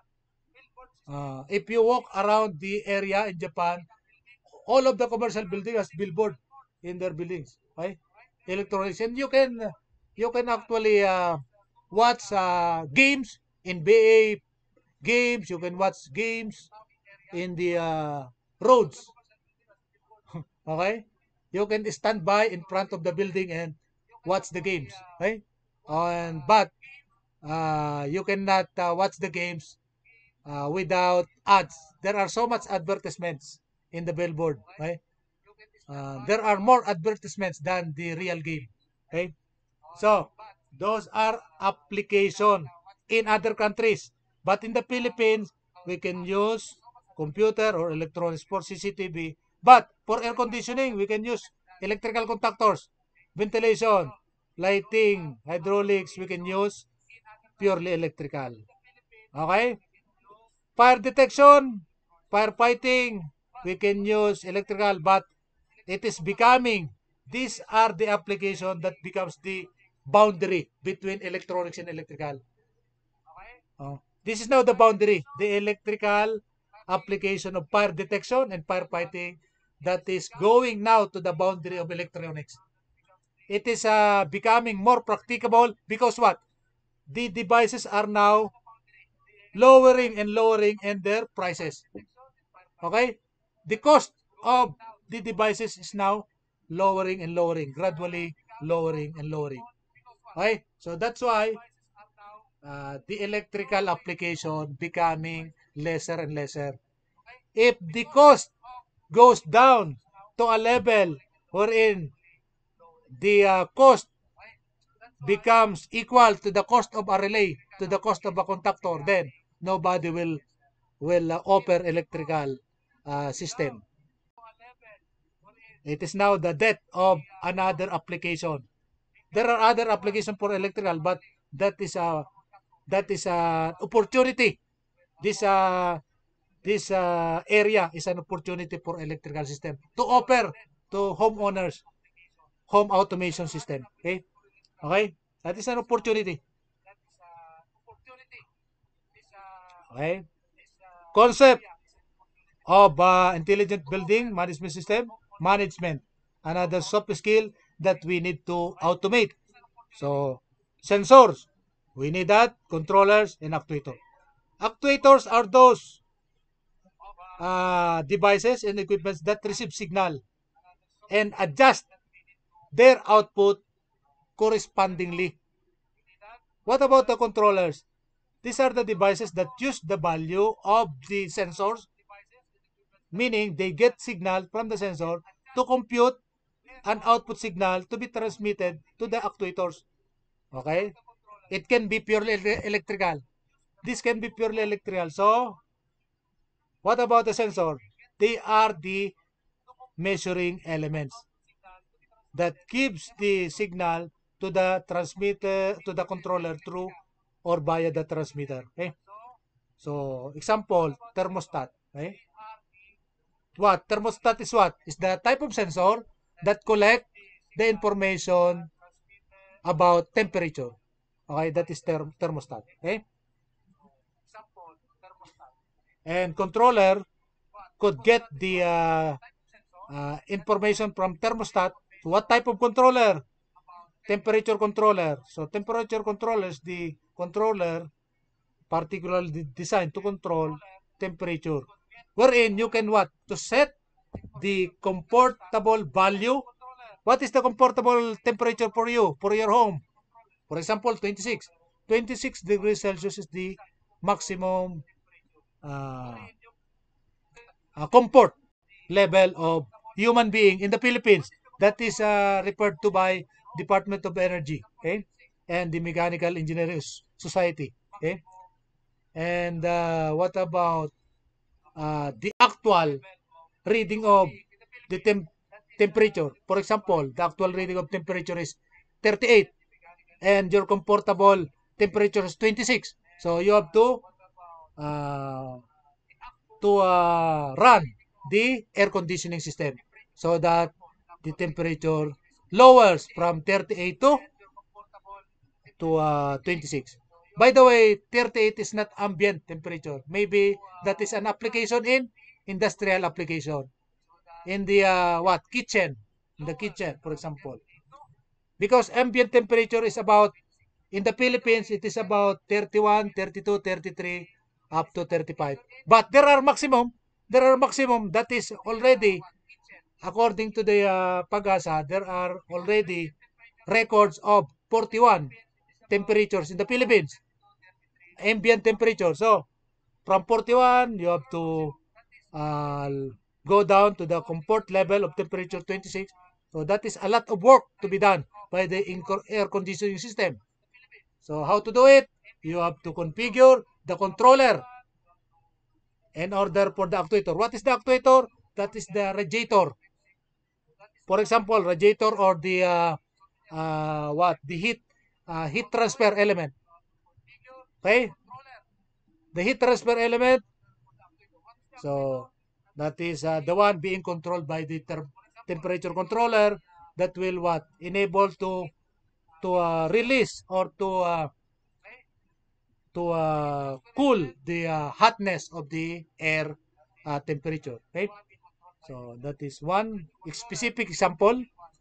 Uh, if you walk around the area in Japan, all of the commercial buildings has billboard in their buildings. Okay? Electronics. And you can you can actually uh, watch uh, games in B A games. You can watch games in the uh, roads. Okay? You can stand by in front of the building and watch the games. Okay? And but uh, you cannot uh, watch the games uh, without ads. There are so much advertisements in the billboard. Okay? Uh, there are more advertisements than the real game. Okay? So, those are application in other countries. But in the Philippines, we can use computer or electronics for C C T V. But for air conditioning, we can use electrical contactors, ventilation, lighting, hydraulics, we can use purely electrical. Okay? Fire detection, firefighting, we can use electrical, but it is becoming, these are the application that becomes the boundary between electronics and electrical. Oh, this is now the boundary, the electrical application of fire detection and firefighting that is going now to the boundary of electronics. It is uh, becoming more practicable because what? The devices are now lowering and lowering in their prices. Okay? The cost of the devices is now lowering and lowering, gradually lowering and lowering. Okay? So that's why uh, the electrical application becoming lesser and lesser. If the cost goes down to a level wherein the uh, cost becomes equal to the cost of a relay, to the cost of a contactor, then nobody will will uh, offer electrical uh, system. It is now the death of another application. There are other applications for electrical, but that is a that is a opportunity. This uh this uh, area is an opportunity for electrical system to offer to homeowners home automation system. Okay, okay, that is an opportunity. Okay, concept of uh, intelligent building management system management, another soft skill that we need to automate. So sensors, we need that, controllers and actuators. Actuators are those uh, devices and equipments that receive signal and adjust their output correspondingly. What about the controllers? These are the devices that use the value of the sensors, meaning they get signal from the sensor to compute an output signal to be transmitted to the actuators. Okay? It can be purely electrical. This can be purely electrical. So, what about the sensor? They are the measuring elements that gives the signal to the transmitter, to the controller through or via the transmitter. Okay? So, example, thermostat. Okay? What? Thermostat is what? Is the type of sensor that collect the information about temperature. Okay, that is therm thermostat. Okay? And controller could get the uh, uh, information from thermostat. So what type of controller? Temperature controller. So temperature controller is the controller particularly designed to control temperature. Wherein you can what? To set the comfortable value. What is the comfortable temperature for you, for your home? For example, twenty-six. twenty-six degrees Celsius is the maximum uh, uh, comfort level of human being in the Philippines. That is uh, referred to by Department of Energy, okay, and the Mechanical Engineering Society, okay. And uh, what about uh, the actual reading of the temp temperature? For example, the actual reading of temperature is thirty-eight, and your comfortable temperature is twenty-six. So you have to uh, to uh, run the air conditioning system so that the temperature lowers from thirty-eight to to uh, twenty-six. By the way, thirty-eight is not ambient temperature. Maybe that is an application in industrial application. In the uh, what kitchen, in the kitchen, for example. Because ambient temperature is about, in the Philippines, it is about thirty-one, thirty-two, thirty-three, up to thirty-five. But there are maximum, there are maximum that is already, according to the uh, Pag-asa, there are already records of forty-one temperatures in the Philippines. Ambient temperature. So, from forty-one, you have to uh, go down to the comfort level of temperature twenty-six. So, that is a lot of work to be done by the air conditioning system. So, how to do it? You have to configure the controller in order for the actuator. What is the actuator? That is the radiator. For example, radiator or the uh, uh, what? The heat uh, heat transfer element. Okay? The heat transfer element. So, that is uh, the one being controlled by the temperature controller that will what? Enable to to uh, release or to uh, to uh, cool the uh, hotness of the air uh, temperature. Okay? So that is one specific example.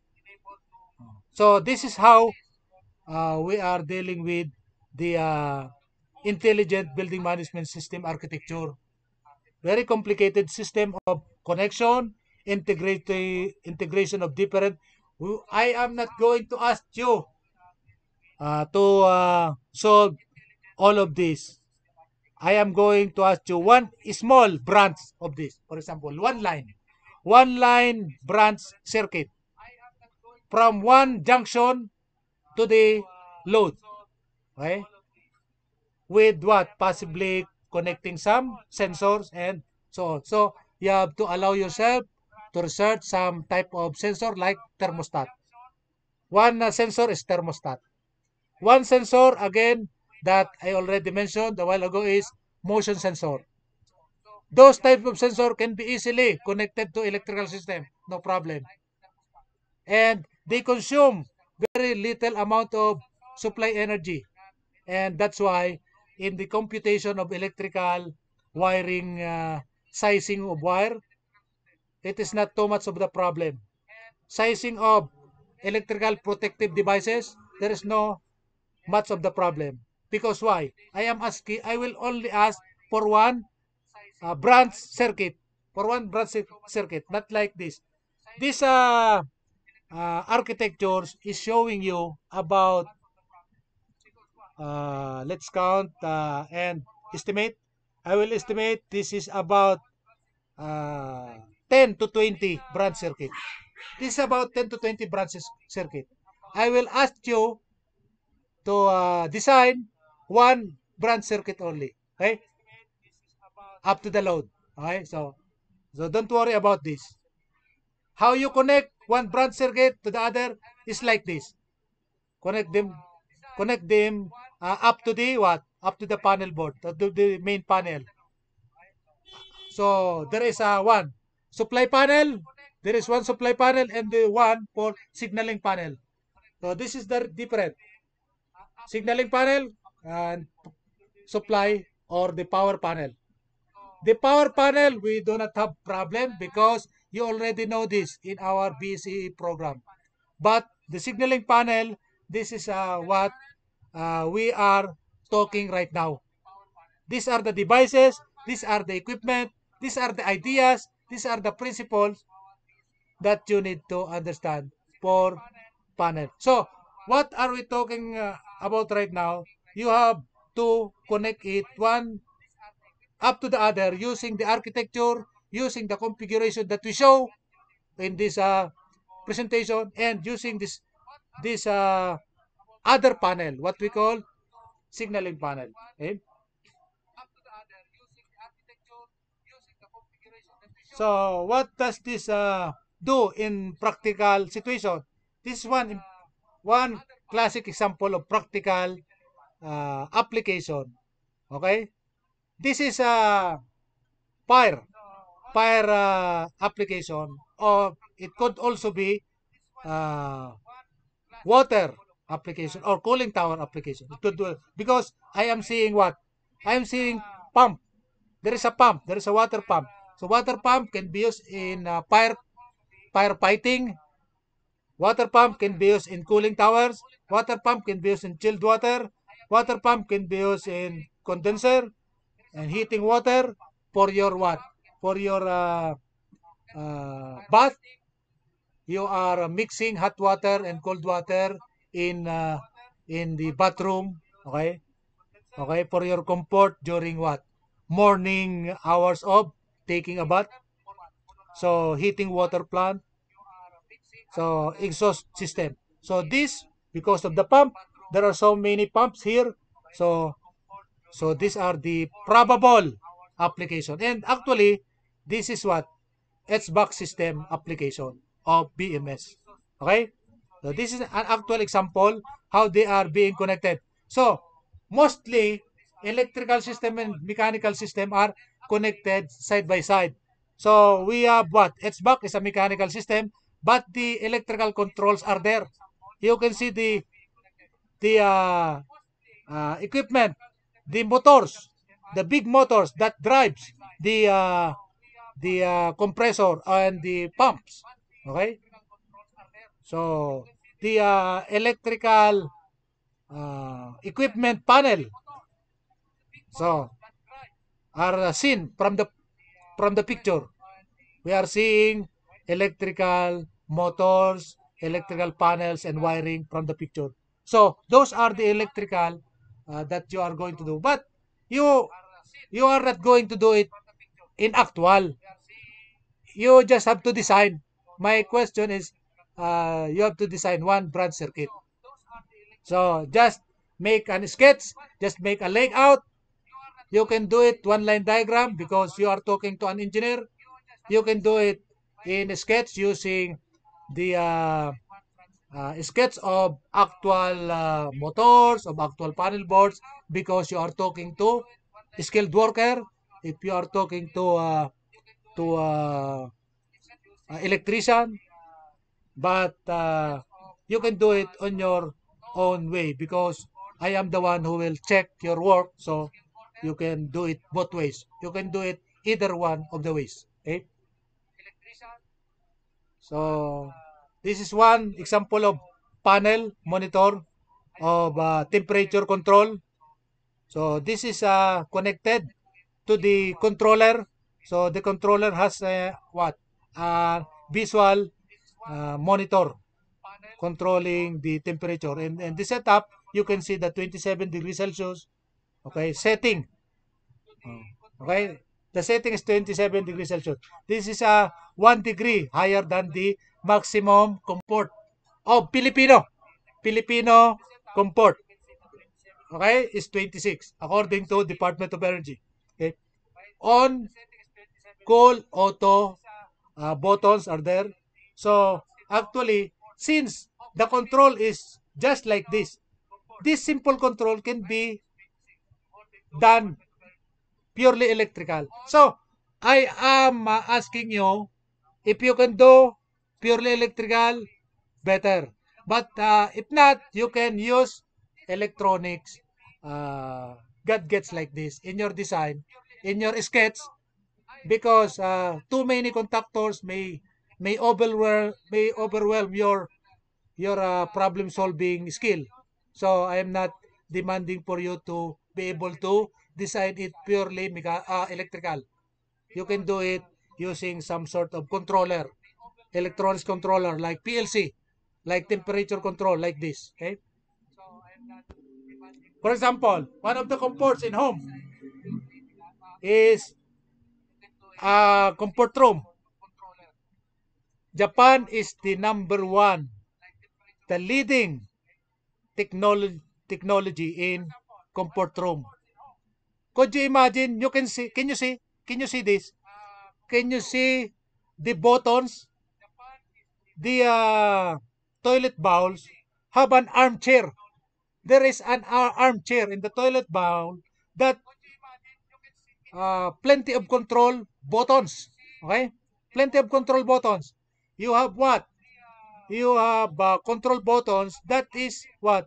So this is how uh, we are dealing with the uh, intelligent building management system architecture. Very complicated system of connection, integrity, integration of different. I am not going to ask you uh, to uh, solve all of this. I am going to ask you one small branch of this. For example, one line. One line branch circuit from one junction to the load. Okay? With what? Possibly connecting some sensors and so on. So, you have to allow yourself to research some type of sensor like thermostat. One uh, sensor is thermostat. One sensor, again, that I already mentioned a while ago is motion sensor. Those type of sensor can be easily connected to electrical system, no problem. And they consume very little amount of supply energy. And that's why in the computation of electrical wiring, uh, sizing of wire, it is not too much of the problem. Sizing of electrical protective devices, there is no much of the problem. Because why? I am asking, I will only ask for one uh, branch circuit, for one branch circuit, not like this. This uh, uh, architectures is showing you about uh, let's count uh, and estimate. I will estimate this is about uh, ten to twenty branch circuit. This is about ten to twenty branches circuit. I will ask you to uh, design one branch circuit only. Okay? Up to the load. Okay? So, so don't worry about this. How you connect one branch circuit to the other is like this. Connect them, connect them uh, up to the what? Up to the panel board, to the main panel. So there is a one supply panel. There is one supply panel and the one for signaling panel. So this is the different signaling panel and supply or the power panel. The power panel, we do not have problem because you already know this in our B S E E program. But the signaling panel, this is uh, what uh, we are talking right now. These are the devices, these are the equipment, these are the ideas, these are the principles that you need to understand for panel. So, what are we talking uh, about right now? You have to connect it one up to the other using the architecture, using the configuration that we show in this uh, presentation, and using this this uh, other panel, what we call signaling panel. Okay? So what does this uh, do in practical situation? This is one one classic example of practical uh, application. Okay, this is a fire fire uh, application, or it could also be uh, water application or cooling tower application. It could do because I am seeing what I am seeing pump. There is a pump. There is a water pump. So water pump can be used in uh, fire firefighting. Water pump can be used in cooling towers. Water pump can be used in chilled water. Water pump can be used in condenser and heating water for your what? For your uh, uh, bath. You are mixing hot water and cold water in uh, in the bathroom. Okay, okay, for your comfort during what? Morning hours of taking a bath. So heating water plant. So exhaust system. So this, because of the pump, there are so many pumps here. So so these are the probable application. And actually, this is what H V A C system application of B M S. Okay? So this is an actual example how they are being connected. So mostly electrical system and mechanical system are connected side by side. So we have what? H V A C is a mechanical system, but the electrical controls are there. You can see the the uh, uh, equipment, the motors, the big motors that drives the uh, the uh, compressor and the pumps. Okay, so the uh, electrical uh, equipment panel so are seen from the from the picture. We are seeing electrical motors, electrical panels, and wiring from the picture. So those are the electrical uh, that you are going to do. But you you are not going to do it in actual. You just have to design. My question is, uh, you have to design one branch circuit. So just make an sketch, just make a layout. You can do it one line diagram because you are talking to an engineer. You can do it in a sketch using the uh, uh, sketch of actual uh, motors, of actual panel boards, because you are talking to a skilled worker. If you are talking to uh, to uh, uh, electrician, but uh, you can do it on your own way because I am the one who will check your work, so you can do it both ways. You can do it either one of the ways. Okay? So this is one example of panel monitor of uh, temperature control. So this is uh, connected to the controller. So the controller has a what? A visual uh, monitor controlling the temperature. And, and the setup you can see the twenty-seven degrees Celsius. Okay, setting. Okay, the setting is twenty-seven degrees Celsius. This is a uh, one degree higher than the maximum comfort of Filipino. Filipino comfort. Okay, is twenty-six according to Department of Energy. Okay, on cold auto uh, buttons are there. So actually, since the control is just like this, this simple control can be done purely electrical. So I am uh, asking you if you can do purely electrical, better. But uh, if not, you can use electronics uh, gadgets like this in your design, in your sketch, because uh, too many contactors may may overwhelm may overwhelm your your uh, problem solving skill. So I am not demanding for you to be able to design it purely mecha- uh, electrical. You can do it using some sort of controller, electronics controller like P L C, like temperature control like this. Okay. For example, one of the comforts in home is a comfort room. Japan is the number one, the leading technology technology in comfort room. Could you imagine? You can see. Can you see? Can you see this? Can you see the buttons? The uh, toilet bowls have an armchair. There is an ar- armchair in the toilet bowl that uh, plenty of control buttons. Okay? Plenty of control buttons. You have what? You have uh, control buttons that is what?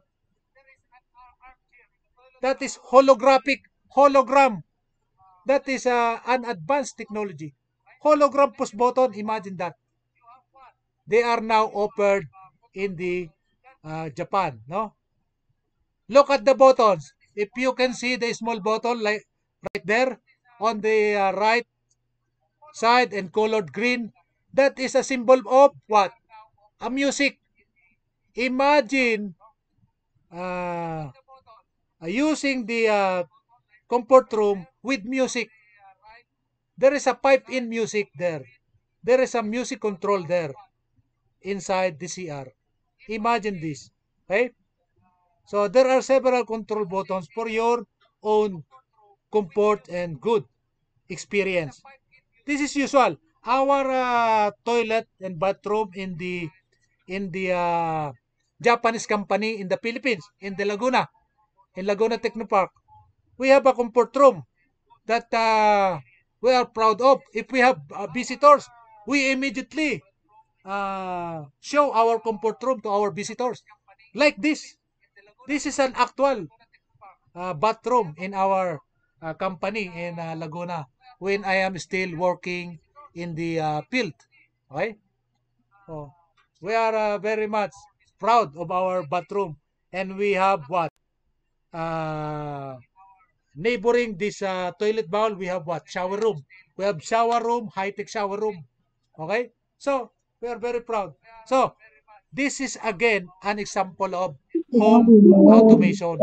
That is holographic. Hologram. That is uh, an advanced technology. Hologram push button, imagine that. They are now offered in the uh, Japan, no? Look at the buttons. If you can see the small button like right there on the uh, right side and colored green, that is a symbol of what? A music. Imagine uh, using the uh, comfort room with music. There is a pipe in music there. There is a music control there inside the C R. Imagine this. Okay? So there are several control buttons for your own comfort and good experience. This is usual. Our uh, toilet and bathroom in the in the uh, Japanese company in the Philippines, in the Laguna, in Laguna Technopark, we have a comfort room that uh, we are proud of. If we have uh, visitors, we immediately uh, show our comfort room to our visitors. Like this. This is an actual uh, bathroom in our uh, company in uh, Laguna when I am still working in the uh, field. Okay? Oh, we are uh, very much proud of our bathroom, and we have what? Uh, neighboring this uh, toilet bowl, we have what? Shower room. We have shower room, high-tech shower room. Okay? So, we are very proud. So, this is again an example of home automation.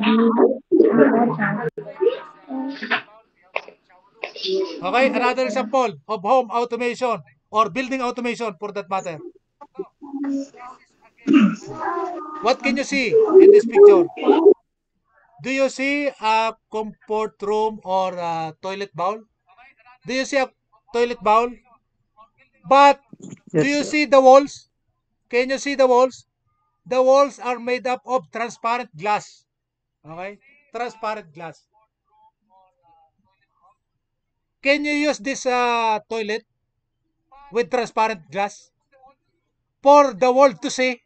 Okay, another example of home automation or building automation for that matter. What can you see in this picture? Do you see a comfort room or a toilet bowl? Do you see a toilet bowl? But do Yes, you sir. see the walls? Can you see the walls? The walls are made up of transparent glass. Okay? Transparent glass. Can you use this uh, toilet with transparent glass for the world to see?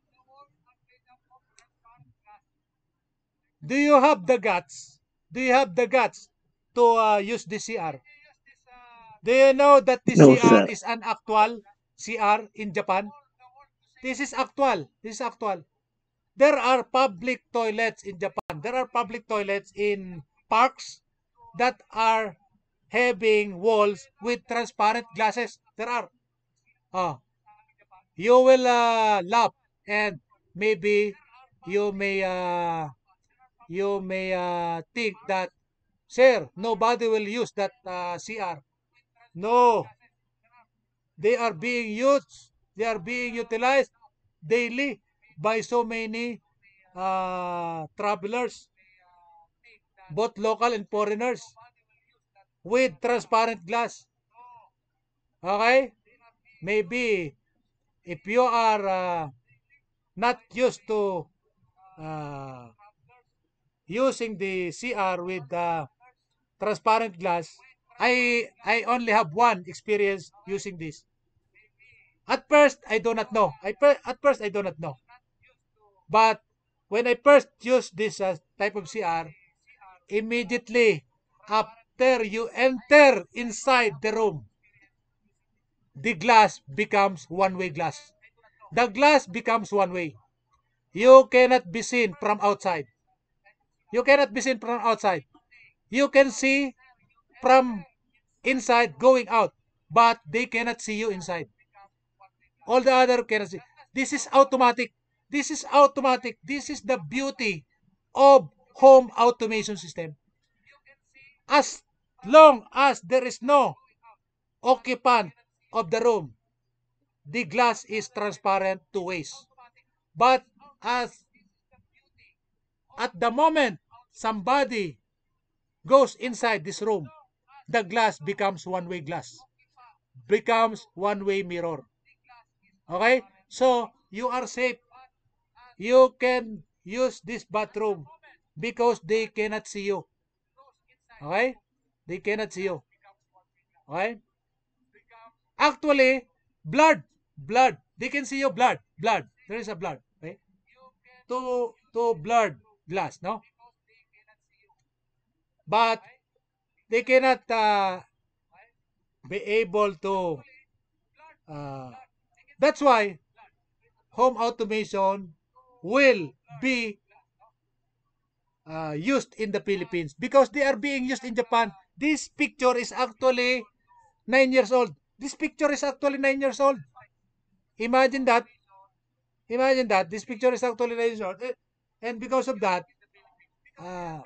Do you have the guts? Do you have the guts to uh, use the C R? Do you know that the No, C R sir. is an actual C R in Japan? This is actual. This is actual. There are public toilets in Japan. There are public toilets in parks that are having walls with transparent glasses. There are. Oh, you will uh, laugh and maybe you may uh, you may uh, think that, sir, nobody will use that uh, C R. No, they are being used, they are being utilized daily by so many uh, travelers, both local and foreigners, with transparent glass. Okay? Maybe if you are uh, not used to uh, using the C R with the transparent glass, I I only have one experience using this. At first, I do not know. I per, at first I do not know. But when I first used this uh, type of C R, immediately after you enter inside the room, the glass becomes one-way glass. The glass becomes one-way. You cannot be seen from outside. You cannot be seen from outside. You can see from inside going out, but they cannot see you inside. All the other cannot see. This is automatic. This is automatic. This is the beauty of home automation system. As long as there is no occupant of the room, the glass is transparent two ways. But as at the moment somebody goes inside this room, the glass becomes one-way glass, becomes one-way mirror. Okay? So, you are safe. You can use this bathroom because they cannot see you. Okay? They cannot see you. Okay? Actually, blood, blood. They can see your blood, blood. There is a blood. Okay? To, to blood glass, no? But they cannot uh, be able to. Uh, that's why home automation will be uh, used in the Philippines because they are being used in Japan. This picture is actually nine years old. This picture is actually nine years old. Imagine that. Imagine that. This picture is actually nine years old. And because of that, uh,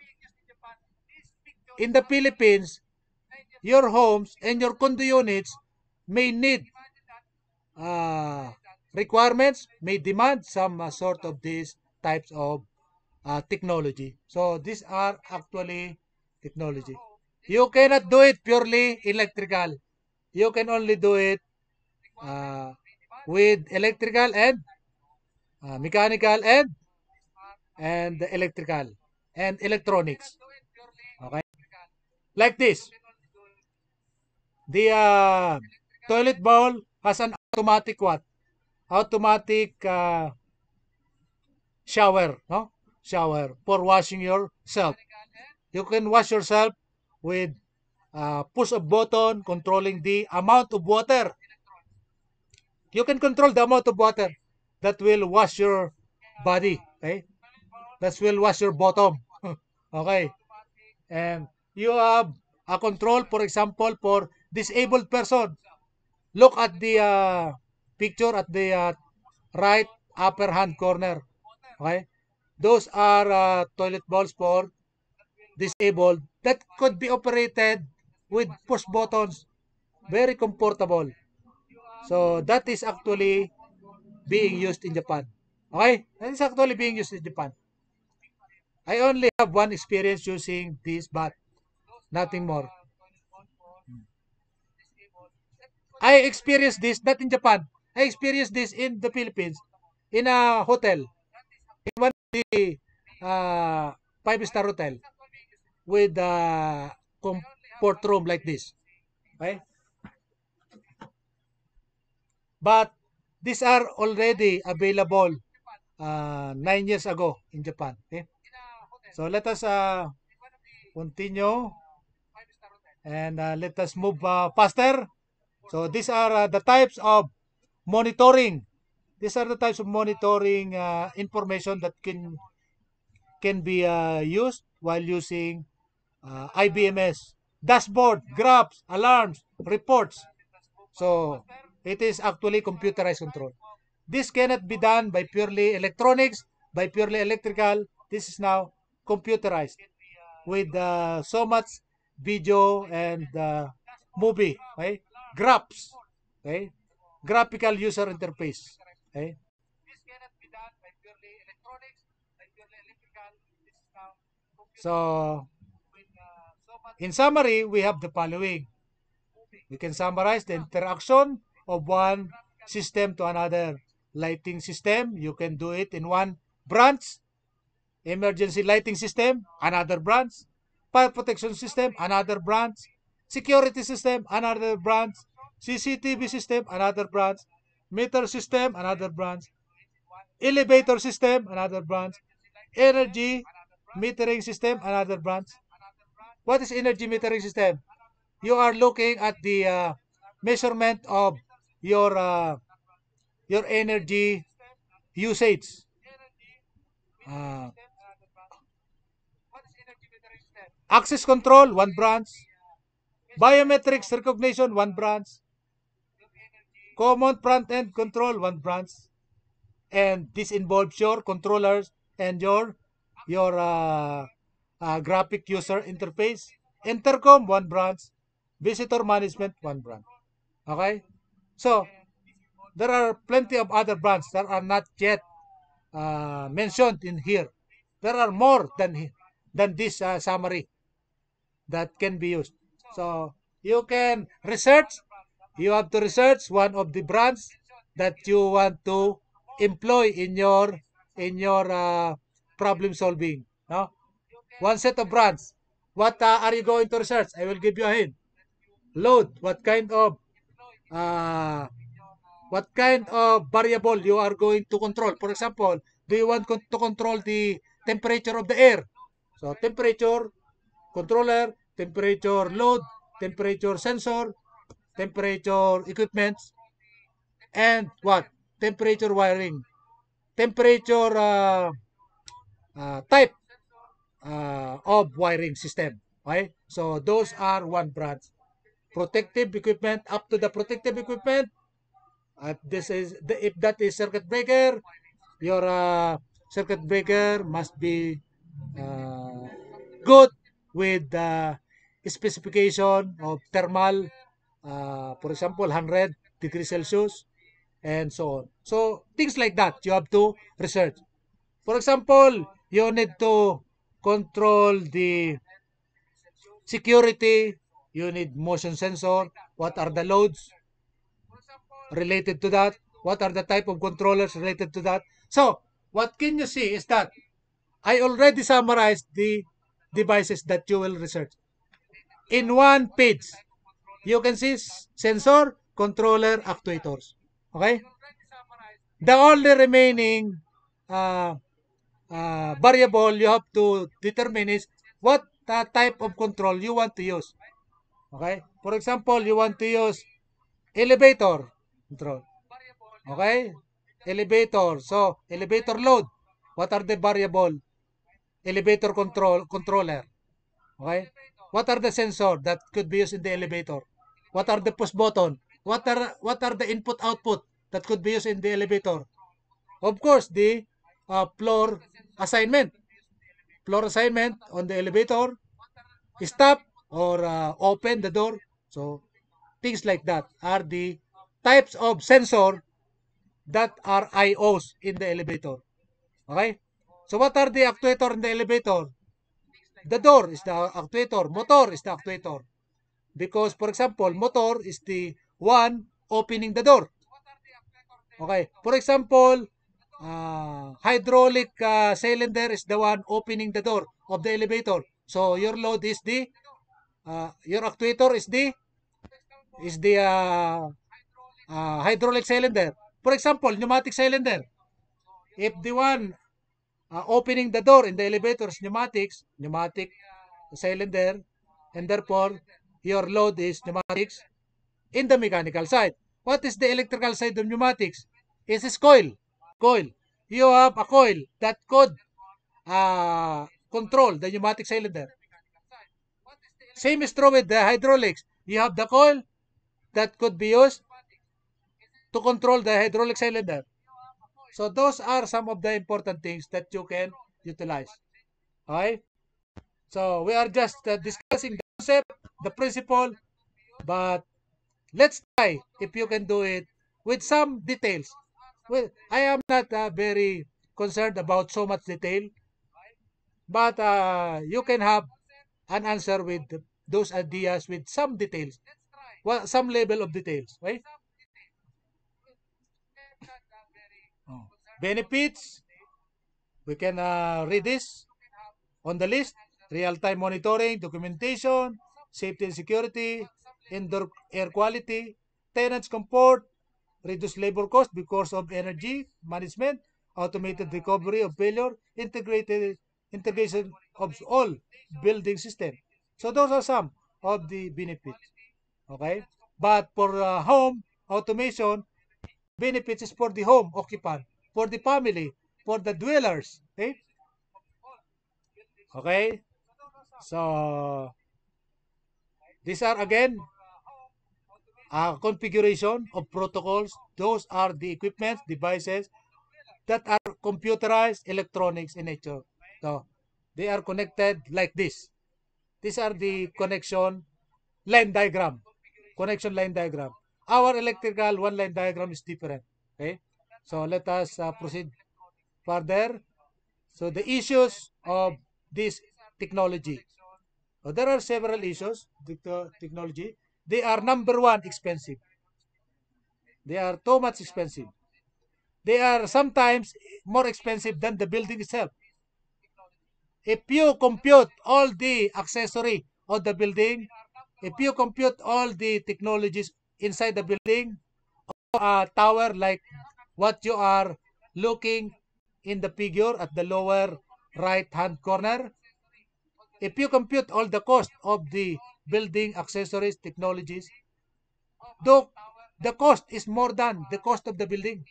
in the Philippines, your homes and your condo units may need uh, requirements, may demand some uh, sort of these types of uh, technology. So these are actually technology. You cannot do it purely electrical. You can only do it uh, with electrical and uh, mechanical and and electrical and electronics. Okay, like this. The uh, toilet bowl has an automatic what? Automatic uh, shower, no? Shower for washing yourself. You can wash yourself with uh, push a button controlling the amount of water. You can control the amount of water that will wash your body. Okay, that will wash your bottom. Okay, and you have a control, for example, for disabled person. Look at the uh, picture at the uh, right upper hand corner. Okay, those are uh, toilet bowls for disabled that could be operated with push buttons. Very comfortable. So that is actually being used in Japan. Okay? That is actually being used in Japan. I only have one experience using this, but nothing more. I experienced this not in Japan. I experienced this in the Philippines, in a hotel, in one of the uh, five-star hotel with a comfort room like this. Okay? But these are already available uh, nine years ago in Japan. Okay? So let us uh, continue and uh, let us move uh, faster. So these are uh, the types of monitoring. These are the types of monitoring uh, information that can can be uh, used while using uh, I B M S. Dashboard, graphs, alarms, reports. So it is actually computerized control. This cannot be done by purely electronics by purely electrical. This is now computerized with uh, so much video and uh, movie, okay? Graphs, okay? Graphical user interface, okay? So, in summary, we have the following. We can summarize the interaction of one system to another. Lighting system, you can do it in one branch. Emergency lighting system, another branch. Fire protection system, another branch. Security system, another branch. C C T V system, another branch. Meter system, another branch. Elevator system, another branch. Energy metering system, another branch. What is energy metering system? You are looking at the uh, measurement of your uh, your energy usage. Uh, access control, one branch. Biometrics recognition, one branch. Common front-end control, one branch. And this involves your controllers and your your uh, uh, graphic user interface. Intercom, one branch. Visitor management, one branch. Okay? So, there are plenty of other branches that are not yet uh, mentioned in here. There are more than than this uh, summary that can be used. So you can research. You have to research one of the brands that you want to employ in your in your uh, problem solving. No, one set of brands. What uh, are you going to research? I will give you a hint. Load. What kind of uh, what kind of variable you are going to control. For example, do you want to control the temperature of the air? So temperature controller, temperature load, temperature sensor, temperature equipment, and what? Temperature wiring, temperature uh, uh, type uh, of wiring system. Okay? So those are one branch. Protective equipment, up to the protective equipment. Uh, this is the, if that is circuit breaker, your uh, circuit breaker must be uh, good with the specification of thermal, uh, for example, one hundred degrees Celsius, and so on. So things like that you have to research. For example, you need to control the security. You need motion sensor. What are the loads related to that? What are the type of controllers related to that? So, what can you see is that I already summarized the devices that you will research. In one page, you can see sensor, controller, actuators. Okay? The only remaining uh, uh, variable you have to determine is what uh, type of control you want to use. Okay? For example, you want to use elevator control. Okay? Elevator. So, elevator load. What are the variable? Elevator control controller. Okay? What are the sensor that could be used in the elevator? What are the push button? What are what are the input output that could be used in the elevator? Of course, the uh, floor assignment. Floor assignment on the elevator. Stop or uh, open the door. So, things like that are the types of sensor that are I Os in the elevator. Okay? So what are the actuator in the elevator? The door is the actuator. Motor is the actuator. Because, for example, motor is the one opening the door. Okay? For example, uh, hydraulic uh, cylinder is the one opening the door of the elevator. So your load is the, uh, your actuator is the, is the uh, uh, hydraulic cylinder. For example, pneumatic cylinder. If the one uh, opening the door in the elevator is pneumatics, pneumatic cylinder, and therefore your load is pneumatics in the mechanical side. What is the electrical side of pneumatics? It is coil. Coil. You have a coil that could uh, control the pneumatic cylinder. Same is true with the hydraulics. You have the coil that could be used to control the hydraulic cylinder. So those are some of the important things that you can utilize. Okay? So we are just uh, discussing the concept, the principle, but let's try if you can do it with some details. Well, I am not uh, very concerned about so much detail, but uh, you can have an answer with those ideas with some details, well, some level of details, right? Oh. Benefits, we can uh, read this on the list: real-time monitoring, documentation, safety and security, indoor air quality, tenants comfort, reduce labor cost because of energy management, automated recovery of failure, integrated integration of all building system. So those are some of the benefits. Okay, but for uh, home automation, benefits is for the home occupant, for the family, for the dwellers. Okay, okay. So these are again a configuration of protocols. Those are the equipment devices that are computerized electronics in nature. So they are connected like this. These are the connection line diagram. Connection line diagram. Our electrical one line diagram is different. Okay. So let us uh, proceed further. So the issues of this technology. So there are several issues with the technology. They are number one expensive. They are too much expensive. They are sometimes more expensive than the building itself. If you compute all the accessory of the building, if you compute all the technologies inside the building, a tower like what you are looking in the figure at the lower right hand corner, if you compute all the cost of the building accessories technologies, though the cost is more than the cost of the building.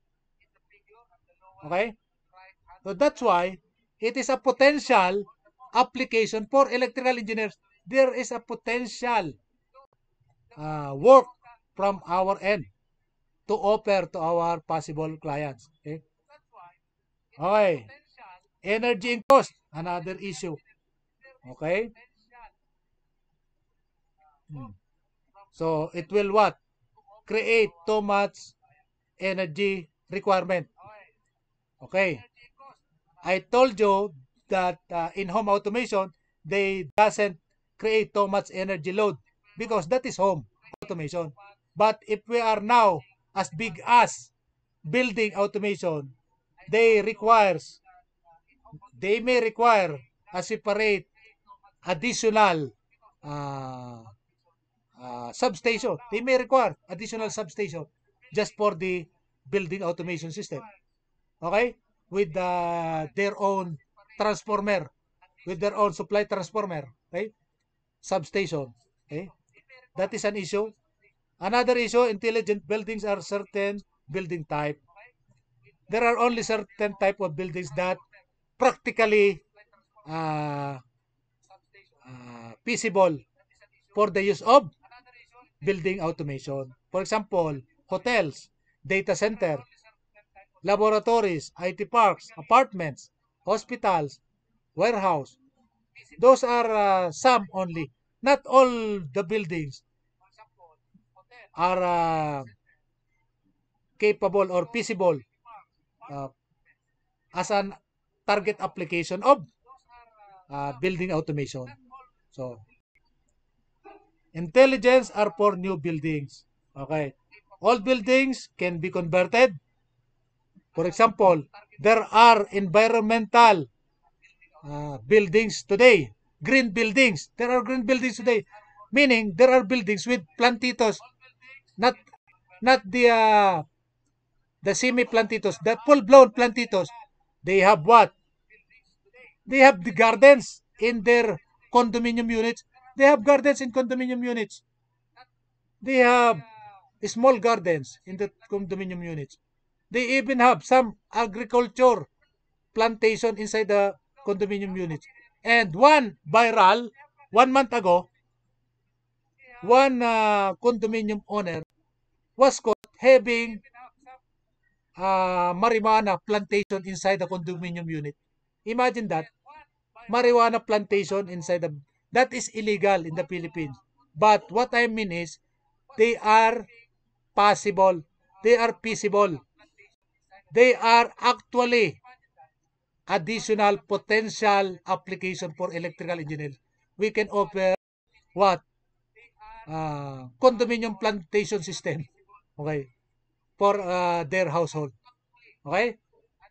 Okay? So that's why it is a potential application for electrical engineers. There is a potential uh, work from our end to offer to our possible clients. Okay? Okay. Energy and cost, another issue. Okay? Hmm. So it will what? Create too much energy requirement. Okay. I told you that uh, in home automation, they doesn't create too much energy load because that is home automation. But if we are now as big as building automation, they requires they may require a separate additional uh, uh, substation. They may require additional substation just for the building automation system. Okay? With uh, their own transformer, with their own supply transformer. Okay? Substation. Okay? That is an issue. Another issue, intelligent buildings are certain building type. There are only certain type of buildings that practically uh, uh, feasible for the use of building automation. For example, hotels, data center, laboratories, I T parks, apartments, hospitals, warehouse. Those are uh, some only. Not all the buildings are uh, capable or feasible uh, as an target application of uh, building automation. So, intelligence are for new buildings. Okay. All buildings can be converted. For example, there are environmental uh, buildings today, green buildings. There are green buildings today, meaning there are buildings with plantitos, not not the uh, the semi plantitos, the full blown plantitos. They have what? They have the gardens in their condominium units. They have gardens in condominium units. They have small gardens in the condominium units. They even have some agriculture plantation inside the condominium units. And one viral, one month ago, one uh, condominium owner was caught having uh, marijuana plantation inside the condominium unit. Imagine that. Marijuana plantation inside the... That is illegal in the Philippines. But what I mean is, they are possible. They are feasible. They are actually additional potential application for electrical engineers. We can offer what? Uh, condominium plantation system. Okay? For uh, their household. Okay?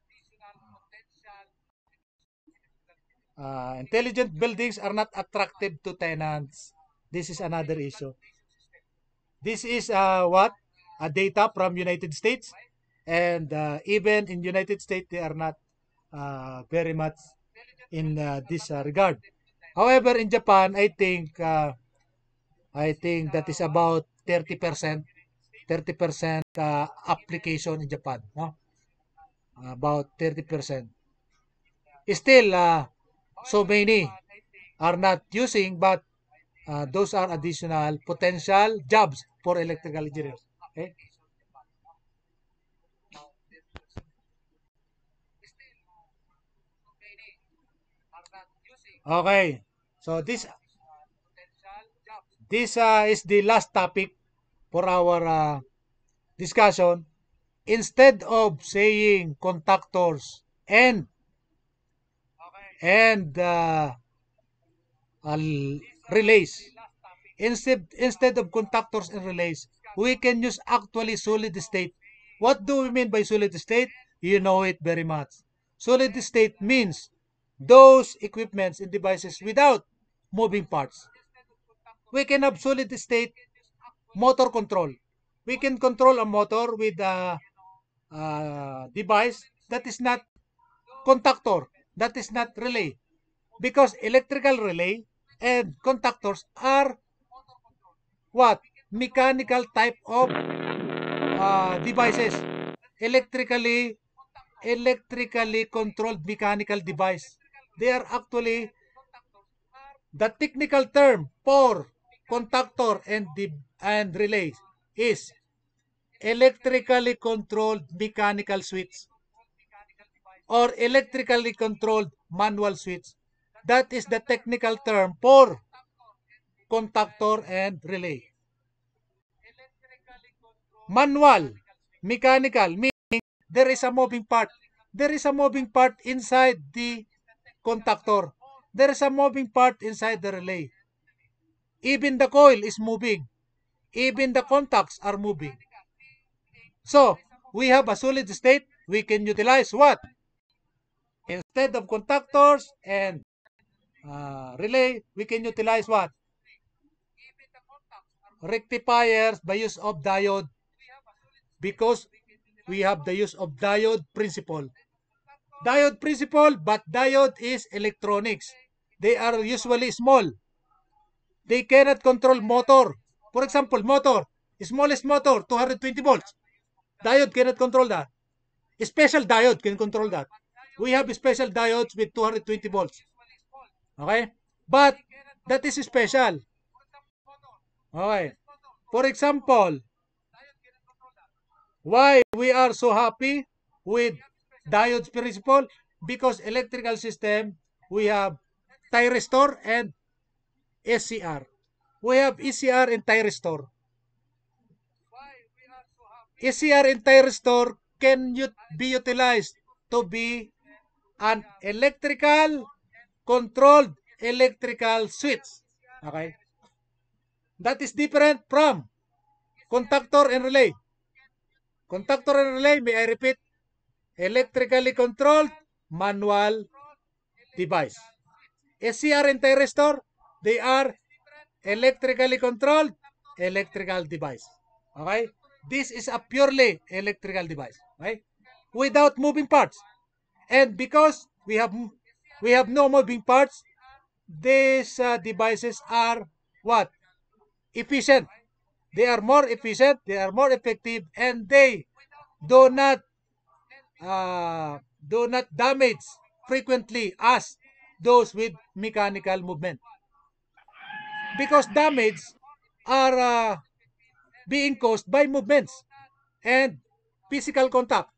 Uh, intelligent buildings are not attractive to tenants. This is another issue. This is uh, what? A data from United States. And uh, even in United States, they are not uh, very much in uh, this uh, regard. However, in Japan, I think uh, I think that is about thirty percent thirty percent uh, application in Japan, no? About thirty percent. Still, uh, so many are not using, but uh, those are additional potential jobs for electrical engineers. Okay? Okay. So this this uh, is the last topic for our uh, discussion. Instead of saying conductors and and uh, uh, relays, instead instead of conductors and relays, we can use actually solid state. What do we mean by solid state? You know it very much. Solid state means those equipments and devices without moving parts. We can have solid state motor control. We can control a motor with a, a device that is not conductor, that is not relay. Because electrical relay and conductors are what? Mechanical type of uh, devices. Electrically, electrically controlled mechanical device. They are actually the technical term for conductor and the and relay is electrically controlled mechanical switch or electrically controlled manual switch. That is the technical term for conductor and relay. Manual, mechanical, meaning there is a moving part. There is a moving part inside the conductor. There is a moving part inside the relay. Even the coil is moving. Even the contacts are moving. So, we have a solid state. We can utilize what? Instead of conductors and uh, relay, we can utilize what? Rectifiers by use of diode, because we have the use of diode principle. Diode principle, but diode is electronics. They are usually small. They cannot control motor. For example, motor, smallest motor, two hundred twenty volts. Diode cannot control that. Special diode can control that. We have special diodes with two hundred twenty volts. Okay? But that is special. Okay. For example, why we are so happy with diodes principle? Because electrical system, we have thyristor and S C R. We have E C R and thyristor. E C R and thyristor can be utilized to be an electrical controlled electrical switch. Okay? That is different from conductor and relay. Conductor and relay, may I repeat, electrically controlled manual device. S C R and thyristor, they are electrically controlled electrical device. Okay? This is a purely electrical device. Okay? Without moving parts. And because we have we have no moving parts, these uh, devices are what? Efficient. They are more efficient, they are more effective, and they do not uh, do not damage frequently as those with mechanical movement. Because damage are uh, being caused by movements and physical contact.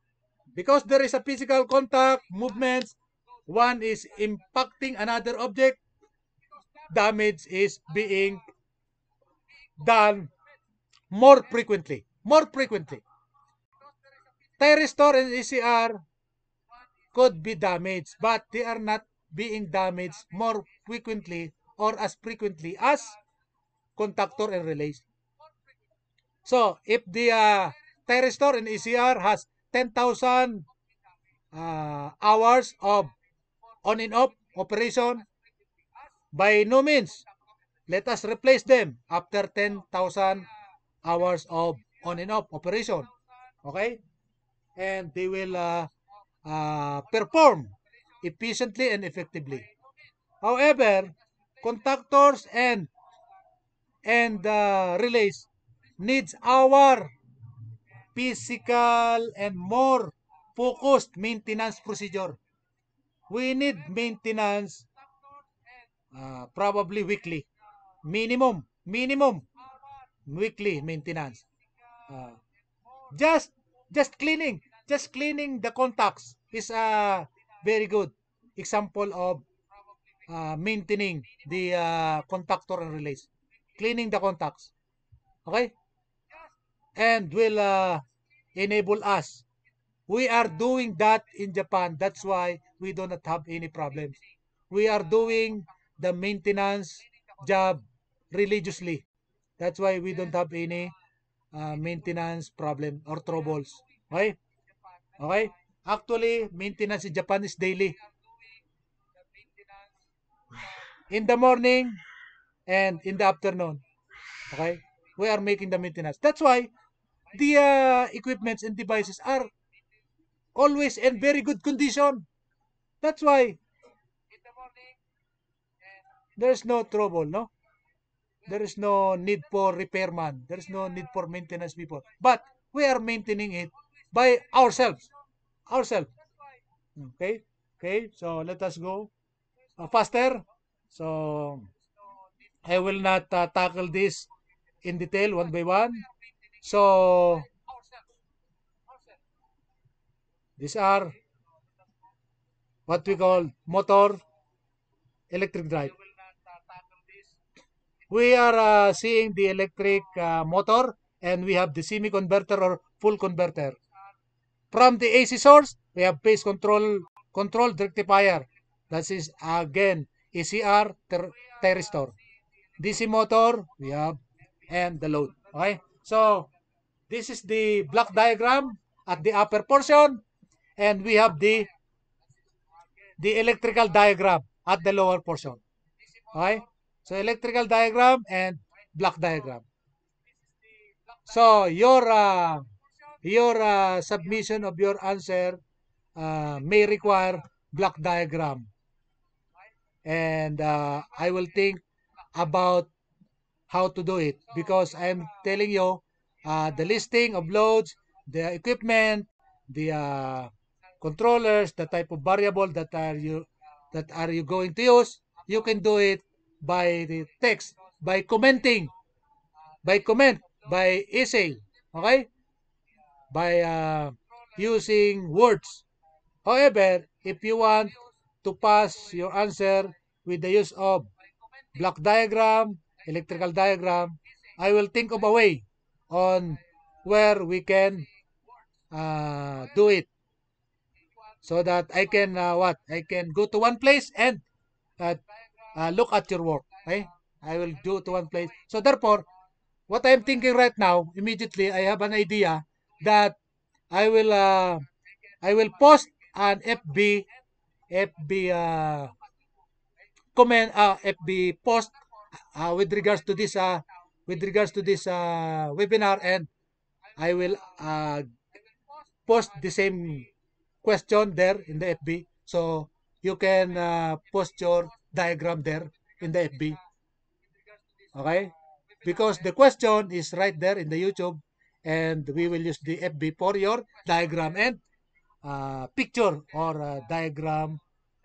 because there is a physical contact, movements, one is impacting another object, damage is being done more frequently. More frequently. Thyristor and E C R could be damaged, but they are not being damaged more frequently or as frequently as contactor and relays. So, if the uh, thyristor and E C R has ten thousand uh, hours of on and off operation, by no means, let us replace them after ten thousand hours of on and off operation. Okay? And they will uh, uh, perform efficiently and effectively. However, contactors and and uh, relays needs our physical and more focused maintenance procedure. We need maintenance uh, probably weekly. Minimum, minimum weekly maintenance. Uh, just just cleaning, just cleaning the contacts is a very good example of uh, maintaining the uh, contactor and relays. Cleaning the contacts. Okay? And will uh, enable us. We are doing that in Japan. That's why we do not have any problems. We are doing the maintenance job religiously. That's why we don't have any uh, maintenance problem or troubles. Okay? Okay? Actually, maintenance in Japan is daily. In the morning and in the afternoon. Okay? We are making the maintenance. That's why the uh, equipments and devices are always in very good condition. That's why there's no trouble, no? There is no need for repairman. There is no need for maintenance people. But we are maintaining it by ourselves. Ourselves. Okay? Okay, so let us go uh, faster. So I will not uh, tackle this in detail one by one. So these are what we call motor electric drive. We are uh, seeing the electric uh, motor and we have the semi-converter or full converter. From the A C source, we have phase control controlled rectifier. That is again E C R thyristor. D C motor, we have, and the load. Okay? So, this is the block diagram at the upper portion and we have the the electrical diagram at the lower portion. Okay? So, electrical diagram and block diagram. So, your uh, your uh, submission of your answer uh, may require block diagram. And uh, I will think about how to do it because I'm telling you uh, the listing of loads, the equipment, the uh, controllers, the type of variable that are you that are you going to use. You can do it by the text, by commenting, by comment, by essay, okay, by uh, using words. However, if you want to pass your answer with the use of block diagram, electrical diagram, I will think of a way on where we can uh, do it so that I can uh, what I can go to one place and uh, uh, look at your work. Okay, I will do to one place. So therefore, what I'm thinking right now, immediately I have an idea that I will uh, I will post an F B F B uh, comment uh, F B post uh, with regards to this uh, with regards to this uh, webinar and I will uh, post the same question there in the F B so you can uh, post your diagram there in the F B. Okay, because the question is right there in the YouTube and we will use the F B for your diagram and uh, picture or uh, diagram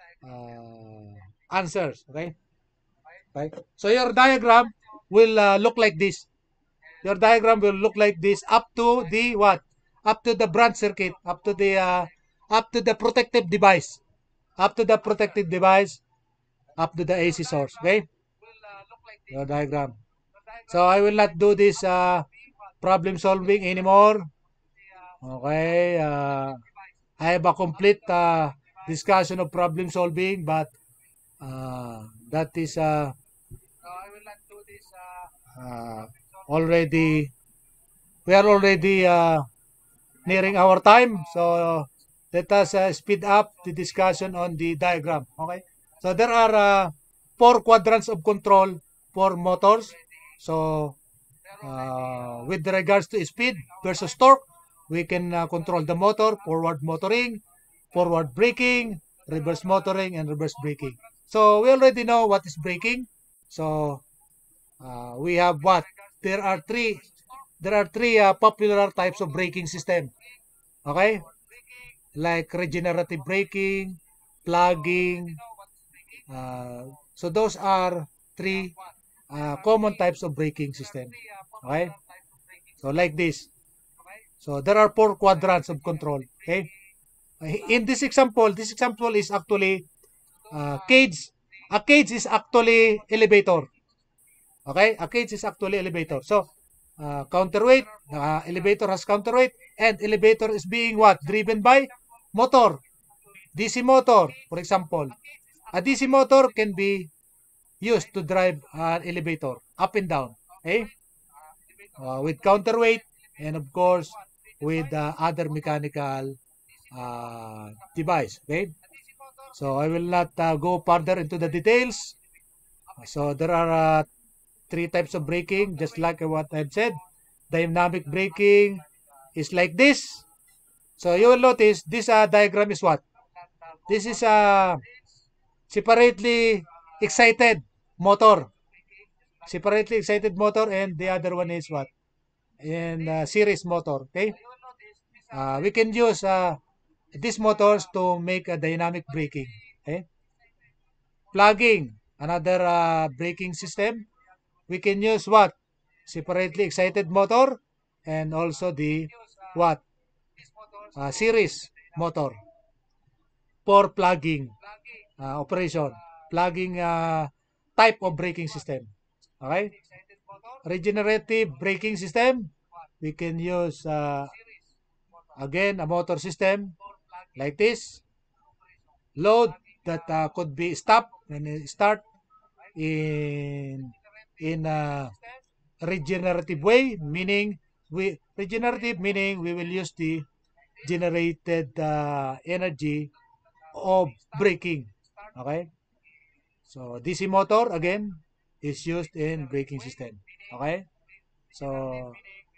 uh, answers. Okay, right. So your diagram will uh, look like this. Your diagram will look like this up to the what? Up to the branch circuit, up to the uh, up to the protective device, up to the protective device, up to the A C source. Okay? Your diagram. So I will not do this uh, problem solving anymore. Okay? Uh, I have a complete uh, discussion of problem solving, but uh, that is uh, uh, already, we are already uh, nearing our time. So let us uh, speed up the discussion on the diagram. Okay. So there are uh, four quadrants of control for motors. So uh, with regards to speed versus torque, we can uh, control the motor, forward motoring, forward braking, reverse motoring, and reverse braking. So we already know what is braking. So uh, we have what? There are three. There are three uh, popular types of braking system. Okay, like regenerative braking, plugging. Uh, so those are three uh, common types of braking system. Okay, so like this. So there are four quadrants of control. Okay, in this example, this example is actually uh, cage. A cage is actually elevator. Okay, a cage is actually elevator. So uh, counterweight, uh, elevator has counterweight, and elevator is being what? Driven by motor, D C motor, for example. A D C motor can be used to drive an elevator up and down, okay? Uh, with counterweight and of course with uh, other mechanical uh, device, okay? So I will not uh, go further into the details. So there are uh, three types of braking, just like what I've said. Dynamic braking is like this. So you will notice this uh, diagram is what? This is a separately excited motor. Separately excited motor, and the other one is what? In uh, series motor. Okay. Uh, we can use uh, these motors to make a dynamic braking. Okay. Plugging, another uh, braking system. We can use what? Separately excited motor and also the what? Uh, series motor for plugging uh, operation. Plugging uh, type of braking system. Okay? Regenerative braking system. We can use uh, again a motor system like this. Load that uh, could be stopped when it start in in a regenerative way, meaning we regenerative meaning we will use the generated uh, energy of braking. Okay? So D C motor again is used in braking system. Okay? So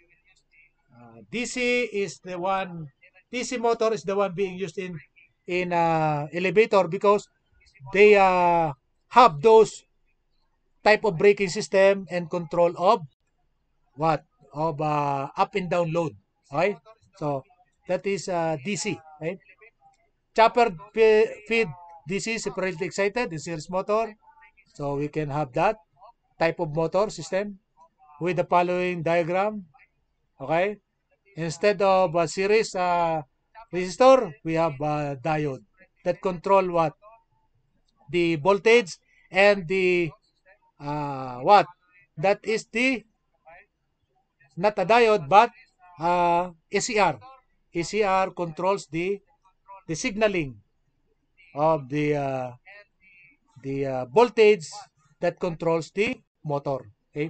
uh, D C is the one D C motor is the one being used in in uh, elevator because they uh, have those type of braking system and control of what? Of uh, up and down load. Okay? So that is uh, D C. Right? Chopper feed D C separately excited, the series motor. So we can have that type of motor system with the following diagram. Okay? Instead of a series uh, resistor, we have a diode that control what? The voltage and the uh, what? That is the not a diode but uh, A C R. A C R controls the the signaling of the uh, the uh, voltage that controls the motor. Okay.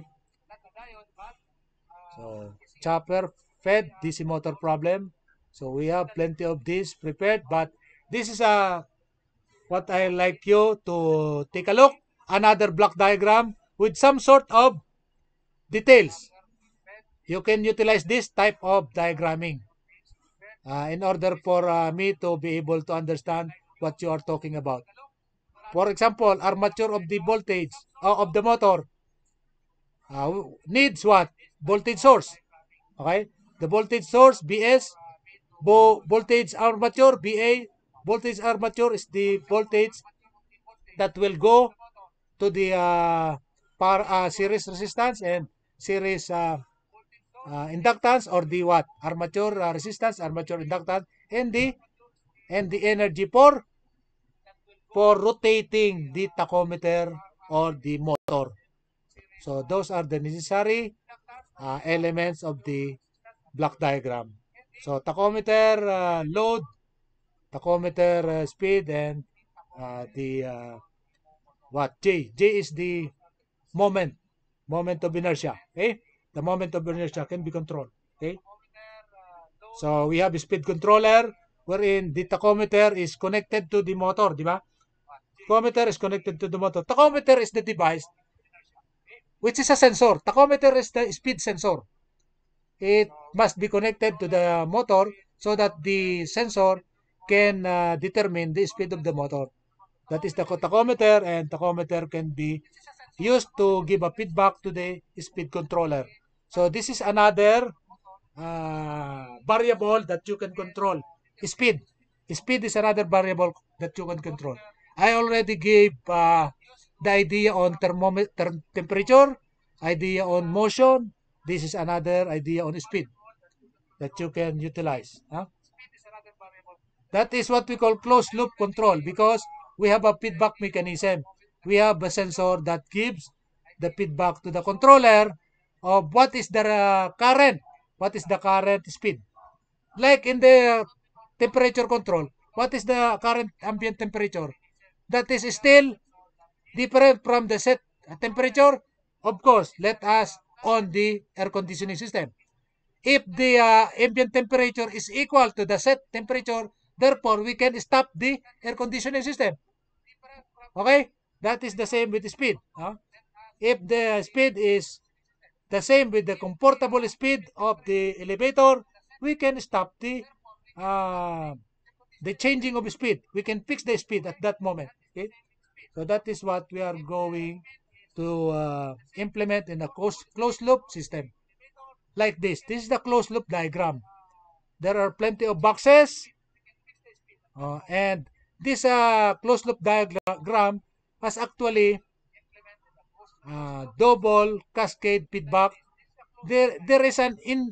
So chopper fed D C motor problem. So we have plenty of this prepared, but this is a what I like you to take a look. Another block diagram with some sort of details. You can utilize this type of diagramming uh, in order for uh, me to be able to understand what you are talking about. For example, armature of the voltage uh, of the motor uh, needs what? Voltage source. Okay? The voltage source, B S, Bo voltage armature, B A, voltage armature is the voltage that will go to the uh, power, uh, series resistance and series uh, uh, inductance or the what? Armature uh, resistance, armature inductance, and the and the energy for for rotating the tachometer or the motor. So those are the necessary uh, elements of the block diagram. So tachometer uh, load, tachometer uh, speed, and uh, the uh, what J. J is the moment, moment of inertia. Okay, the moment of inertia can be controlled. Okay, so we have a speed controller wherein the tachometer is connected to the motor, di ba? Tachometer is connected to the motor. Tachometer is the device which is a sensor. Tachometer is the speed sensor. It must be connected to the motor so that the sensor can uh, determine the speed of the motor. That is the tachometer, and tachometer can be used to give a feedback to the speed controller. So this is another uh, variable that you can control. Speed. Speed is another variable that you can control. I already gave uh, the idea on thermometer temperature, idea on motion. This is another idea on speed that you can utilize. Huh? That is what we call closed loop control because we have a feedback mechanism. We have a sensor that gives the feedback to the controller of what is the uh, current, what is the current speed. Like in the temperature control, what is the current ambient temperature? That is still different from the set temperature. Of course, let us on the air conditioning system. If the uh, ambient temperature is equal to the set temperature, therefore we can stop the air conditioning system. Okay? That is the same with the speed. Huh? If the speed is the same with the comfortable speed of the elevator, we can stop the uh, the changing of speed. We can fix the speed at that moment. Okay? So that is what we are going to uh, implement in a closed, closed loop system. Like this. This is the closed loop diagram. There are plenty of boxes. Uh, and this uh, closed loop diagram has actually uh, double cascade feedback. There, there is an in,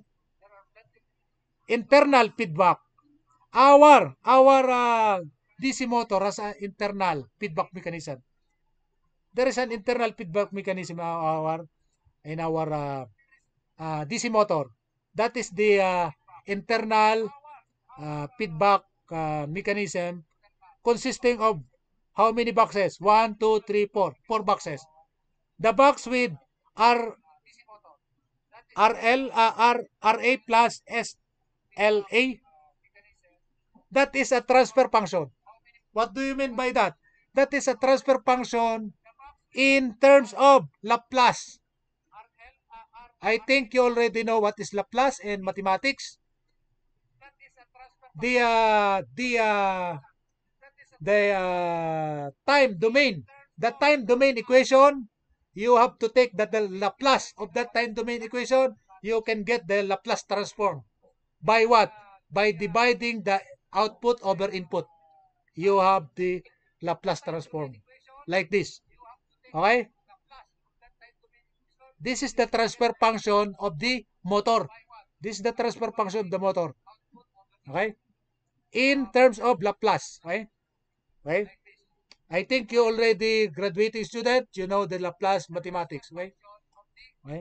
internal feedback. Our, our uh, D C motor has an internal feedback mechanism. There is an internal feedback mechanism in our, in our uh, uh, D C motor. That is the uh, internal uh, feedback uh, mechanism consisting of how many boxes? One, two, three, four. Four boxes. The box with R, RL, uh, R, RA plus S L A, that is a transfer function. What do you mean by that? That is a transfer function in terms of Laplace. I think you already know what is Laplace in mathematics. The uh, the uh, the uh, time domain, the time domain equation, you have to take that the Laplace of that time domain equation. You can get the Laplace transform by what? By dividing the output over input. You have the Laplace transform like this. Okay? This is the transfer function of the motor. This is the transfer function of the motor. Okay? In terms of Laplace. Okay? Okay? I think you already graduating student. You know the Laplace mathematics. Okay? Okay?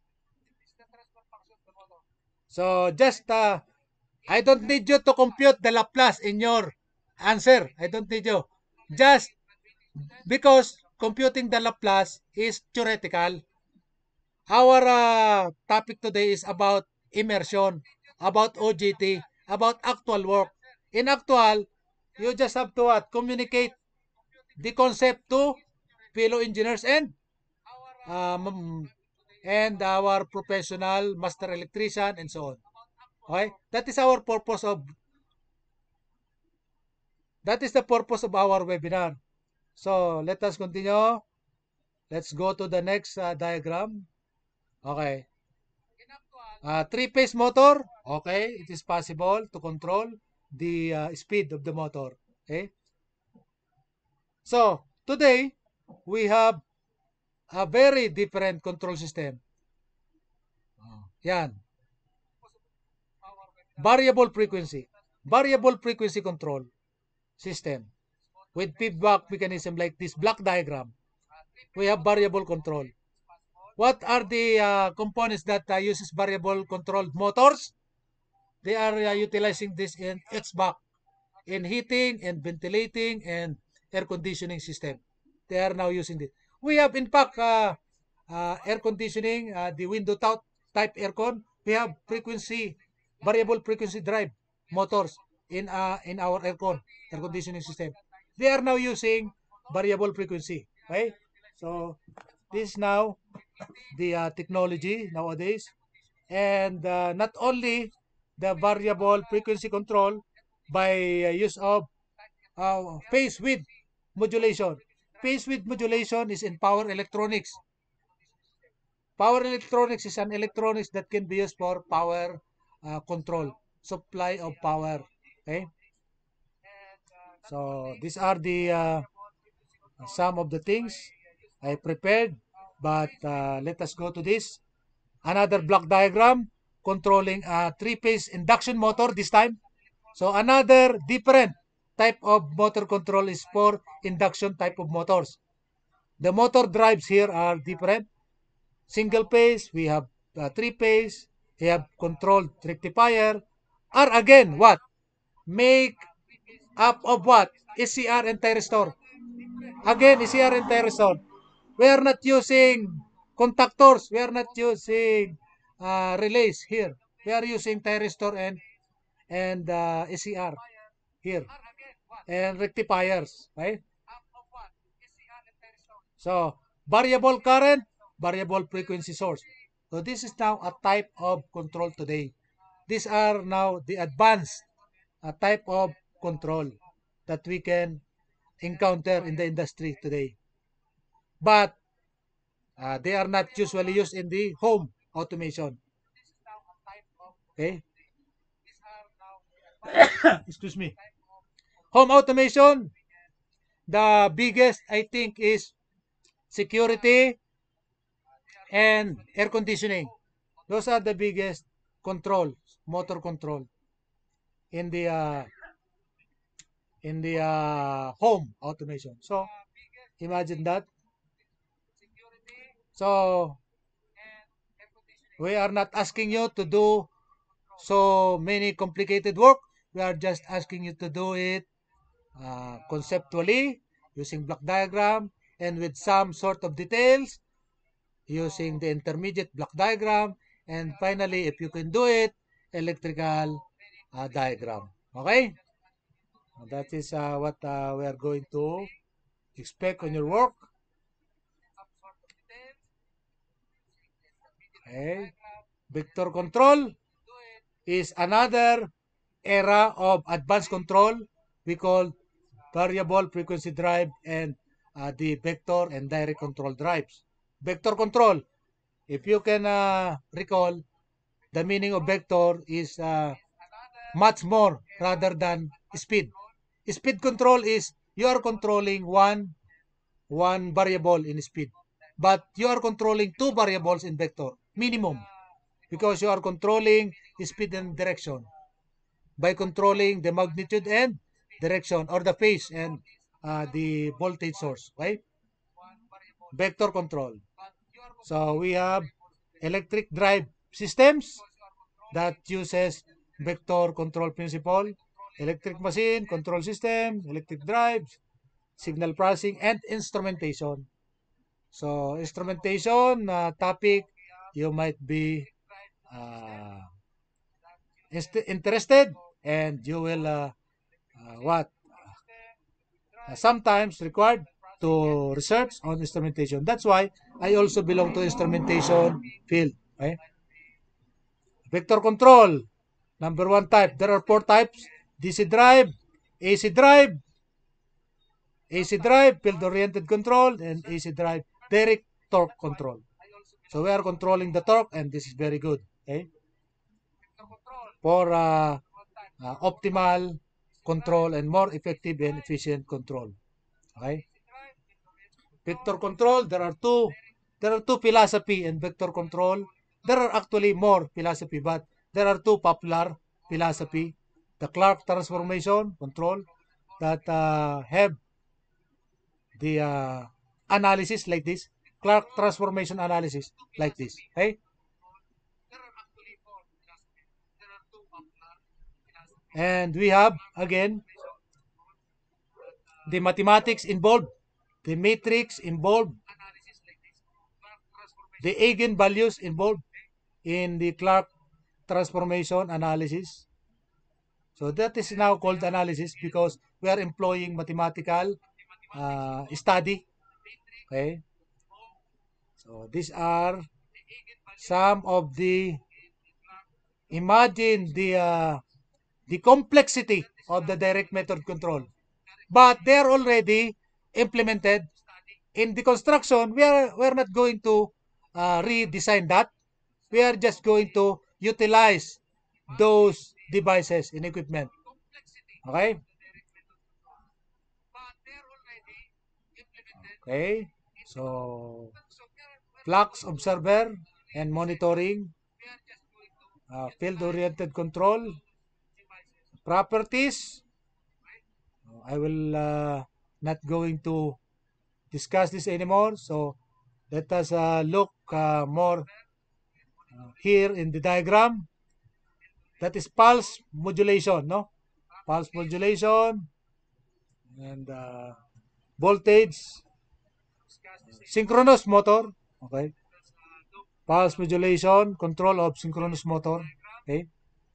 So just, uh, I don't need you to compute the Laplace in your answer. I don't need you. Just because computing the Laplace is theoretical. Our uh, topic today is about immersion, about O G T, about actual work. In actual, you just have to what? Communicate the concept to fellow engineers and um, and our professional master electrician and so on. Okay? That is our purpose of that is the purpose of our webinar. So let us continue. Let's go to the next uh, diagram. Okay. Uh, three-phase motor, okay, it is possible to control the uh, speed of the motor. Okay. So today we have a very different control system. Oh, yan. Variable frequency. Variable frequency control. system with feedback mechanism like this block diagram. We have variable control. What are the uh, components that uh, uses variable controlled motors? They are uh, utilizing this in H V A C, in heating and ventilating and air conditioning system. They are now using this. We have in fact uh, uh, air conditioning, uh, the window type aircon. We have frequency, variable frequency drive motors in uh, in our aircon, air conditioning system. They are now using variable frequency. Okay? So this is now the uh, technology nowadays. And uh, not only the variable frequency control by uh, use of uh, phase width modulation. Phase width modulation is in power electronics. Power electronics is an electronics that can be used for power uh, control, supply of power. Okay. So these are the uh, some of the things I prepared, but uh, let us go to this. Another block diagram controlling a three-phase induction motor this time. So another different type of motor control is for induction type of motors. The motor drives here are different. Single phase, we have uh, three phase, we have controlled rectifier, are again what? Make up of what? S C R and thyristor. Again, S C R and thyristor. We are not using contactors. We are not using uh, relays here. We are using thyristor and and uh, S C R here and rectifiers, right? So variable current, variable frequency source. So this is now a type of control today. These are now the advanced uh, type of control that we can encounter in the industry today. But uh, they are not usually used in the home automation. Okay? Excuse me. Home automation, the biggest I think is security and air conditioning. Those are the biggest control, motor control in the uh, in the uh, home automation. So imagine that. So we are not asking you to do so many complicated work. We are just asking you to do it uh, conceptually using block diagram and with some sort of details using the intermediate block diagram, and finally, if you can do it, electrical uh, diagram. Okay? That is uh, what uh, we are going to expect on your work. Okay? Vector control is another era of advanced control. We call variable frequency drive and uh, the vector and direct control drives. Vector control, if you can uh, recall, the meaning of vector is uh, much more rather than speed. Speed control is you are controlling one one variable in speed, but you are controlling two variables in vector minimum because you are controlling speed and direction by controlling the magnitude and direction or the phase and uh, the voltage source, right? Vector control. So we have electric drive systems that uses vector control principle, electric machine control system, electric drives, signal processing, and instrumentation. So instrumentation uh, topic, you might be uh, interested, and you will uh, uh, what uh, sometimes required to research on instrumentation. That's why I also belong to instrumentation field. Right? Vector control, number one type. There are four types: D C drive, A C drive, A C drive, field-oriented control, and A C drive, direct torque control. So we are controlling the torque, and this is very good. Okay? For uh, uh, optimal control and more effective and efficient control. Okay? Vector control, there are two there are two philosophy in vector control. There are actually more philosophy, but there are two popular philosophy. The Clark transformation control, that uh, have the uh, analysis like this, Clark transformation analysis like this. Okay? And we have, again, the mathematics involved, the matrix involved, the eigenvalues involved in the Clark transformation analysis. So that is now called analysis because we are employing mathematical uh, study. Okay. So these are some of the, imagine the uh, the complexity of the direct method control. But they are already implemented in the construction. We are we're not going to uh, redesign that. We are just going to utilize those devices and equipment. Okay? Okay? So, flux observer and monitoring, uh, field-oriented control, properties. I will uh, not going to discuss this anymore. So, let us uh, look uh, more uh, here in the diagram. That is pulse modulation, no? Pulse modulation and uh, voltage, synchronous motor, okay? Pulse modulation, control of synchronous motor, okay?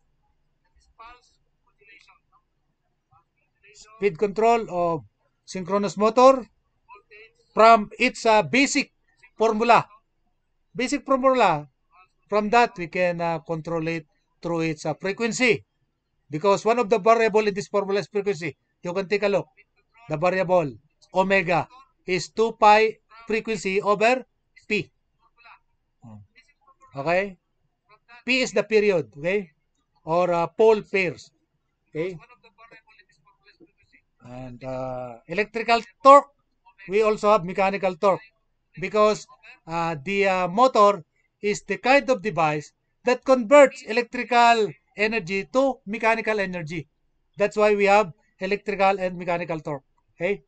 Speed control of synchronous motor from its uh, basic formula. Basic formula. From that, we can uh, control it through its uh, frequency. Because one of the variable in this formula is frequency. You can take a look. The variable omega is two pi frequency over P. Okay? P is the period, okay? Or uh, pole pairs. Okay? And uh, electrical torque, we also have mechanical torque because uh, the uh, motor is the kind of device that converts electrical energy to mechanical energy. That's why we have electrical and mechanical torque. Okay?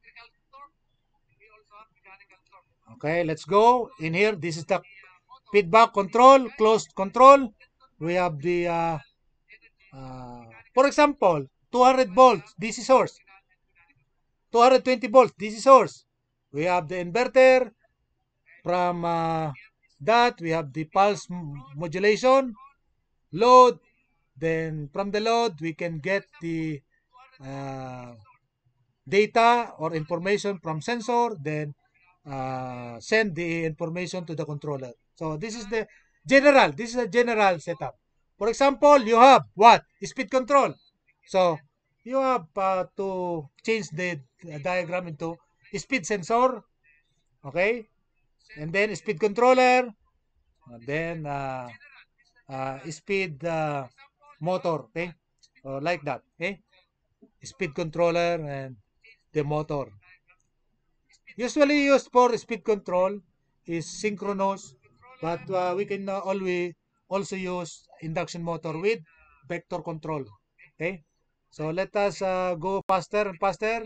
Okay, let's go. In here, this is the feedback control, closed control. We have the, uh, uh, for example, two hundred volts D C source, two hundred twenty volts D C source. We have the inverter. From uh, that, we have the pulse modulation, load. Then from the load, we can get the uh, data or information from sensor, then uh, send the information to the controller. So this is the general, this is a general setup. For example, you have what? Speed control. So you have uh, to change the diagram into speed sensor, okay? And then speed controller, and then uh, uh, speed uh, motor, okay? So like that, okay? Speed controller and the motor. Usually used for speed control is synchronous, but uh, we can uh, always also use induction motor with vector control. Okay, so let us uh, go faster and faster.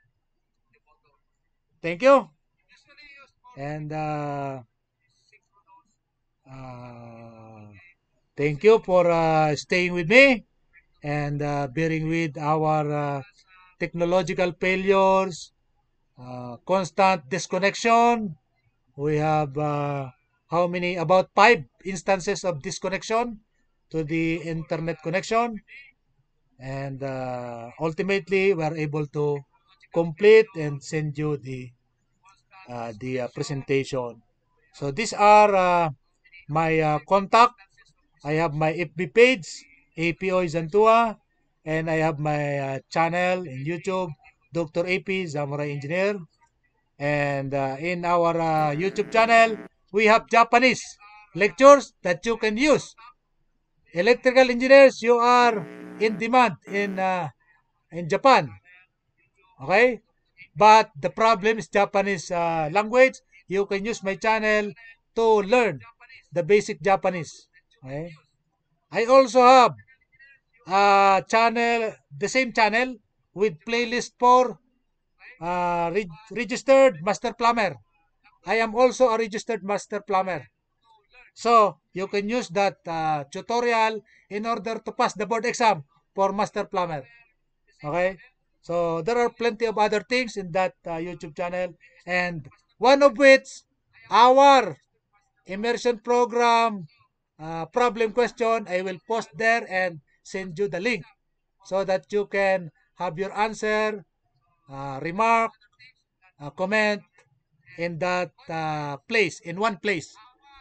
Thank you. And uh, uh, thank you for uh, staying with me and uh, bearing with our uh, technological failures, uh, constant disconnection. We have uh, how many? About five instances of disconnection to the internet connection. And uh, ultimately, we are able to complete and send you the uh, the uh, presentation. So these are uh, my uh, contact. I have my F B page, A P O Zantua, and I have my uh, channel in YouTube, Doctor A P Zamurai Engineer. And uh, in our uh, YouTube channel, we have Japanese lectures that you can use. Electrical engineers, you are in demand in uh, in Japan. Okay? But the problem is Japanese uh, language. You can use my channel to learn the basic Japanese. Okay? I also have a channel, the same channel with playlist for uh, re registered master plumber. I am also a registered master plumber. So you can use that uh, tutorial in order to pass the board exam for master plumber. Okay? So there are plenty of other things in that uh, YouTube channel, and one of which our immersion program uh, problem question, I will post there and send you the link so that you can have your answer, uh, remark, uh, comment in that uh, place, in one place.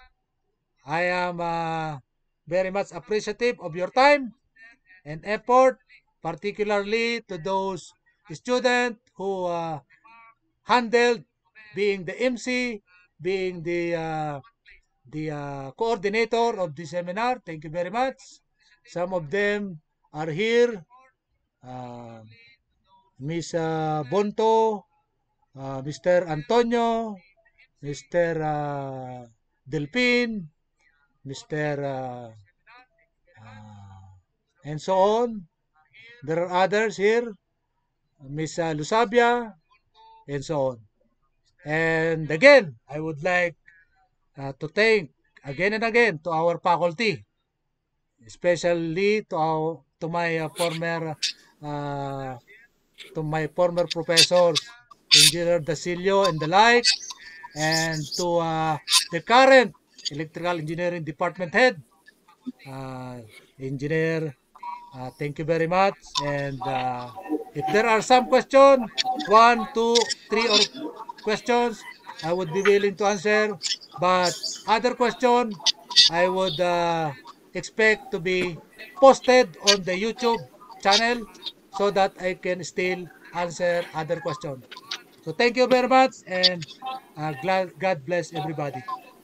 I am uh, very much appreciative of your time and effort, particularly to those students who uh, handled being the M C, being the uh, the uh, coordinator of the seminar. Thank you very much. Some of them are here. Uh, Miss uh, Bonto, uh, Mister Antonio, Mister Uh, Delpin, Mister Uh, uh, and so on. There are others here, Miss uh, Lusabia, and so on. And again, I would like uh, to thank again and again to our faculty, especially to our, to my uh, former uh, to my former professors, Engineer Dasilio and the like, and to uh, the current Electrical Engineering Department Head, uh, Engineer. Uh, thank you very much. And uh, if there are some questions, one, two, three, or questions, I would be willing to answer. But other question, I would uh, expect to be posted on the YouTube channel so that I can still answer other questions. So thank you very much, and uh, glad, God bless everybody.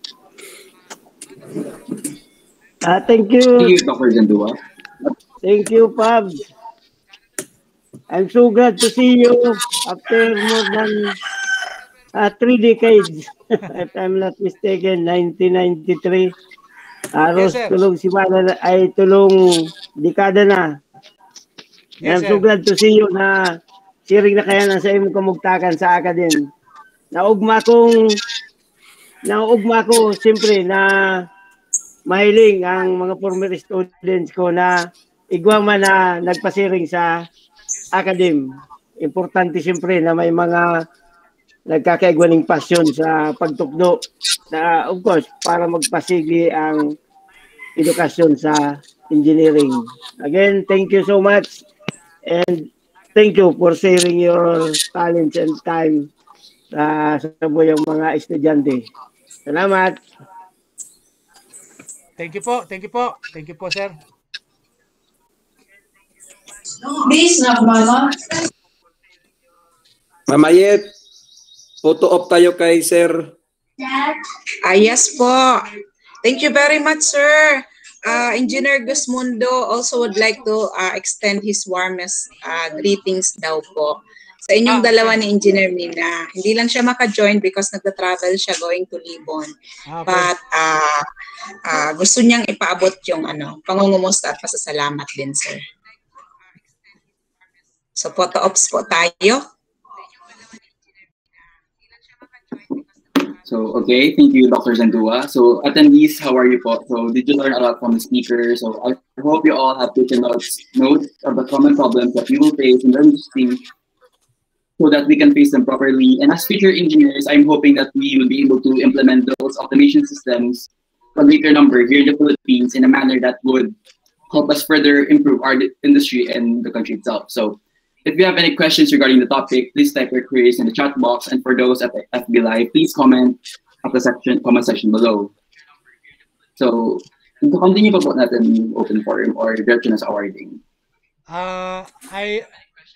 Ah, thank Thank you. you, Doctor Zandua. Thank you, Pabs. I'm so glad to see you after more than uh, three decades. If I'm not mistaken, nineteen ninety-three. Yes, Aros sir. tulong si Mana ay tulong dekada na. And Yes, I'm so sir. glad to see you na siring na kaya na sa imong kamugtakan sa akadem. Naugma kong naugma ko siyempre na mahiling ang mga former students ko na igwa man na nagpasiring sa academe. Importante siyempre na may mga nagkakaigwaning pasyon sa pagtukdo na of course para magpasigi ang edukasyon sa engineering. Again, thank you so much and thank you for sharing your talents and time sa sa buyang mga estudyante. Salamat. Thank you po. Thank you po. Thank you po, sir. Bis na mama. Mamayet, photo op tayo kay Sir. Ah, yes po. Thank you very much, sir. Uh, Engineer Gusmundo also would like to uh, extend his warmest uh, greetings daw po sa inyong Ah, dalawa okay. ni Engineer Mina. Hindi lang siya maka-join because nagta-travel siya going to Libon. Ah, okay. But uh, uh, gusto niyang ipaabot yung ano, pangungumusta at pasasalamat din, sir. So, photo ops po tayo. So, okay, thank you, Doctor Zandua. So, attendees, how are you po? So, did you learn a lot from the speaker? So, I hope you all have taken notes, notes of the common problems that we will face in the industry so that we can face them properly. And as future engineers, I'm hoping that we will be able to implement those automation systems a greater number here in the Philippines in a manner that would help us further improve our industry and the country itself. So, if you have any questions regarding the topic, please type your queries in the chat box. And for those at the F B Live, please comment at the section, comment section below. So, to continue pa po natin yung open forum or diretso na sa awarding. Uh, I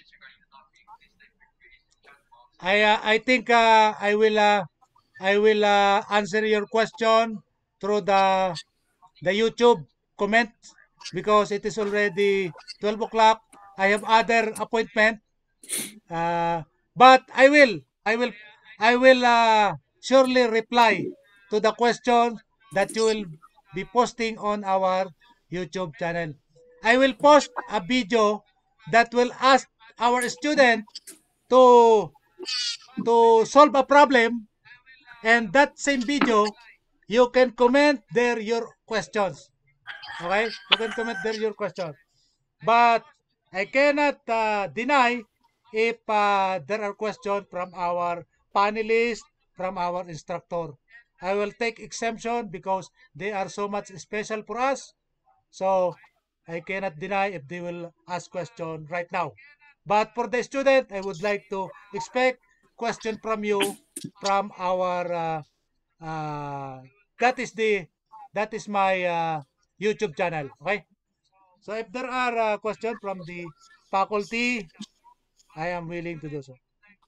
I uh, I think uh, I will uh, I will uh, answer your question through the the YouTube comment because it is already twelve o'clock. I have other appointment. Uh, but I will I will I will uh, surely reply to the question that you will be posting on our YouTube channel. I will post a video that will ask our student to to solve a problem, and that same video, you can comment there your questions. Okay? You can comment there your question. But I cannot uh, deny if uh, there are questions from our panelists, from our instructor. I will take exemption because they are so much special for us. So I cannot deny if they will ask question right now. But for the student, I would like to expect question from you from our uh, uh, that is the that is my uh, YouTube channel. Okay. So if there are uh, questions from the faculty, I am willing to do so.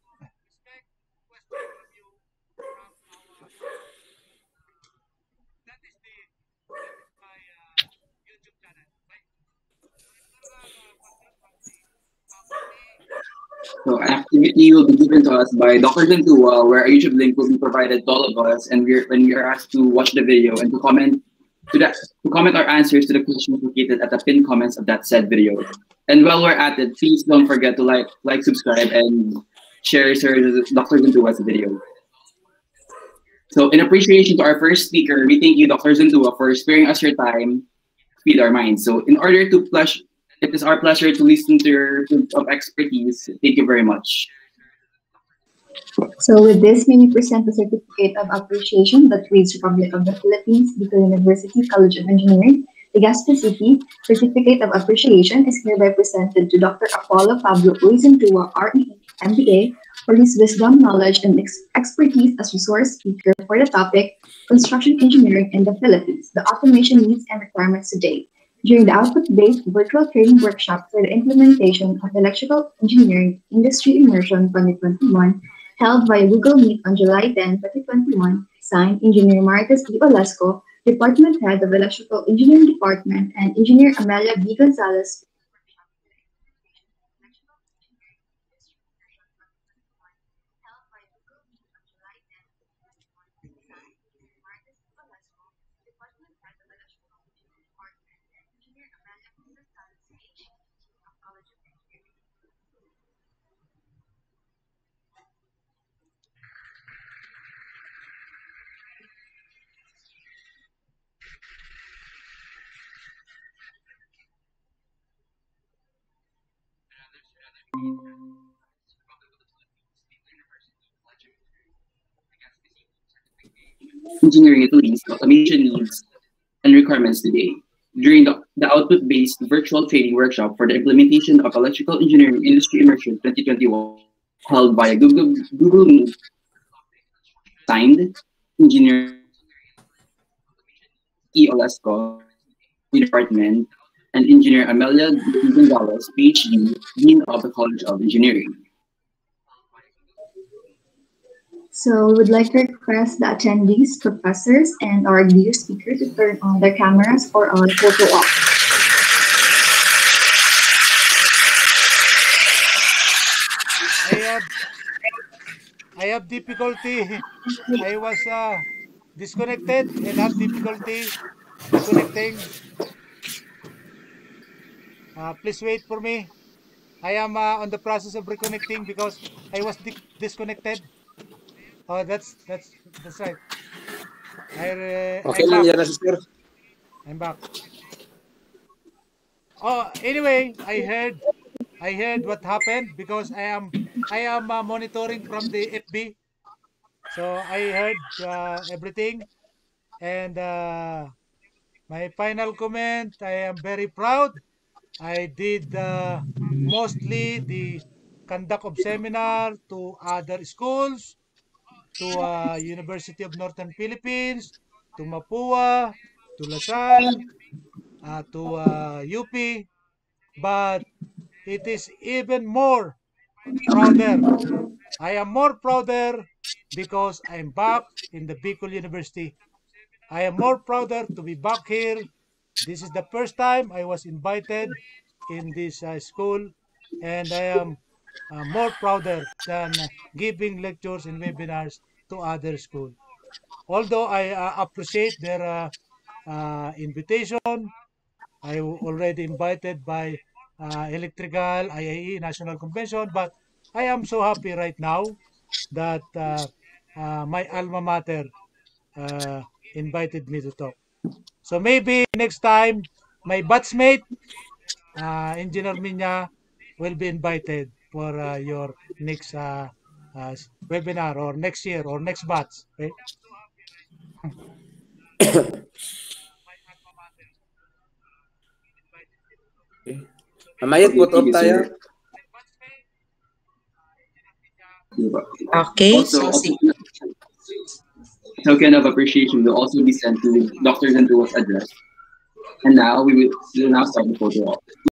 So an activity will be given to us by Doctor Zentua, where a YouTube link will be provided to all of us, and we're when we are asked to watch the video and to comment to that to comment our answers to the questions located at the pinned comments of that said video. And while we're at it, please don't forget to like, like, subscribe, and share Sir Doctor Zentua's video. So in appreciation to our first speaker, we thank you, Doctor Zentua, for sparing us your time to feed our minds. So in order to plush, it is our pleasure to listen to your of expertise. Thank you very much. So with this, may we present the Certificate of Appreciation that reads Republic of the Philippines, Bicol University College of Engineering, Legazpi City. Certificate of Appreciation is hereby presented to Doctor Apollo Pablo Uizentua, R E, M B A, for his wisdom, knowledge, and ex expertise as resource speaker for the topic Construction Engineering in the Philippines, the Automation Needs and Requirements Today, during the output-based virtual training workshop for the implementation of electrical engineering industry immersion twenty twenty-one, held via Google Meet on July tenth, twenty twenty-one, signed Engineer Marcus D. Olasco, Department Head of Electrical Engineering Department, and Engineer Amelia B. Gonzalez, Engineering Italy's automation needs and requirements today. During the, the output-based virtual training workshop for the implementation of electrical engineering industry immersion twenty twenty-one, held by Google Google Meet, signed Engineer E. Olasco, Department, and Engineer Amelia D. Gonzalez, PhD, Dean of the College of Engineering. So we would like to request the attendees, professors, and our dear speaker to turn on their cameras for our photo op. I have I have difficulty. I was uh, disconnected and have difficulty reconnecting. Uh, please wait for me. I am uh, on the process of reconnecting because I was di disconnected. Oh, that's that's that's right. I uh, Okay I'm lang back. yan na si sir. I'm back. Oh, anyway, I heard I heard what happened because I am I am uh, monitoring from the F B. So I heard uh, everything, and uh, my final comment, I am very proud. I did uh, mostly the conduct of seminar to other schools, to uh, University of Northern Philippines, to Mapua, to Lasal, uh, to uh, U P, but it is even more prouder. I am more prouder because I'm back in the Bicol University. I am more prouder to be back here. This is the first time I was invited in this uh, school, and I am uh, more prouder than uh, giving lectures and webinars to other schools. Although I uh, appreciate their uh, uh, invitation, I already invited by uh, Electrical, I I E E, National Convention, but I am so happy right now that uh, uh, my alma mater uh, invited me to talk. So maybe next time, my batchmate, uh, Engineer Minya, will be invited for uh, your next uh, uh, webinar or next year or next batch. Okay? Amayat, put off tayo. Okay, Also, so see. token of appreciation will also be sent to Doctor Zandua's address. And now we will, we will now start the photo op.